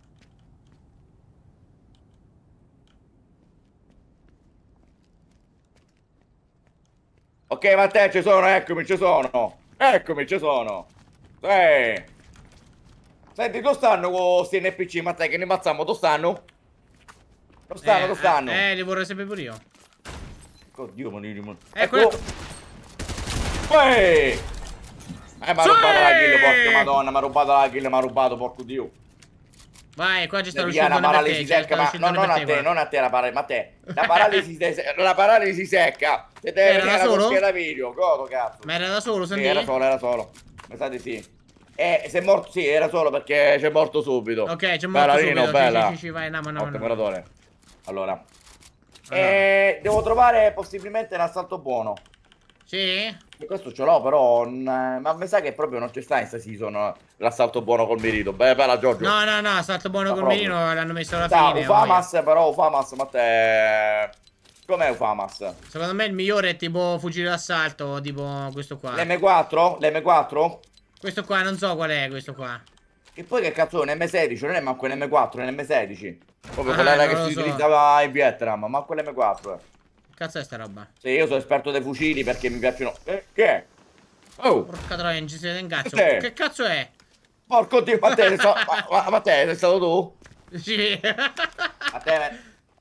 [SPEAKER 2] Ok, Matteo, ci sono, eccomi, ci sono. Eccomi, ci sono. Sì. Senti, dove stanno questi N P C, Matteo, che ne impazzamo? Dove stanno? Dove stanno,
[SPEAKER 1] Eh,
[SPEAKER 2] dove stanno?
[SPEAKER 1] Eh, li vorrei sapere pure io.
[SPEAKER 2] Oddio, ma li...
[SPEAKER 1] Ecco, ecco.
[SPEAKER 2] Ehi! Eh, mi ha rubato la kill, porca madonna, mi ha rubato la kill, mi ha rubato, porco dio.
[SPEAKER 1] Vai, qua ci sta
[SPEAKER 2] Via
[SPEAKER 1] l'uscita
[SPEAKER 2] una
[SPEAKER 1] per te,
[SPEAKER 2] paralisi
[SPEAKER 1] ci sta
[SPEAKER 2] secca, ma
[SPEAKER 1] l'uscita
[SPEAKER 2] no, non
[SPEAKER 1] per
[SPEAKER 2] a
[SPEAKER 1] te
[SPEAKER 2] te,
[SPEAKER 1] qua.
[SPEAKER 2] non a te la paralisi, ma a te. La paralisi, se- la paralisi secca. Se te
[SPEAKER 1] Era da
[SPEAKER 2] venire
[SPEAKER 1] solo?
[SPEAKER 2] la video, godo cazzo.
[SPEAKER 1] Ma era da solo,
[SPEAKER 2] Sì,
[SPEAKER 1] Sandy?
[SPEAKER 2] era solo, era solo. Mi sa di sì. Eh, se è morto, sì, era solo perché c'è morto subito.
[SPEAKER 1] Ok, c'è
[SPEAKER 2] Bella,
[SPEAKER 1] morto
[SPEAKER 2] Rino,
[SPEAKER 1] subito. Sì,
[SPEAKER 2] bella.
[SPEAKER 1] sì, sì, sì, vai, andiamo, andiamo,
[SPEAKER 2] Morto
[SPEAKER 1] andiamo.
[SPEAKER 2] imperatore. Allora.
[SPEAKER 1] Allora.
[SPEAKER 2] Eh, devo trovare possibilmente un assalto buono.
[SPEAKER 1] Sì?
[SPEAKER 2] E questo ce l'ho, però. non- Ma mi sa che proprio non ci sta in sta season l'assalto buono col Mirito. Beh, bella Giorgio.
[SPEAKER 1] No, no, no, salto buono
[SPEAKER 2] Ma
[SPEAKER 1] col
[SPEAKER 2] proprio.
[SPEAKER 1] mirino, l'hanno messo alla
[SPEAKER 2] Sta
[SPEAKER 1] fine.
[SPEAKER 2] Ufamas,
[SPEAKER 1] Voglia.
[SPEAKER 2] però Ufamas, ma te. Com'è Ufamas?
[SPEAKER 1] Secondo me il migliore è tipo fucile d'assalto, tipo questo qua.
[SPEAKER 2] L'M quattro? L'M quattro?
[SPEAKER 1] Questo qua, non so qual è questo qua.
[SPEAKER 2] E poi che cazzo è un M sedici? Non è manco un M quattro, è un M sedici. Proprio
[SPEAKER 1] Ah,
[SPEAKER 2] quella là
[SPEAKER 1] non
[SPEAKER 2] che
[SPEAKER 1] lo
[SPEAKER 2] si
[SPEAKER 1] so.
[SPEAKER 2] utilizzava in Vietnam, ma quell'M quattro.
[SPEAKER 1] Che cazzo è sta roba?
[SPEAKER 2] Sì, io sono esperto dei fucili perché mi piacciono. Eh, che è? Oh!
[SPEAKER 1] Porca troia, non ci si vede un cazzo.
[SPEAKER 2] Sì.
[SPEAKER 1] Che cazzo è?
[SPEAKER 2] Porco dio, ma te, sei sta- ma, ma- ma te sei stato tu?
[SPEAKER 1] Sì.
[SPEAKER 2] A te.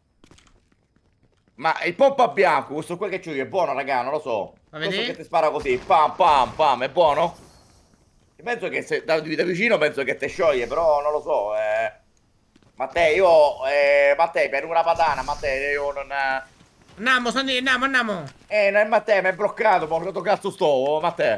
[SPEAKER 2] Ma il pompa bianco, questo qua che c'ho io, è buono, raga, non lo so.
[SPEAKER 1] Ma
[SPEAKER 2] Questo
[SPEAKER 1] vedi?
[SPEAKER 2] che ti spara così, pam pam pam, è buono? Io penso che se da, da vicino penso che te scioglie, però non lo so. Eh. Matteo, io, eh, Matteo, per una patana, Matteo, io non. Eh,
[SPEAKER 1] Andiamo, Sandy, andiamo, andiamo.
[SPEAKER 2] eh non è Matteo, mi è bloccato, porco cazzo sto, Matteo.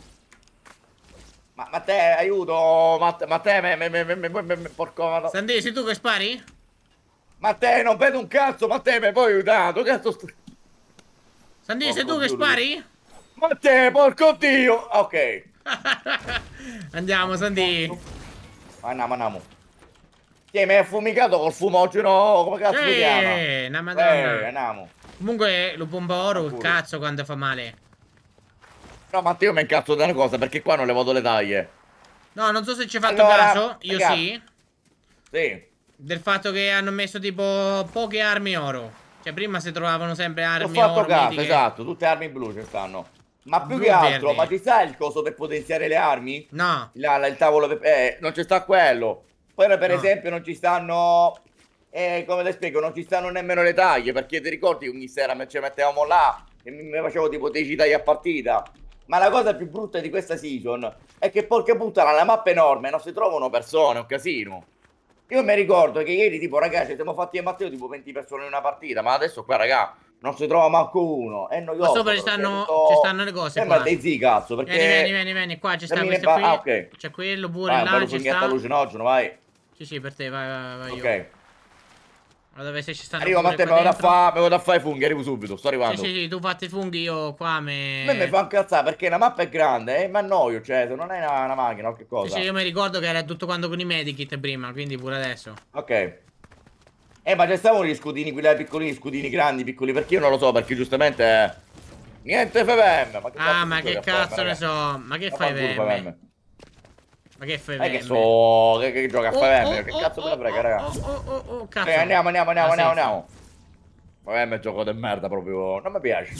[SPEAKER 2] Ma Matteo, aiuto, Matteo, Matteo, me, me, me, me, me, me, me, porco. Madonna.
[SPEAKER 1] Sandy, sei tu che spari?
[SPEAKER 2] Matteo, non vedo un cazzo, Matteo, mi puoi aiutare, cazzo sto.
[SPEAKER 1] Sandy,
[SPEAKER 2] Porco
[SPEAKER 1] sei tu che
[SPEAKER 2] Dio,
[SPEAKER 1] spari?
[SPEAKER 2] Matteo, porco dio, ok.
[SPEAKER 1] Andiamo, Sandy.
[SPEAKER 2] Andiamo, andiamo. Sì, mi hai affumicato col fumogeno, come cazzo si chiama?
[SPEAKER 1] Eh, una madonna.
[SPEAKER 2] Eh, andiamo.
[SPEAKER 1] Comunque, lo pompa oro, il
[SPEAKER 2] Culo.
[SPEAKER 1] cazzo quando fa male.
[SPEAKER 2] No, Matteo, mi incazzo da una cosa, perché qua non le vado le taglie.
[SPEAKER 1] No, non so se ci hai fatto
[SPEAKER 2] Allora,
[SPEAKER 1] caso, io
[SPEAKER 2] ragazzi.
[SPEAKER 1] sì.
[SPEAKER 2] Sì.
[SPEAKER 1] Del fatto che hanno messo tipo poche armi oro. Cioè, prima si trovavano sempre
[SPEAKER 2] Ho
[SPEAKER 1] armi
[SPEAKER 2] fatto
[SPEAKER 1] oro
[SPEAKER 2] caso,
[SPEAKER 1] mitiche.
[SPEAKER 2] esatto, tutte armi blu ci stanno. Ma più
[SPEAKER 1] Blu
[SPEAKER 2] che
[SPEAKER 1] e
[SPEAKER 2] altro,
[SPEAKER 1] verde.
[SPEAKER 2] ma ci sta il coso per potenziare le armi?
[SPEAKER 1] No,
[SPEAKER 2] La- la- il tavolo per... Eh, non ci sta quello. Poi per
[SPEAKER 1] No.
[SPEAKER 2] esempio non ci stanno... Eh, come ti spiego, non ci stanno nemmeno le taglie, perché ti ricordi che ogni sera me ci mettevamo là e mi, mi facevo tipo dieci taglie a partita. Ma la cosa più brutta di questa season è che porca puttana, la mappa è enorme, non si trovano persone, è un casino. Io mi ricordo che ieri tipo ragazzi siamo fatti a Matteo tipo venti persone in una partita, ma adesso qua raga non si trova manco uno, è noioso.
[SPEAKER 1] ma sopra ci
[SPEAKER 2] però,
[SPEAKER 1] stanno,
[SPEAKER 2] cioè,
[SPEAKER 1] ci stanno le cose
[SPEAKER 2] sembra
[SPEAKER 1] qua.
[SPEAKER 2] dei zi cazzo, perché...
[SPEAKER 1] Vieni, vieni, vieni, vieni, qua ci sta
[SPEAKER 2] Termine
[SPEAKER 1] questo
[SPEAKER 2] ba-
[SPEAKER 1] qui.
[SPEAKER 2] ah, ok.
[SPEAKER 1] C'è quello pure
[SPEAKER 2] Vai, un
[SPEAKER 1] là,
[SPEAKER 2] bello
[SPEAKER 1] ci
[SPEAKER 2] funghetto
[SPEAKER 1] sta.
[SPEAKER 2] allucinogeno, vai.
[SPEAKER 1] Sì, sì, per te, vai, vai, vai.
[SPEAKER 2] Ok.
[SPEAKER 1] Io. Guarda dove se ci stanno
[SPEAKER 2] Arrivo,
[SPEAKER 1] pure
[SPEAKER 2] Matteo, mi
[SPEAKER 1] qua
[SPEAKER 2] vado a
[SPEAKER 1] dentro.
[SPEAKER 2] fare mi vado a fare i funghi, arrivo subito, sto
[SPEAKER 1] Sì,
[SPEAKER 2] arrivando.
[SPEAKER 1] sì, sì, tu fatti i funghi, io qua me...
[SPEAKER 2] A me mi fa incazzare perché la mappa è grande, eh, ma annoio, cioè, se non hai una, una macchina o che
[SPEAKER 1] Sì,
[SPEAKER 2] cosa.
[SPEAKER 1] sì, io mi ricordo che era tutto quanto con i medikit prima, quindi pure adesso.
[SPEAKER 2] Ok. Eh, ma ci stavano gli scudini, quelli là piccolini, scudini grandi, piccoli, perché io non lo so, perché giustamente... eh, niente F V M, ma che
[SPEAKER 1] Ah,
[SPEAKER 2] cazzo
[SPEAKER 1] ma
[SPEAKER 2] si
[SPEAKER 1] che
[SPEAKER 2] gioca a
[SPEAKER 1] cazzo
[SPEAKER 2] F V M,
[SPEAKER 1] ne
[SPEAKER 2] raga?
[SPEAKER 1] so, ma che
[SPEAKER 2] Ma
[SPEAKER 1] fai
[SPEAKER 2] fa il culo
[SPEAKER 1] V M?
[SPEAKER 2] F V M.
[SPEAKER 1] Ma che fai V M?
[SPEAKER 2] Eh, che so, che, che gioca a
[SPEAKER 1] Oh,
[SPEAKER 2] F V M,
[SPEAKER 1] oh,
[SPEAKER 2] che
[SPEAKER 1] oh,
[SPEAKER 2] cazzo me ne
[SPEAKER 1] oh,
[SPEAKER 2] frega, raga.
[SPEAKER 1] Oh, oh, oh, oh, cazzo.
[SPEAKER 2] Eh, andiamo, andiamo, andiamo,
[SPEAKER 1] Ah,
[SPEAKER 2] andiamo,
[SPEAKER 1] sì.
[SPEAKER 2] andiamo. F V M è gioco di merda proprio, non mi piace.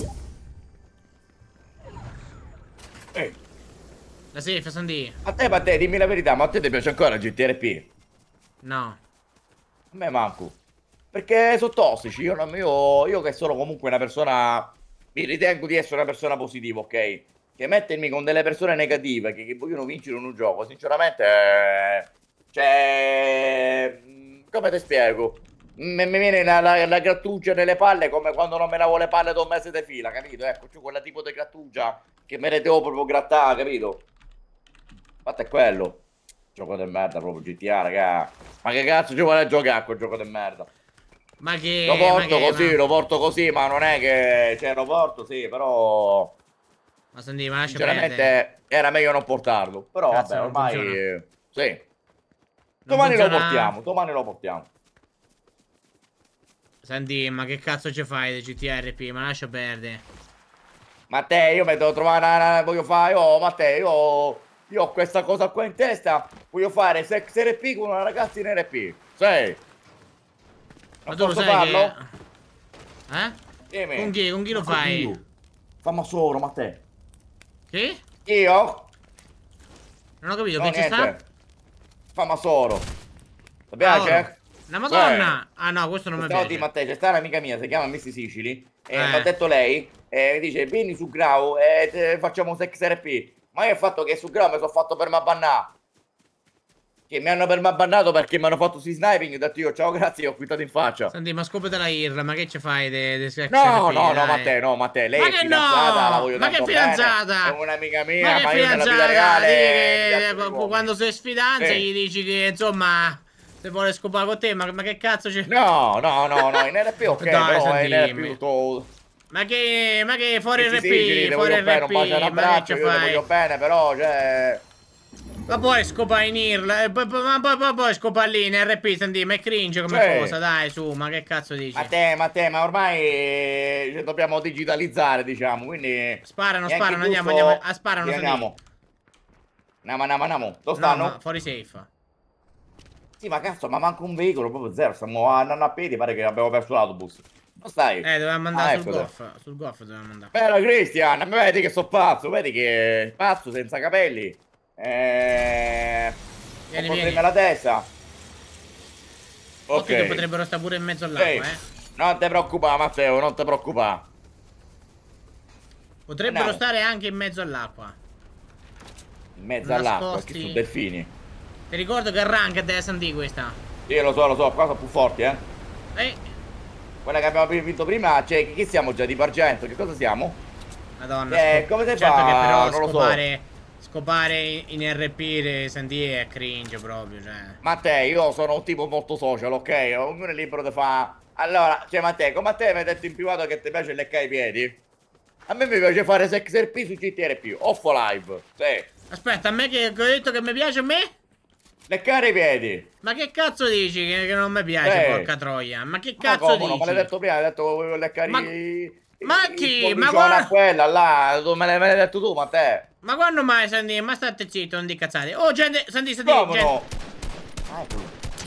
[SPEAKER 2] Ehi,
[SPEAKER 1] La safe, Sandy?
[SPEAKER 2] a te, a te, dimmi la verità, ma a te ti piace ancora G T R P?
[SPEAKER 1] No.
[SPEAKER 2] A me manco. Perché sono tossici, io, non- io, io che sono comunque una persona... Mi ritengo di essere una persona positiva, ok? Che mettermi con delle persone negative che, che vogliono vincere in un gioco, sinceramente... eh, Cioè... mh, come ti spiego? Mi mi viene la, la, la grattugia nelle palle come quando non me lavo le palle da un mese di fila, capito? Ecco, c'è quella tipo di grattugia che me ne devo proprio grattare, capito? Infatti è quello. Gioco di merda proprio G T A, raga. Ma che cazzo ci vuole giocare a quel gioco di merda?
[SPEAKER 1] Ma che...
[SPEAKER 2] Lo
[SPEAKER 1] ma
[SPEAKER 2] porto
[SPEAKER 1] che,
[SPEAKER 2] così,
[SPEAKER 1] ma...
[SPEAKER 2] lo porto così, ma non è che... Cioè, lo porto, sì, però...
[SPEAKER 1] Ma Sandy, ma lascia perdere.
[SPEAKER 2] Sinceramente era meglio non portarlo. Però
[SPEAKER 1] Cazzo,
[SPEAKER 2] vabbè,
[SPEAKER 1] non
[SPEAKER 2] ormai...
[SPEAKER 1] funziona.
[SPEAKER 2] eh, Sì.
[SPEAKER 1] Non
[SPEAKER 2] Domani lo
[SPEAKER 1] funziona-
[SPEAKER 2] portiamo, domani lo portiamo.
[SPEAKER 1] Sandy, ma che cazzo ci fai di G T R P? Ma lascia perdere.
[SPEAKER 2] Matteo, io mi devo trovare una... una- voglio fare... Oh, Matteo, io... Io ho questa cosa qua in testa. Voglio fare sex R P con una ragazza in R P. Sì.
[SPEAKER 1] Ma
[SPEAKER 2] Non
[SPEAKER 1] tu lo
[SPEAKER 2] posso
[SPEAKER 1] sai
[SPEAKER 2] farlo?
[SPEAKER 1] che... Eh?
[SPEAKER 2] Dimmi.
[SPEAKER 1] Con chi? Con chi lo
[SPEAKER 2] Porco
[SPEAKER 1] fai?
[SPEAKER 2] Dio. Fammi solo, Matteo.
[SPEAKER 1] Che?
[SPEAKER 2] Io?
[SPEAKER 1] Non ho capito,
[SPEAKER 2] No,
[SPEAKER 1] che ci sta?
[SPEAKER 2] niente. Fammi solo. Ti
[SPEAKER 1] Ah,
[SPEAKER 2] piace?
[SPEAKER 1] oro. La madonna! Ah no, questo non mi
[SPEAKER 2] Stavo di
[SPEAKER 1] piace.
[SPEAKER 2] Matteo, c'è sta un'amica mia, si chiama Missy Sicily. E
[SPEAKER 1] Eh.
[SPEAKER 2] mi ha detto lei, e mi dice, vieni su Grau e te- facciamo sex R P. Ma io ho fatto che su Ground mi sono fatto permabannare. Che mi hanno permabannato perché mi hanno fatto si sniping. Ho detto io ciao grazie, ho quittato in faccia.
[SPEAKER 1] Senti, ma scopate la I R L, ma che ci fai de, de sex
[SPEAKER 2] No,
[SPEAKER 1] R P,
[SPEAKER 2] no, no,
[SPEAKER 1] dai?
[SPEAKER 2] Matteo, no, Matteo, lei
[SPEAKER 1] Ma
[SPEAKER 2] è
[SPEAKER 1] che
[SPEAKER 2] fidanzata,
[SPEAKER 1] no?
[SPEAKER 2] la voglio
[SPEAKER 1] Ma che
[SPEAKER 2] tanto
[SPEAKER 1] fidanzata?
[SPEAKER 2] bene, è un'amica mia,
[SPEAKER 1] Ma che
[SPEAKER 2] ma io nella vita
[SPEAKER 1] fidanzata?
[SPEAKER 2] reale
[SPEAKER 1] Digli
[SPEAKER 2] mi
[SPEAKER 1] che,
[SPEAKER 2] piacciono gli
[SPEAKER 1] quando
[SPEAKER 2] uomini.
[SPEAKER 1] sei sfidanza
[SPEAKER 2] Sì.
[SPEAKER 1] gli dici che, insomma, se vuole scopare con te, ma, ma che cazzo c'è?
[SPEAKER 2] No, no, no, no, in R P ok,
[SPEAKER 1] Dai,
[SPEAKER 2] però in R P
[SPEAKER 1] Sandimmi.
[SPEAKER 2] tutto...
[SPEAKER 1] Ma che, ma che fuori
[SPEAKER 2] E sì, sì, ci
[SPEAKER 1] R P,
[SPEAKER 2] le
[SPEAKER 1] fuori
[SPEAKER 2] voglio bene, un bacio e un
[SPEAKER 1] R P, ma che
[SPEAKER 2] abbraccio,
[SPEAKER 1] ci
[SPEAKER 2] io le voglio
[SPEAKER 1] fai?
[SPEAKER 2] bene, però, cioè...
[SPEAKER 1] Ma poi scopa in I R L, eh, poi, poi, ma poi, poi, poi scopa lì in R P, senti, ma è cringe come cosa,
[SPEAKER 2] Cioè,
[SPEAKER 1] dai, su, ma che cazzo dici?
[SPEAKER 2] ma te, ma te, ma ormai eh, ci dobbiamo digitalizzare, diciamo, quindi
[SPEAKER 1] Sparano,
[SPEAKER 2] è anche
[SPEAKER 1] sparano, andiamo, andiamo,
[SPEAKER 2] giusto...
[SPEAKER 1] ah, sparano,
[SPEAKER 2] Sì,
[SPEAKER 1] senti.
[SPEAKER 2] andiamo. Andiamo, andiamo, andiamo. Dove
[SPEAKER 1] No, ma
[SPEAKER 2] stanno?
[SPEAKER 1] fuori safe.
[SPEAKER 2] Sì, ma cazzo, ma manca un veicolo, proprio zero. Stiamo andando a piedi, pare che abbiamo perso l'autobus. Dove stai?
[SPEAKER 1] Eh, dovevamo andare
[SPEAKER 2] Ah,
[SPEAKER 1] sul
[SPEAKER 2] eccolo.
[SPEAKER 1] golf, sul golf dovevamo andare.
[SPEAKER 2] Bello Cristian, vedi che so pazzo, vedi che pazzo senza capelli. Eh... Ho
[SPEAKER 1] Vieni,
[SPEAKER 2] problemi
[SPEAKER 1] vieni.
[SPEAKER 2] alla testa.
[SPEAKER 1] Occhio che
[SPEAKER 2] Ok.
[SPEAKER 1] potrebbero stare pure in mezzo all'acqua,
[SPEAKER 2] Ehi,
[SPEAKER 1] eh.
[SPEAKER 2] non ti preoccupare Matteo, non ti preoccupare.
[SPEAKER 1] Potrebbero
[SPEAKER 2] Andiamo.
[SPEAKER 1] stare anche in mezzo all'acqua.
[SPEAKER 2] In mezzo all'acqua, che
[SPEAKER 1] Nascosti.
[SPEAKER 2] sono delfini.
[SPEAKER 1] Ti ricordo che ranked è S D questa.
[SPEAKER 2] Io lo so, lo so, qua sono più forti, eh.
[SPEAKER 1] Eh,
[SPEAKER 2] Quella che abbiamo vinto prima, cioè, chi siamo già? Tipo argento, che cosa siamo?
[SPEAKER 1] Madonna.
[SPEAKER 2] Eh,
[SPEAKER 1] scop-
[SPEAKER 2] come si
[SPEAKER 1] certo
[SPEAKER 2] fa?
[SPEAKER 1] che però
[SPEAKER 2] Non lo so.
[SPEAKER 1] scopare, scopare in R P S D è cringe proprio, cioè.
[SPEAKER 2] Matteo, io sono un tipo molto social, ok? Ognuno è libero di fa. Allora, cioè Matteo, come a te mi hai detto in privato che ti piace leccare i piedi? A me mi piace fare sex R P su G T R P, off live, sì.
[SPEAKER 1] Aspetta, a me che, che ho detto che mi piace a me?
[SPEAKER 2] Leccare i piedi.
[SPEAKER 1] Ma che cazzo dici che, che non mi piace,
[SPEAKER 2] Eh.
[SPEAKER 1] porca troia? Ma che
[SPEAKER 2] Ma
[SPEAKER 1] cazzo
[SPEAKER 2] come no?
[SPEAKER 1] dici?
[SPEAKER 2] Me l'hai detto prima, hai detto che volevo leccare
[SPEAKER 1] Ma-
[SPEAKER 2] i...
[SPEAKER 1] ma
[SPEAKER 2] i-
[SPEAKER 1] chi?
[SPEAKER 2] il
[SPEAKER 1] Ma
[SPEAKER 2] pollicione
[SPEAKER 1] guarda-
[SPEAKER 2] a quella là, tu me l'hai me l'hai detto tu, Matteo.
[SPEAKER 1] Ma quando mai, Sandy? Ma state zitto, non di cazzate. Oh, gente, Sandy, Sandy,
[SPEAKER 2] Come
[SPEAKER 1] gente.
[SPEAKER 2] no? Ah, ecco.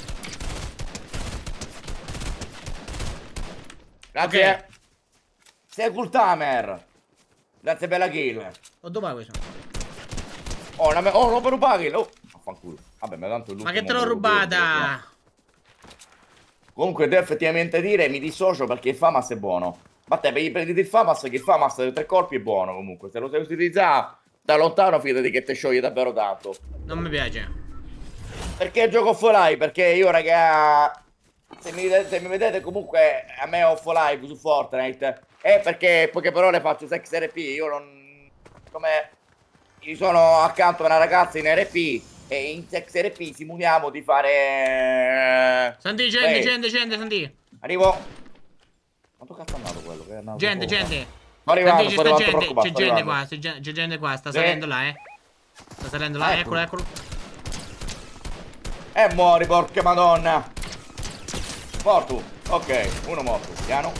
[SPEAKER 2] Grazie.
[SPEAKER 1] Ok.
[SPEAKER 2] Sei Kultamer. Grazie per la kill.
[SPEAKER 1] Oh, dove vai questo?
[SPEAKER 2] Oh, una me- oh, non per rubare kill. Oh, affanculo. Vabbè, ma tanto è
[SPEAKER 1] Ma
[SPEAKER 2] l'ultimo
[SPEAKER 1] che te l'ho
[SPEAKER 2] che lo
[SPEAKER 1] rubata?
[SPEAKER 2] Comunque devo effettivamente dire, mi dissocio perché il Famas è buono. Ma te, prendi il Famas, che il Famas da tre colpi è buono comunque. Se lo sai utilizzare da lontano, fidati che te scioglie davvero tanto.
[SPEAKER 1] Non mi piace.
[SPEAKER 2] Perché gioco offline? Perché io, raga, se mi, se mi vedete comunque a me offline su Fortnite, è perché poche parole faccio sex R P. Io non... come... Io sono accanto a una ragazza in R P e in sex R P simuliamo di fare...
[SPEAKER 1] Sandy, gente,
[SPEAKER 2] Ehi,
[SPEAKER 1] gente, gente, Sandy.
[SPEAKER 2] arrivo. Quanto cazzo è andato quello? Che è andato
[SPEAKER 1] Gente,
[SPEAKER 2] sopra?
[SPEAKER 1] gente.
[SPEAKER 2] Sto arrivando,
[SPEAKER 1] Sandy,
[SPEAKER 2] sto
[SPEAKER 1] c'è sta
[SPEAKER 2] arrivando,
[SPEAKER 1] gente,
[SPEAKER 2] preoccupato,
[SPEAKER 1] c'è
[SPEAKER 2] sto
[SPEAKER 1] gente
[SPEAKER 2] arrivando.
[SPEAKER 1] qua, c'è gen- c'è gente qua, sta
[SPEAKER 2] Sì.
[SPEAKER 1] salendo là, eh. Sta salendo là,
[SPEAKER 2] Ah,
[SPEAKER 1] eccolo,
[SPEAKER 2] eccolo.
[SPEAKER 1] eccolo.
[SPEAKER 2] E muori, porca madonna. Morto. Ok, uno morto. Piano.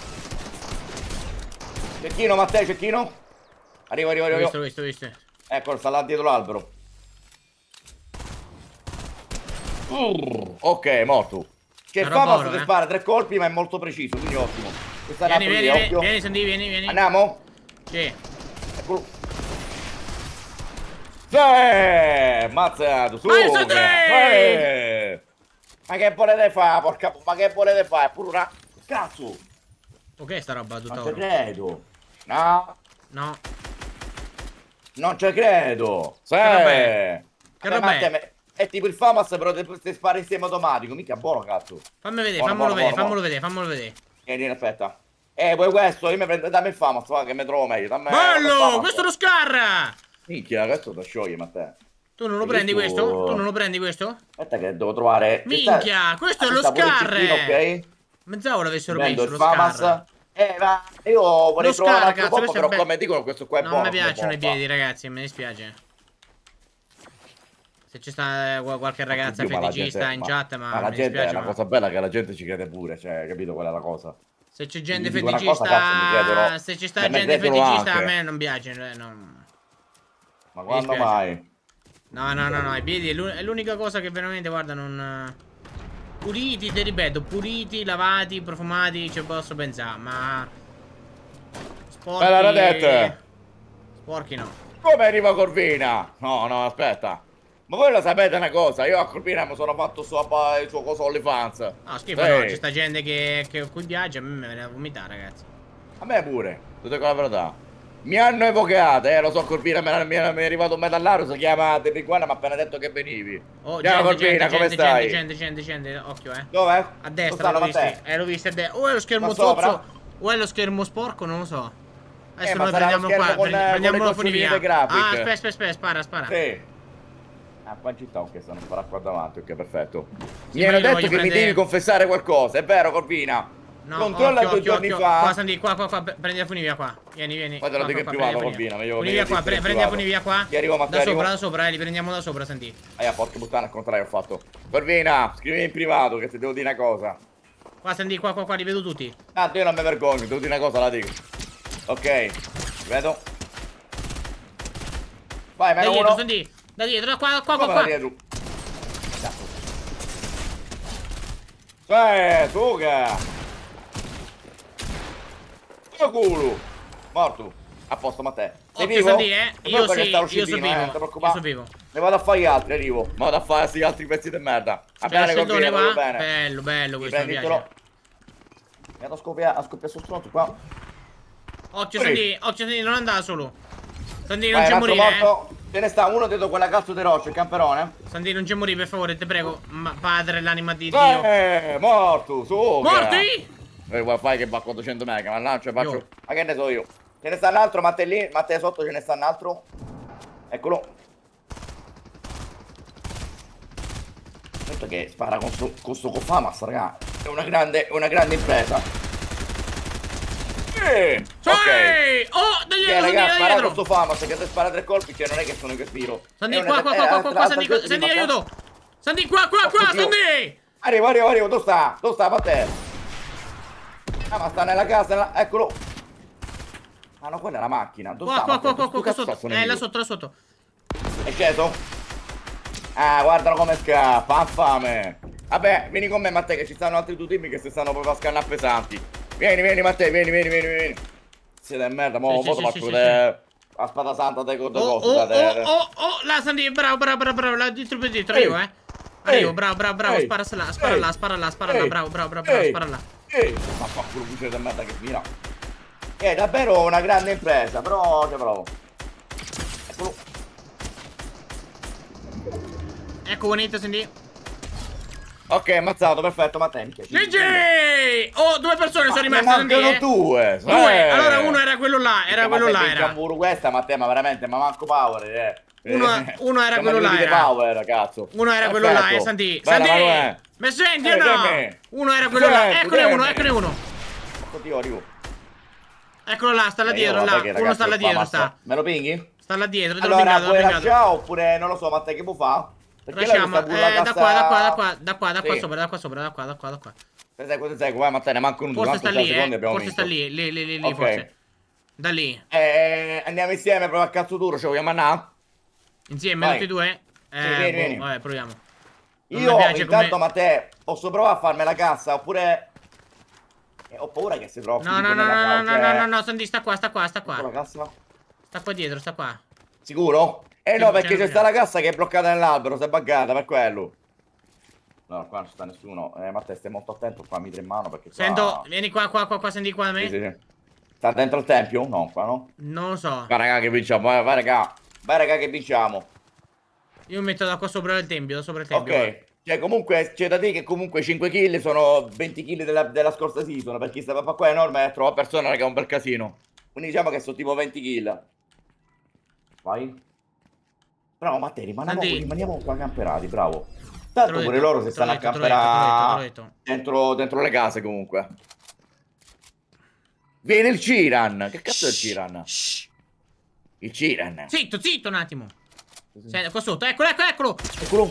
[SPEAKER 2] Cecchino, Matteo, cecchino. Arrivo, arrivo,
[SPEAKER 1] L'ho
[SPEAKER 2] arrivo.
[SPEAKER 1] visto, l'ho visto, l'ho visto.
[SPEAKER 2] Eccolo, sta là dietro l'albero. Uh, ok, morto. C'è il
[SPEAKER 1] Una roba
[SPEAKER 2] Famas
[SPEAKER 1] oro,
[SPEAKER 2] che
[SPEAKER 1] eh.
[SPEAKER 2] spara tre colpi, ma è molto preciso, quindi ottimo. Questa è
[SPEAKER 1] Vieni,
[SPEAKER 2] l'altro
[SPEAKER 1] vieni,
[SPEAKER 2] lì,
[SPEAKER 1] vieni,
[SPEAKER 2] occhio.
[SPEAKER 1] vieni, Sandy, vieni, vieni.
[SPEAKER 2] Andiamo?
[SPEAKER 1] Sì.
[SPEAKER 2] Eccolo. Sì, mazzato, su.
[SPEAKER 1] Ma è Sandy!
[SPEAKER 2] Eh. Ma che volete fare, porca... Ma che volete fare? È pure una... Cazzo.
[SPEAKER 1] Ok, sta roba tutta
[SPEAKER 2] Non ci
[SPEAKER 1] oro.
[SPEAKER 2] credo. No.
[SPEAKER 1] No.
[SPEAKER 2] Non ci credo. Sì.
[SPEAKER 1] Che roba è? Che
[SPEAKER 2] Vabbè,
[SPEAKER 1] roba
[SPEAKER 2] ma
[SPEAKER 1] è?
[SPEAKER 2] te me- È tipo il Famas, però te, te spara in sistema automatico. Mica buono, cazzo.
[SPEAKER 1] Fammi vedere,
[SPEAKER 2] Buono,
[SPEAKER 1] fammelo
[SPEAKER 2] buono,
[SPEAKER 1] vedere,
[SPEAKER 2] buono,
[SPEAKER 1] fammelo
[SPEAKER 2] buono.
[SPEAKER 1] vedere, fammelo vedere.
[SPEAKER 2] Vieni, vieni, aspetta. Eh, vuoi questo? Io mi prendo... Dammi il Famas, va, che mi trovo meglio. Dammi... dammi il
[SPEAKER 1] Bello!
[SPEAKER 2] Famas.
[SPEAKER 1] Questo è lo Scar!
[SPEAKER 2] Minchia, questo da scioglie, ma te.
[SPEAKER 1] Tu non lo
[SPEAKER 2] Hai
[SPEAKER 1] prendi
[SPEAKER 2] visto-
[SPEAKER 1] questo? Tu non lo prendi questo?
[SPEAKER 2] Aspetta che devo trovare...
[SPEAKER 1] Minchia, questo è
[SPEAKER 2] Ah,
[SPEAKER 1] lo
[SPEAKER 2] sta pure il
[SPEAKER 1] Scar!
[SPEAKER 2] cecchino, ok?
[SPEAKER 1] Pensavo l'avessero
[SPEAKER 2] Prendo
[SPEAKER 1] messo
[SPEAKER 2] il
[SPEAKER 1] lo
[SPEAKER 2] Famas.
[SPEAKER 1] Scar.
[SPEAKER 2] Eh, ma io vorrei
[SPEAKER 1] Lo
[SPEAKER 2] provare un
[SPEAKER 1] Scar,
[SPEAKER 2] altro
[SPEAKER 1] cazzo,
[SPEAKER 2] po',
[SPEAKER 1] questo è
[SPEAKER 2] però
[SPEAKER 1] be-
[SPEAKER 2] come dicono questo qua è
[SPEAKER 1] Non
[SPEAKER 2] buono.
[SPEAKER 1] mi
[SPEAKER 2] come
[SPEAKER 1] piacciono i
[SPEAKER 2] bomba.
[SPEAKER 1] piedi, ragazzi, mi dispiace. Se ci sta eh, qualche ragazza
[SPEAKER 2] Oddio, ma la
[SPEAKER 1] feticista
[SPEAKER 2] gente-
[SPEAKER 1] in
[SPEAKER 2] ma-
[SPEAKER 1] chat, ma,
[SPEAKER 2] ma la
[SPEAKER 1] mi
[SPEAKER 2] gente
[SPEAKER 1] dispiace.
[SPEAKER 2] è la
[SPEAKER 1] ma-
[SPEAKER 2] cosa bella che la gente ci crede pure, cioè, capito qual è la cosa?
[SPEAKER 1] Se c'è gente
[SPEAKER 2] Gli dico una cosa, cazzo, mi
[SPEAKER 1] feticista,
[SPEAKER 2] credono-
[SPEAKER 1] se ci sta
[SPEAKER 2] ma mi
[SPEAKER 1] gente
[SPEAKER 2] credono
[SPEAKER 1] feticista,
[SPEAKER 2] anche.
[SPEAKER 1] a me non piace. cioè, non-
[SPEAKER 2] Ma
[SPEAKER 1] Mi
[SPEAKER 2] quando
[SPEAKER 1] dispiace.
[SPEAKER 2] mai?
[SPEAKER 1] No, no, no, no, i piedi è l'u- è l'unica cosa che veramente, guarda, non... Puliti, ti ripeto, puliti, lavati, profumati, ci posso pensare, ma... Sporchi...
[SPEAKER 2] Bella radette!
[SPEAKER 1] Sporchi no.
[SPEAKER 2] Come arriva Corvina? No, no, aspetta. Ma voi lo sapete una cosa? Io a Corvina mi sono fatto il suo, il suo coso OnlyFans.
[SPEAKER 1] No, schifo,
[SPEAKER 2] Sì.
[SPEAKER 1] no, c'è sta gente che, che a cui piace, a me me ne da vomitare, ragazzi.
[SPEAKER 2] A me pure, ti dico la verità. Mi hanno evocato, eh, lo so, Corvina, mi mi è arrivato un medallario, si chiama Terriguana, mi ha appena detto che venivi.
[SPEAKER 1] Oh,
[SPEAKER 2] Ciao
[SPEAKER 1] gente,
[SPEAKER 2] Corvina,
[SPEAKER 1] gente,
[SPEAKER 2] come
[SPEAKER 1] gente,
[SPEAKER 2] stai?
[SPEAKER 1] gente, gente, gente, gente, occhio, eh.
[SPEAKER 2] Dove?
[SPEAKER 1] A destra, l'ho visto. Eh, l'ho visto a destra. O è lo schermo
[SPEAKER 2] Ma sopra?
[SPEAKER 1] zozzo, o è lo schermo sporco, non lo so. Adesso
[SPEAKER 2] Eh, ma
[SPEAKER 1] noi
[SPEAKER 2] sarà lo
[SPEAKER 1] prendiamo
[SPEAKER 2] schermo
[SPEAKER 1] qua,
[SPEAKER 2] con,
[SPEAKER 1] prendi-
[SPEAKER 2] eh,
[SPEAKER 1] prendiamo
[SPEAKER 2] con
[SPEAKER 1] la
[SPEAKER 2] le
[SPEAKER 1] funivia.
[SPEAKER 2] consoline grafiche.
[SPEAKER 1] Ah, aspetta, aspetta, aspetta, spara, spara.
[SPEAKER 2] Sì. Ah, qua in città, ok, stanno sparando qua davanti, ok, perfetto.
[SPEAKER 1] Sì,
[SPEAKER 2] mi
[SPEAKER 1] ma
[SPEAKER 2] hanno
[SPEAKER 1] io
[SPEAKER 2] detto
[SPEAKER 1] voglio
[SPEAKER 2] che mi
[SPEAKER 1] prendere-
[SPEAKER 2] devi confessare qualcosa, è vero Corvina?
[SPEAKER 1] No,
[SPEAKER 2] Controlla
[SPEAKER 1] occhio,
[SPEAKER 2] due
[SPEAKER 1] occhio,
[SPEAKER 2] giorni
[SPEAKER 1] occhio.
[SPEAKER 2] fa.
[SPEAKER 1] Qua, Sandy, qua, qua, qua, prendi la funivia qua. Vieni, vieni.
[SPEAKER 2] Poi te lo
[SPEAKER 1] Qua,
[SPEAKER 2] dico in
[SPEAKER 1] qua,
[SPEAKER 2] privato,
[SPEAKER 1] prendi la
[SPEAKER 2] Corvina, meglio-
[SPEAKER 1] funivia
[SPEAKER 2] meglio
[SPEAKER 1] qua,
[SPEAKER 2] dirti
[SPEAKER 1] pre-
[SPEAKER 2] in
[SPEAKER 1] prendi la
[SPEAKER 2] privato.
[SPEAKER 1] funivia qua.
[SPEAKER 2] Ti arrivo, Matteo,
[SPEAKER 1] Da sopra,
[SPEAKER 2] arrivo.
[SPEAKER 1] da sopra, eh, li prendiamo da sopra, Sandy.
[SPEAKER 2] Ah, porca puttana, al contrario ho fatto. Corvina, scrivimi in privato che ti devo dire una cosa.
[SPEAKER 1] Qua, Sandy, qua, qua, qua, li vedo tutti.
[SPEAKER 2] Tanto io non mi vergogno, devo dire una cosa, la dico. Ok, ti vedo. Vai,
[SPEAKER 1] Da
[SPEAKER 2] meno
[SPEAKER 1] dietro,
[SPEAKER 2] uno.
[SPEAKER 1] Sandy. Da dietro, da qua, qua, qua,
[SPEAKER 2] Come da
[SPEAKER 1] qua.
[SPEAKER 2] dietro? Eh, suga! Oh culo! Morto! A posto, Matteo. Sei
[SPEAKER 1] Occhio,
[SPEAKER 2] vivo?
[SPEAKER 1] Sandy, eh.
[SPEAKER 2] È
[SPEAKER 1] Io
[SPEAKER 2] proprio che
[SPEAKER 1] sì,
[SPEAKER 2] sta
[SPEAKER 1] io
[SPEAKER 2] uscitino,
[SPEAKER 1] sono
[SPEAKER 2] eh, non
[SPEAKER 1] vivo.
[SPEAKER 2] ti
[SPEAKER 1] Io
[SPEAKER 2] preoccupare.
[SPEAKER 1] sono vivo.
[SPEAKER 2] Ne vado a fare gli altri, arrivo. Ne vado a fare questi altri pezzi di merda. Va
[SPEAKER 1] C'è
[SPEAKER 2] bene,
[SPEAKER 1] il
[SPEAKER 2] Corvina,
[SPEAKER 1] sceldone qua.
[SPEAKER 2] va bene.
[SPEAKER 1] Bello, bello, questo mi
[SPEAKER 2] Riprenditelo.
[SPEAKER 1] piace.
[SPEAKER 2] Mi vado a scoppiare, a scoppiare sul stronzo qua.
[SPEAKER 1] Occhio,
[SPEAKER 2] Sì.
[SPEAKER 1] Sandy, occhio, Sandy, non andare solo. Sandy, non
[SPEAKER 2] Vai,
[SPEAKER 1] c'è
[SPEAKER 2] un altro
[SPEAKER 1] morire, eh.
[SPEAKER 2] morto. Ce ne sta uno dietro quella cazzo di roccia, il camperone.
[SPEAKER 1] Sandy, non c'è morire, per favore, ti prego. Ma padre, l'anima di Dio.
[SPEAKER 2] Eh, morto, suga!
[SPEAKER 1] Morti!
[SPEAKER 2] Eh, wifi che va a quattrocento mega, ma lancio e faccio.
[SPEAKER 1] Io.
[SPEAKER 2] Ma che ne so io? Ce ne sta un altro, Matteo lì, Matteo sotto ce ne sta un altro. Eccolo. Detto che spara con sto, con sto Cofamas, raga. È una grande, una grande impresa. Eh,
[SPEAKER 1] Sì!
[SPEAKER 2] ok.
[SPEAKER 1] Oh, da
[SPEAKER 2] Che
[SPEAKER 1] dietro, Sandy,
[SPEAKER 2] raga,
[SPEAKER 1] da
[SPEAKER 2] spara con
[SPEAKER 1] dietro.
[SPEAKER 2] sto Famas che se spara tre colpi, cioè non è che sono io che spiro.
[SPEAKER 1] Sandy,
[SPEAKER 2] È una-
[SPEAKER 1] qua, qua,
[SPEAKER 2] è
[SPEAKER 1] qua, qua,
[SPEAKER 2] altra-
[SPEAKER 1] qua,
[SPEAKER 2] altra
[SPEAKER 1] Sandy,
[SPEAKER 2] gente
[SPEAKER 1] Sandy,
[SPEAKER 2] di Matteo.
[SPEAKER 1] aiuto. Sandy, qua, qua, qua,
[SPEAKER 2] Oddio.
[SPEAKER 1] Sandy.
[SPEAKER 2] Arrivo, arrivo, arrivo, dove sta? Dove sta, Matteo? Ah, ma sta nella casa, nella... eccolo. Ah no, quella è la macchina. Dove
[SPEAKER 1] Qua,
[SPEAKER 2] sta,
[SPEAKER 1] qua,
[SPEAKER 2] Matteo?
[SPEAKER 1] qua, qua,
[SPEAKER 2] Tu
[SPEAKER 1] qua,
[SPEAKER 2] cazzo
[SPEAKER 1] sotto.
[SPEAKER 2] sta sto
[SPEAKER 1] Eh, là
[SPEAKER 2] nemico?
[SPEAKER 1] sotto, là sotto.
[SPEAKER 2] È sceso? Ah, guardalo come scappa, ha fame. Vabbè, vieni con me, Matteo, che ci stanno altri due team che si stanno proprio a scannare pesanti. Vieni, vieni, Matteo, vieni, vieni, vieni, vieni. Siete merda, mo,
[SPEAKER 1] Sì,
[SPEAKER 2] mo
[SPEAKER 1] sì,
[SPEAKER 2] ti
[SPEAKER 1] sì,
[SPEAKER 2] faccio
[SPEAKER 1] sì,
[SPEAKER 2] vedere la spada santa dei
[SPEAKER 1] Oh,
[SPEAKER 2] coso,
[SPEAKER 1] oh,
[SPEAKER 2] date.
[SPEAKER 1] oh, oh, oh, là, Sandy, bravo, bravo, bravo, bravo, là, dietro per dietro,
[SPEAKER 2] Ehi.
[SPEAKER 1] arrivo, eh. Arrivo,
[SPEAKER 2] Ehi.
[SPEAKER 1] bravo, bravo, bravo,
[SPEAKER 2] Ehi.
[SPEAKER 1] spara là, spara
[SPEAKER 2] Ehi.
[SPEAKER 1] là, spara là, spara là,
[SPEAKER 2] Ehi.
[SPEAKER 1] bravo, bravo, bravo, bravo,
[SPEAKER 2] Ehi.
[SPEAKER 1] spara là.
[SPEAKER 2] Ehi, ma fa quello cucino di merda che mira. È davvero una grande impresa, però ci provo. Eccolo.
[SPEAKER 1] Ecco, buonito, Sandy.
[SPEAKER 2] Ok, ammazzato, perfetto, Matteo.
[SPEAKER 1] G G! Oh, due persone sono rimaste, Sandy,
[SPEAKER 2] mancano
[SPEAKER 1] eh.
[SPEAKER 2] due.
[SPEAKER 1] Due,
[SPEAKER 2] eh.
[SPEAKER 1] allora uno era quello là, era quello là,
[SPEAKER 2] era.
[SPEAKER 1] era.
[SPEAKER 2] Pure questa, Matteo, ma veramente, ma manco power, eh.
[SPEAKER 1] Uno-
[SPEAKER 2] Eh,
[SPEAKER 1] uno era
[SPEAKER 2] siamo
[SPEAKER 1] quello là,
[SPEAKER 2] arrivati di
[SPEAKER 1] era.
[SPEAKER 2] Power, cazzo.
[SPEAKER 1] Uno era quello là, eh,
[SPEAKER 2] Perfetto.
[SPEAKER 1] Sandy.
[SPEAKER 2] Bella,
[SPEAKER 1] Sandy!
[SPEAKER 2] Manuel.
[SPEAKER 1] Mi senti o
[SPEAKER 2] Eh,
[SPEAKER 1] no?
[SPEAKER 2] dimmi.
[SPEAKER 1] Uno era quello là,
[SPEAKER 2] Sento,
[SPEAKER 1] eccone uno,
[SPEAKER 2] dimmi.
[SPEAKER 1] eccone uno.
[SPEAKER 2] Oddio, arrivo.
[SPEAKER 1] Eccolo là, sta là
[SPEAKER 2] Eh, io,
[SPEAKER 1] dietro,
[SPEAKER 2] vabbè,
[SPEAKER 1] là.
[SPEAKER 2] che
[SPEAKER 1] Uno
[SPEAKER 2] ragazzi,
[SPEAKER 1] sta là
[SPEAKER 2] qua
[SPEAKER 1] dietro,
[SPEAKER 2] basta.
[SPEAKER 1] sta.
[SPEAKER 2] Me lo pinghi?
[SPEAKER 1] Sta là dietro, te l'ho
[SPEAKER 2] Allora,
[SPEAKER 1] pingato,
[SPEAKER 2] vuoi
[SPEAKER 1] l'ho pingato.
[SPEAKER 2] lasciare oppure, non lo so, Matteo, che può fa? Perché lei
[SPEAKER 1] Lasciamo,
[SPEAKER 2] sta pure la
[SPEAKER 1] eh, da
[SPEAKER 2] cassa-
[SPEAKER 1] qua, da qua, da qua, da qua, da qua
[SPEAKER 2] Sì.
[SPEAKER 1] sopra, da qua sopra, da qua, da qua, da qua.
[SPEAKER 2] Te seguo, te seguo, vai Matteo, ne mancano uno,
[SPEAKER 1] Forse
[SPEAKER 2] tanto
[SPEAKER 1] sta
[SPEAKER 2] sei
[SPEAKER 1] lì,
[SPEAKER 2] secondi
[SPEAKER 1] eh.
[SPEAKER 2] abbiamo
[SPEAKER 1] Forse sta
[SPEAKER 2] vinto.
[SPEAKER 1] lì, lì, lì, lì, lì,
[SPEAKER 2] Ok.
[SPEAKER 1] forse. Da lì.
[SPEAKER 2] Eh, andiamo insieme proprio a cazzo duro, ci vogliamo andare?
[SPEAKER 1] Insieme,
[SPEAKER 2] Vai.
[SPEAKER 1] tutti e due? Eh,
[SPEAKER 2] Sì, vieni,
[SPEAKER 1] boh,
[SPEAKER 2] vieni.
[SPEAKER 1] vabbè, proviamo. Non
[SPEAKER 2] Io
[SPEAKER 1] mi piace
[SPEAKER 2] intanto,
[SPEAKER 1] come-
[SPEAKER 2] Matteo, posso provare a farmi la cassa oppure... Eh, ho paura che si trovi
[SPEAKER 1] No, no,
[SPEAKER 2] tipo
[SPEAKER 1] no, no,
[SPEAKER 2] nella
[SPEAKER 1] no,
[SPEAKER 2] cassa,
[SPEAKER 1] no, no,
[SPEAKER 2] cioè-
[SPEAKER 1] no, no, Sandy, sta qua, sta qua, sta
[SPEAKER 2] Ecco la
[SPEAKER 1] qua.
[SPEAKER 2] cassa?
[SPEAKER 1] Sta qua dietro, sta qua.
[SPEAKER 2] Sicuro? Eh
[SPEAKER 1] Sì,
[SPEAKER 2] no, perché
[SPEAKER 1] piano
[SPEAKER 2] c'è sta
[SPEAKER 1] piano.
[SPEAKER 2] la cassa che è bloccata nell'albero, si è buggata per quello. No, qua non ci sta nessuno. Eh, Matteo, stai molto attento qua, mi tre in mano perché qua...
[SPEAKER 1] Sento, vieni qua, qua, qua, qua, Sandy, qua da me.
[SPEAKER 2] Sì, sì, sì. Sta dentro il tempio? No, qua no.
[SPEAKER 1] Non lo so.
[SPEAKER 2] Vai raga che vinciamo, vai, vai raga. Vai raga che vinciamo.
[SPEAKER 1] Io mi metto da qua sopra il tempio, da sopra il tempio.
[SPEAKER 2] Ok. Cioè comunque c'è da dire che comunque cinque kill sono venti kill della, della scorsa season. Per chi stava qua è enorme e trova persone raga è un bel casino. Quindi diciamo che sono tipo venti kill. Vai. Bravo Matteo, rimaniamo,
[SPEAKER 1] Sandy.
[SPEAKER 2] rimaniamo qua camperati, bravo.
[SPEAKER 1] Te
[SPEAKER 2] Tanto
[SPEAKER 1] l'ho
[SPEAKER 2] pure
[SPEAKER 1] detto,
[SPEAKER 2] loro si
[SPEAKER 1] te
[SPEAKER 2] stanno
[SPEAKER 1] l'ho
[SPEAKER 2] a
[SPEAKER 1] detto, te l'ho detto, te l'ho
[SPEAKER 2] camperare
[SPEAKER 1] detto, te l'ho detto.
[SPEAKER 2] dentro, dentro le case comunque. Viene il Ciran. Che cazzo è il Ciran?
[SPEAKER 1] Shh.
[SPEAKER 2] Il Ciran.
[SPEAKER 1] Zitto, zitto un attimo. Senti, qua sotto, eccolo, eccolo, eccolo.
[SPEAKER 2] Eccolo.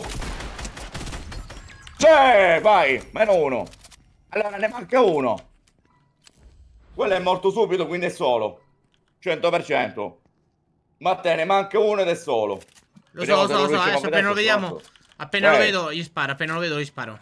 [SPEAKER 2] C'è, vai, meno uno. Allora ne manca uno. Quello è morto subito, quindi è solo. cento per cento. Ma te ne manca uno ed è solo.
[SPEAKER 1] Lo so, lo so, lo so, adesso appena lo vediamo. Appena lo
[SPEAKER 2] Eh.
[SPEAKER 1] vedo, gli sparo, appena lo vedo, gli sparo.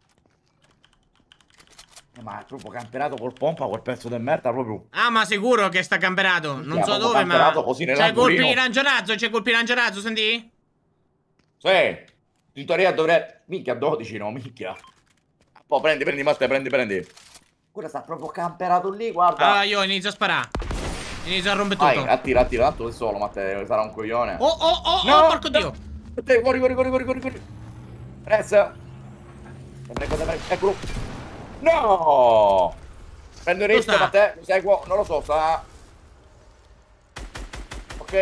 [SPEAKER 2] Ma è proprio camperato col pompa, quel pezzo di merda proprio.
[SPEAKER 1] Ah, ma sicuro che sta camperato. Non
[SPEAKER 2] Minchia,
[SPEAKER 1] so
[SPEAKER 2] proprio
[SPEAKER 1] dove, ma.
[SPEAKER 2] camperato così
[SPEAKER 1] C'è
[SPEAKER 2] nell'angolino.
[SPEAKER 1] colpi di lanciarazzo, c'è colpi di lanciarazzo, senti?
[SPEAKER 2] Sì. In teoria dovrei... Minchia, dodici no, minchia. Poi prendi, prendi, Matteo, prendi, prendi. Quello sta proprio camperato lì, guarda.
[SPEAKER 1] Allora io inizio a sparare. Inizia a rompere tutto.
[SPEAKER 2] Vai, attira, attira, tanto è solo, Matteo, sarà un coglione.
[SPEAKER 1] Oh, oh, oh,
[SPEAKER 2] no,
[SPEAKER 1] oh, porco
[SPEAKER 2] no.
[SPEAKER 1] dio.
[SPEAKER 2] Matteo, corri, corri, corri, corri, corri, corri. Pressa. Eccolo. No! Prendo il rischio, Matteo, mi seguo, non lo so, sta... Ok.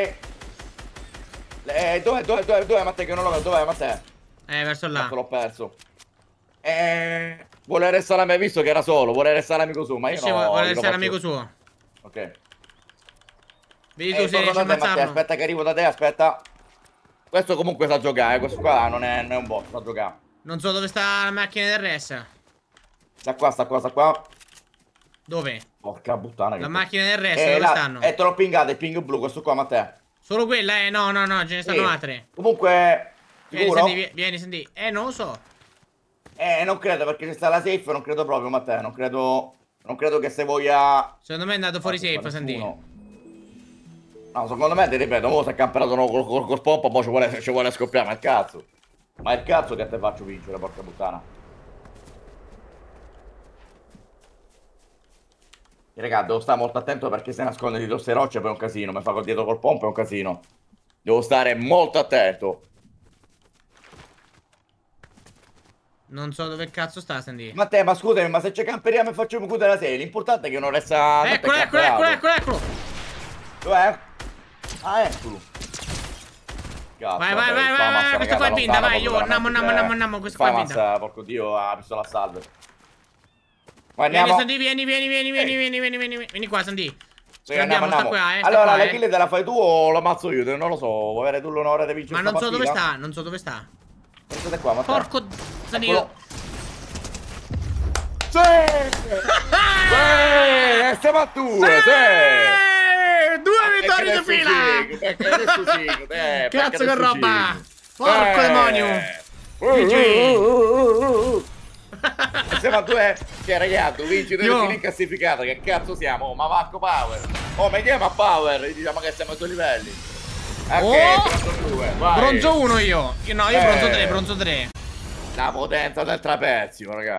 [SPEAKER 2] Eh, dov'è, dov'è, dov'è, dov'è, Matteo, che non lo vedo, dov'è, Matteo?
[SPEAKER 1] Eh, verso là.
[SPEAKER 2] L'ho perso. Eh... Vuole restare l'amico, visto che era solo, vuole restare l'amico suo, ma io
[SPEAKER 1] sì,
[SPEAKER 2] no,
[SPEAKER 1] vuole
[SPEAKER 2] io
[SPEAKER 1] restare
[SPEAKER 2] faccio...
[SPEAKER 1] l'amico suo.
[SPEAKER 2] Ok.
[SPEAKER 1] Vedi
[SPEAKER 2] Eh,
[SPEAKER 1] tu se riesci a
[SPEAKER 2] te, Matteo,
[SPEAKER 1] ammazzarlo.
[SPEAKER 2] aspetta che arrivo da te, aspetta. Questo comunque sa giocare, questo qua non è, non è un boss, sa giocare.
[SPEAKER 1] Non so dove sta la macchina del res.
[SPEAKER 2] Sta qua, sta qua, sta qua.
[SPEAKER 1] Dove?
[SPEAKER 2] Porca puttana.
[SPEAKER 1] La
[SPEAKER 2] che...
[SPEAKER 1] macchina del res,
[SPEAKER 2] eh,
[SPEAKER 1] dove
[SPEAKER 2] là,
[SPEAKER 1] stanno?
[SPEAKER 2] Eh, te l'ho pingato, il ping blu, questo qua, Matteo.
[SPEAKER 1] Solo quella, eh? No, no, no, ce ne stanno
[SPEAKER 2] Sì.
[SPEAKER 1] altre.
[SPEAKER 2] Comunque,
[SPEAKER 1] Vieni,
[SPEAKER 2] sicuro?
[SPEAKER 1] senti, vieni, senti. Eh, non lo so.
[SPEAKER 2] Eh, non credo, perché c'è sta la safe, non credo proprio, Matteo, non credo... Non credo che se voglia...
[SPEAKER 1] Secondo me è andato fuori
[SPEAKER 2] Ah,
[SPEAKER 1] safe, senti.
[SPEAKER 2] No, secondo me, ti ripeto, mo si è camperato col, col, col pompa, poi ci vuole, ci vuole scoppiare, ma il cazzo. Ma il cazzo che te faccio vincere, porca puttana. E raga, devo stare molto attento perché se nasconde dietro queste rocce poi è un casino, mi fa col dietro col pompa è un casino. Devo stare molto attento.
[SPEAKER 1] Non so dove cazzo sta, senti.
[SPEAKER 2] Ma te, ma scusami, ma se ci camperiamo e facciamo chiudere la serie, l'importante è che non resta...
[SPEAKER 1] Eccolo, eccolo, eccolo, eccolo, eccolo.
[SPEAKER 2] Dov'è? Ah, eccolo. Cazzo,
[SPEAKER 1] Vai, vai,
[SPEAKER 2] vabbè,
[SPEAKER 1] vai,
[SPEAKER 2] fa
[SPEAKER 1] vai,
[SPEAKER 2] massa,
[SPEAKER 1] vai, questo
[SPEAKER 2] raga,
[SPEAKER 1] qua è
[SPEAKER 2] da
[SPEAKER 1] vinta,
[SPEAKER 2] lontano,
[SPEAKER 1] vai, io,
[SPEAKER 2] proprio
[SPEAKER 1] andiamo, andiamo,
[SPEAKER 2] veramente,
[SPEAKER 1] andiamo, andiamo, questo
[SPEAKER 2] fa
[SPEAKER 1] qua è vinta.
[SPEAKER 2] massa, porco dio, ha pistola a salve. Vai,
[SPEAKER 1] Vieni,
[SPEAKER 2] andiamo.
[SPEAKER 1] Sandy, vieni, vieni, vieni, vieni, vieni, vieni, vieni, vieni qua, Sandy.
[SPEAKER 2] Sì,
[SPEAKER 1] Andiamo, sta
[SPEAKER 2] andiamo.
[SPEAKER 1] qua, eh, sta
[SPEAKER 2] Allora,
[SPEAKER 1] qua,
[SPEAKER 2] la
[SPEAKER 1] eh.
[SPEAKER 2] kill te la fai tu o lo ammazzo io? Non lo so, vuoi avere tu l'onore di vincere
[SPEAKER 1] Ma non so dove
[SPEAKER 2] partita?
[SPEAKER 1] sta, non so dove sta.
[SPEAKER 2] Guardate qua, Matteo.
[SPEAKER 1] Porco... Sandy,
[SPEAKER 2] Eccolo. Sì! Sì! Stiamo a due, sì!
[SPEAKER 1] Due vittorie di fila! Cazzo che roba! Porco demonio!
[SPEAKER 2] G G! Siamo a due, che ragazzi, vinci due
[SPEAKER 1] Io-
[SPEAKER 2] file in classificata, che cazzo siamo? Oh, ma Marco Power! Oh, vediamo a Power, diciamo che siamo ai suoi livelli. Ok,
[SPEAKER 1] Oh!
[SPEAKER 2] bronzo due, vai!
[SPEAKER 1] Bronzo uno io! Io no, io
[SPEAKER 2] Eh.
[SPEAKER 1] bronzo tre, bronzo tre.
[SPEAKER 2] La potenza del trapezio, ragazzi.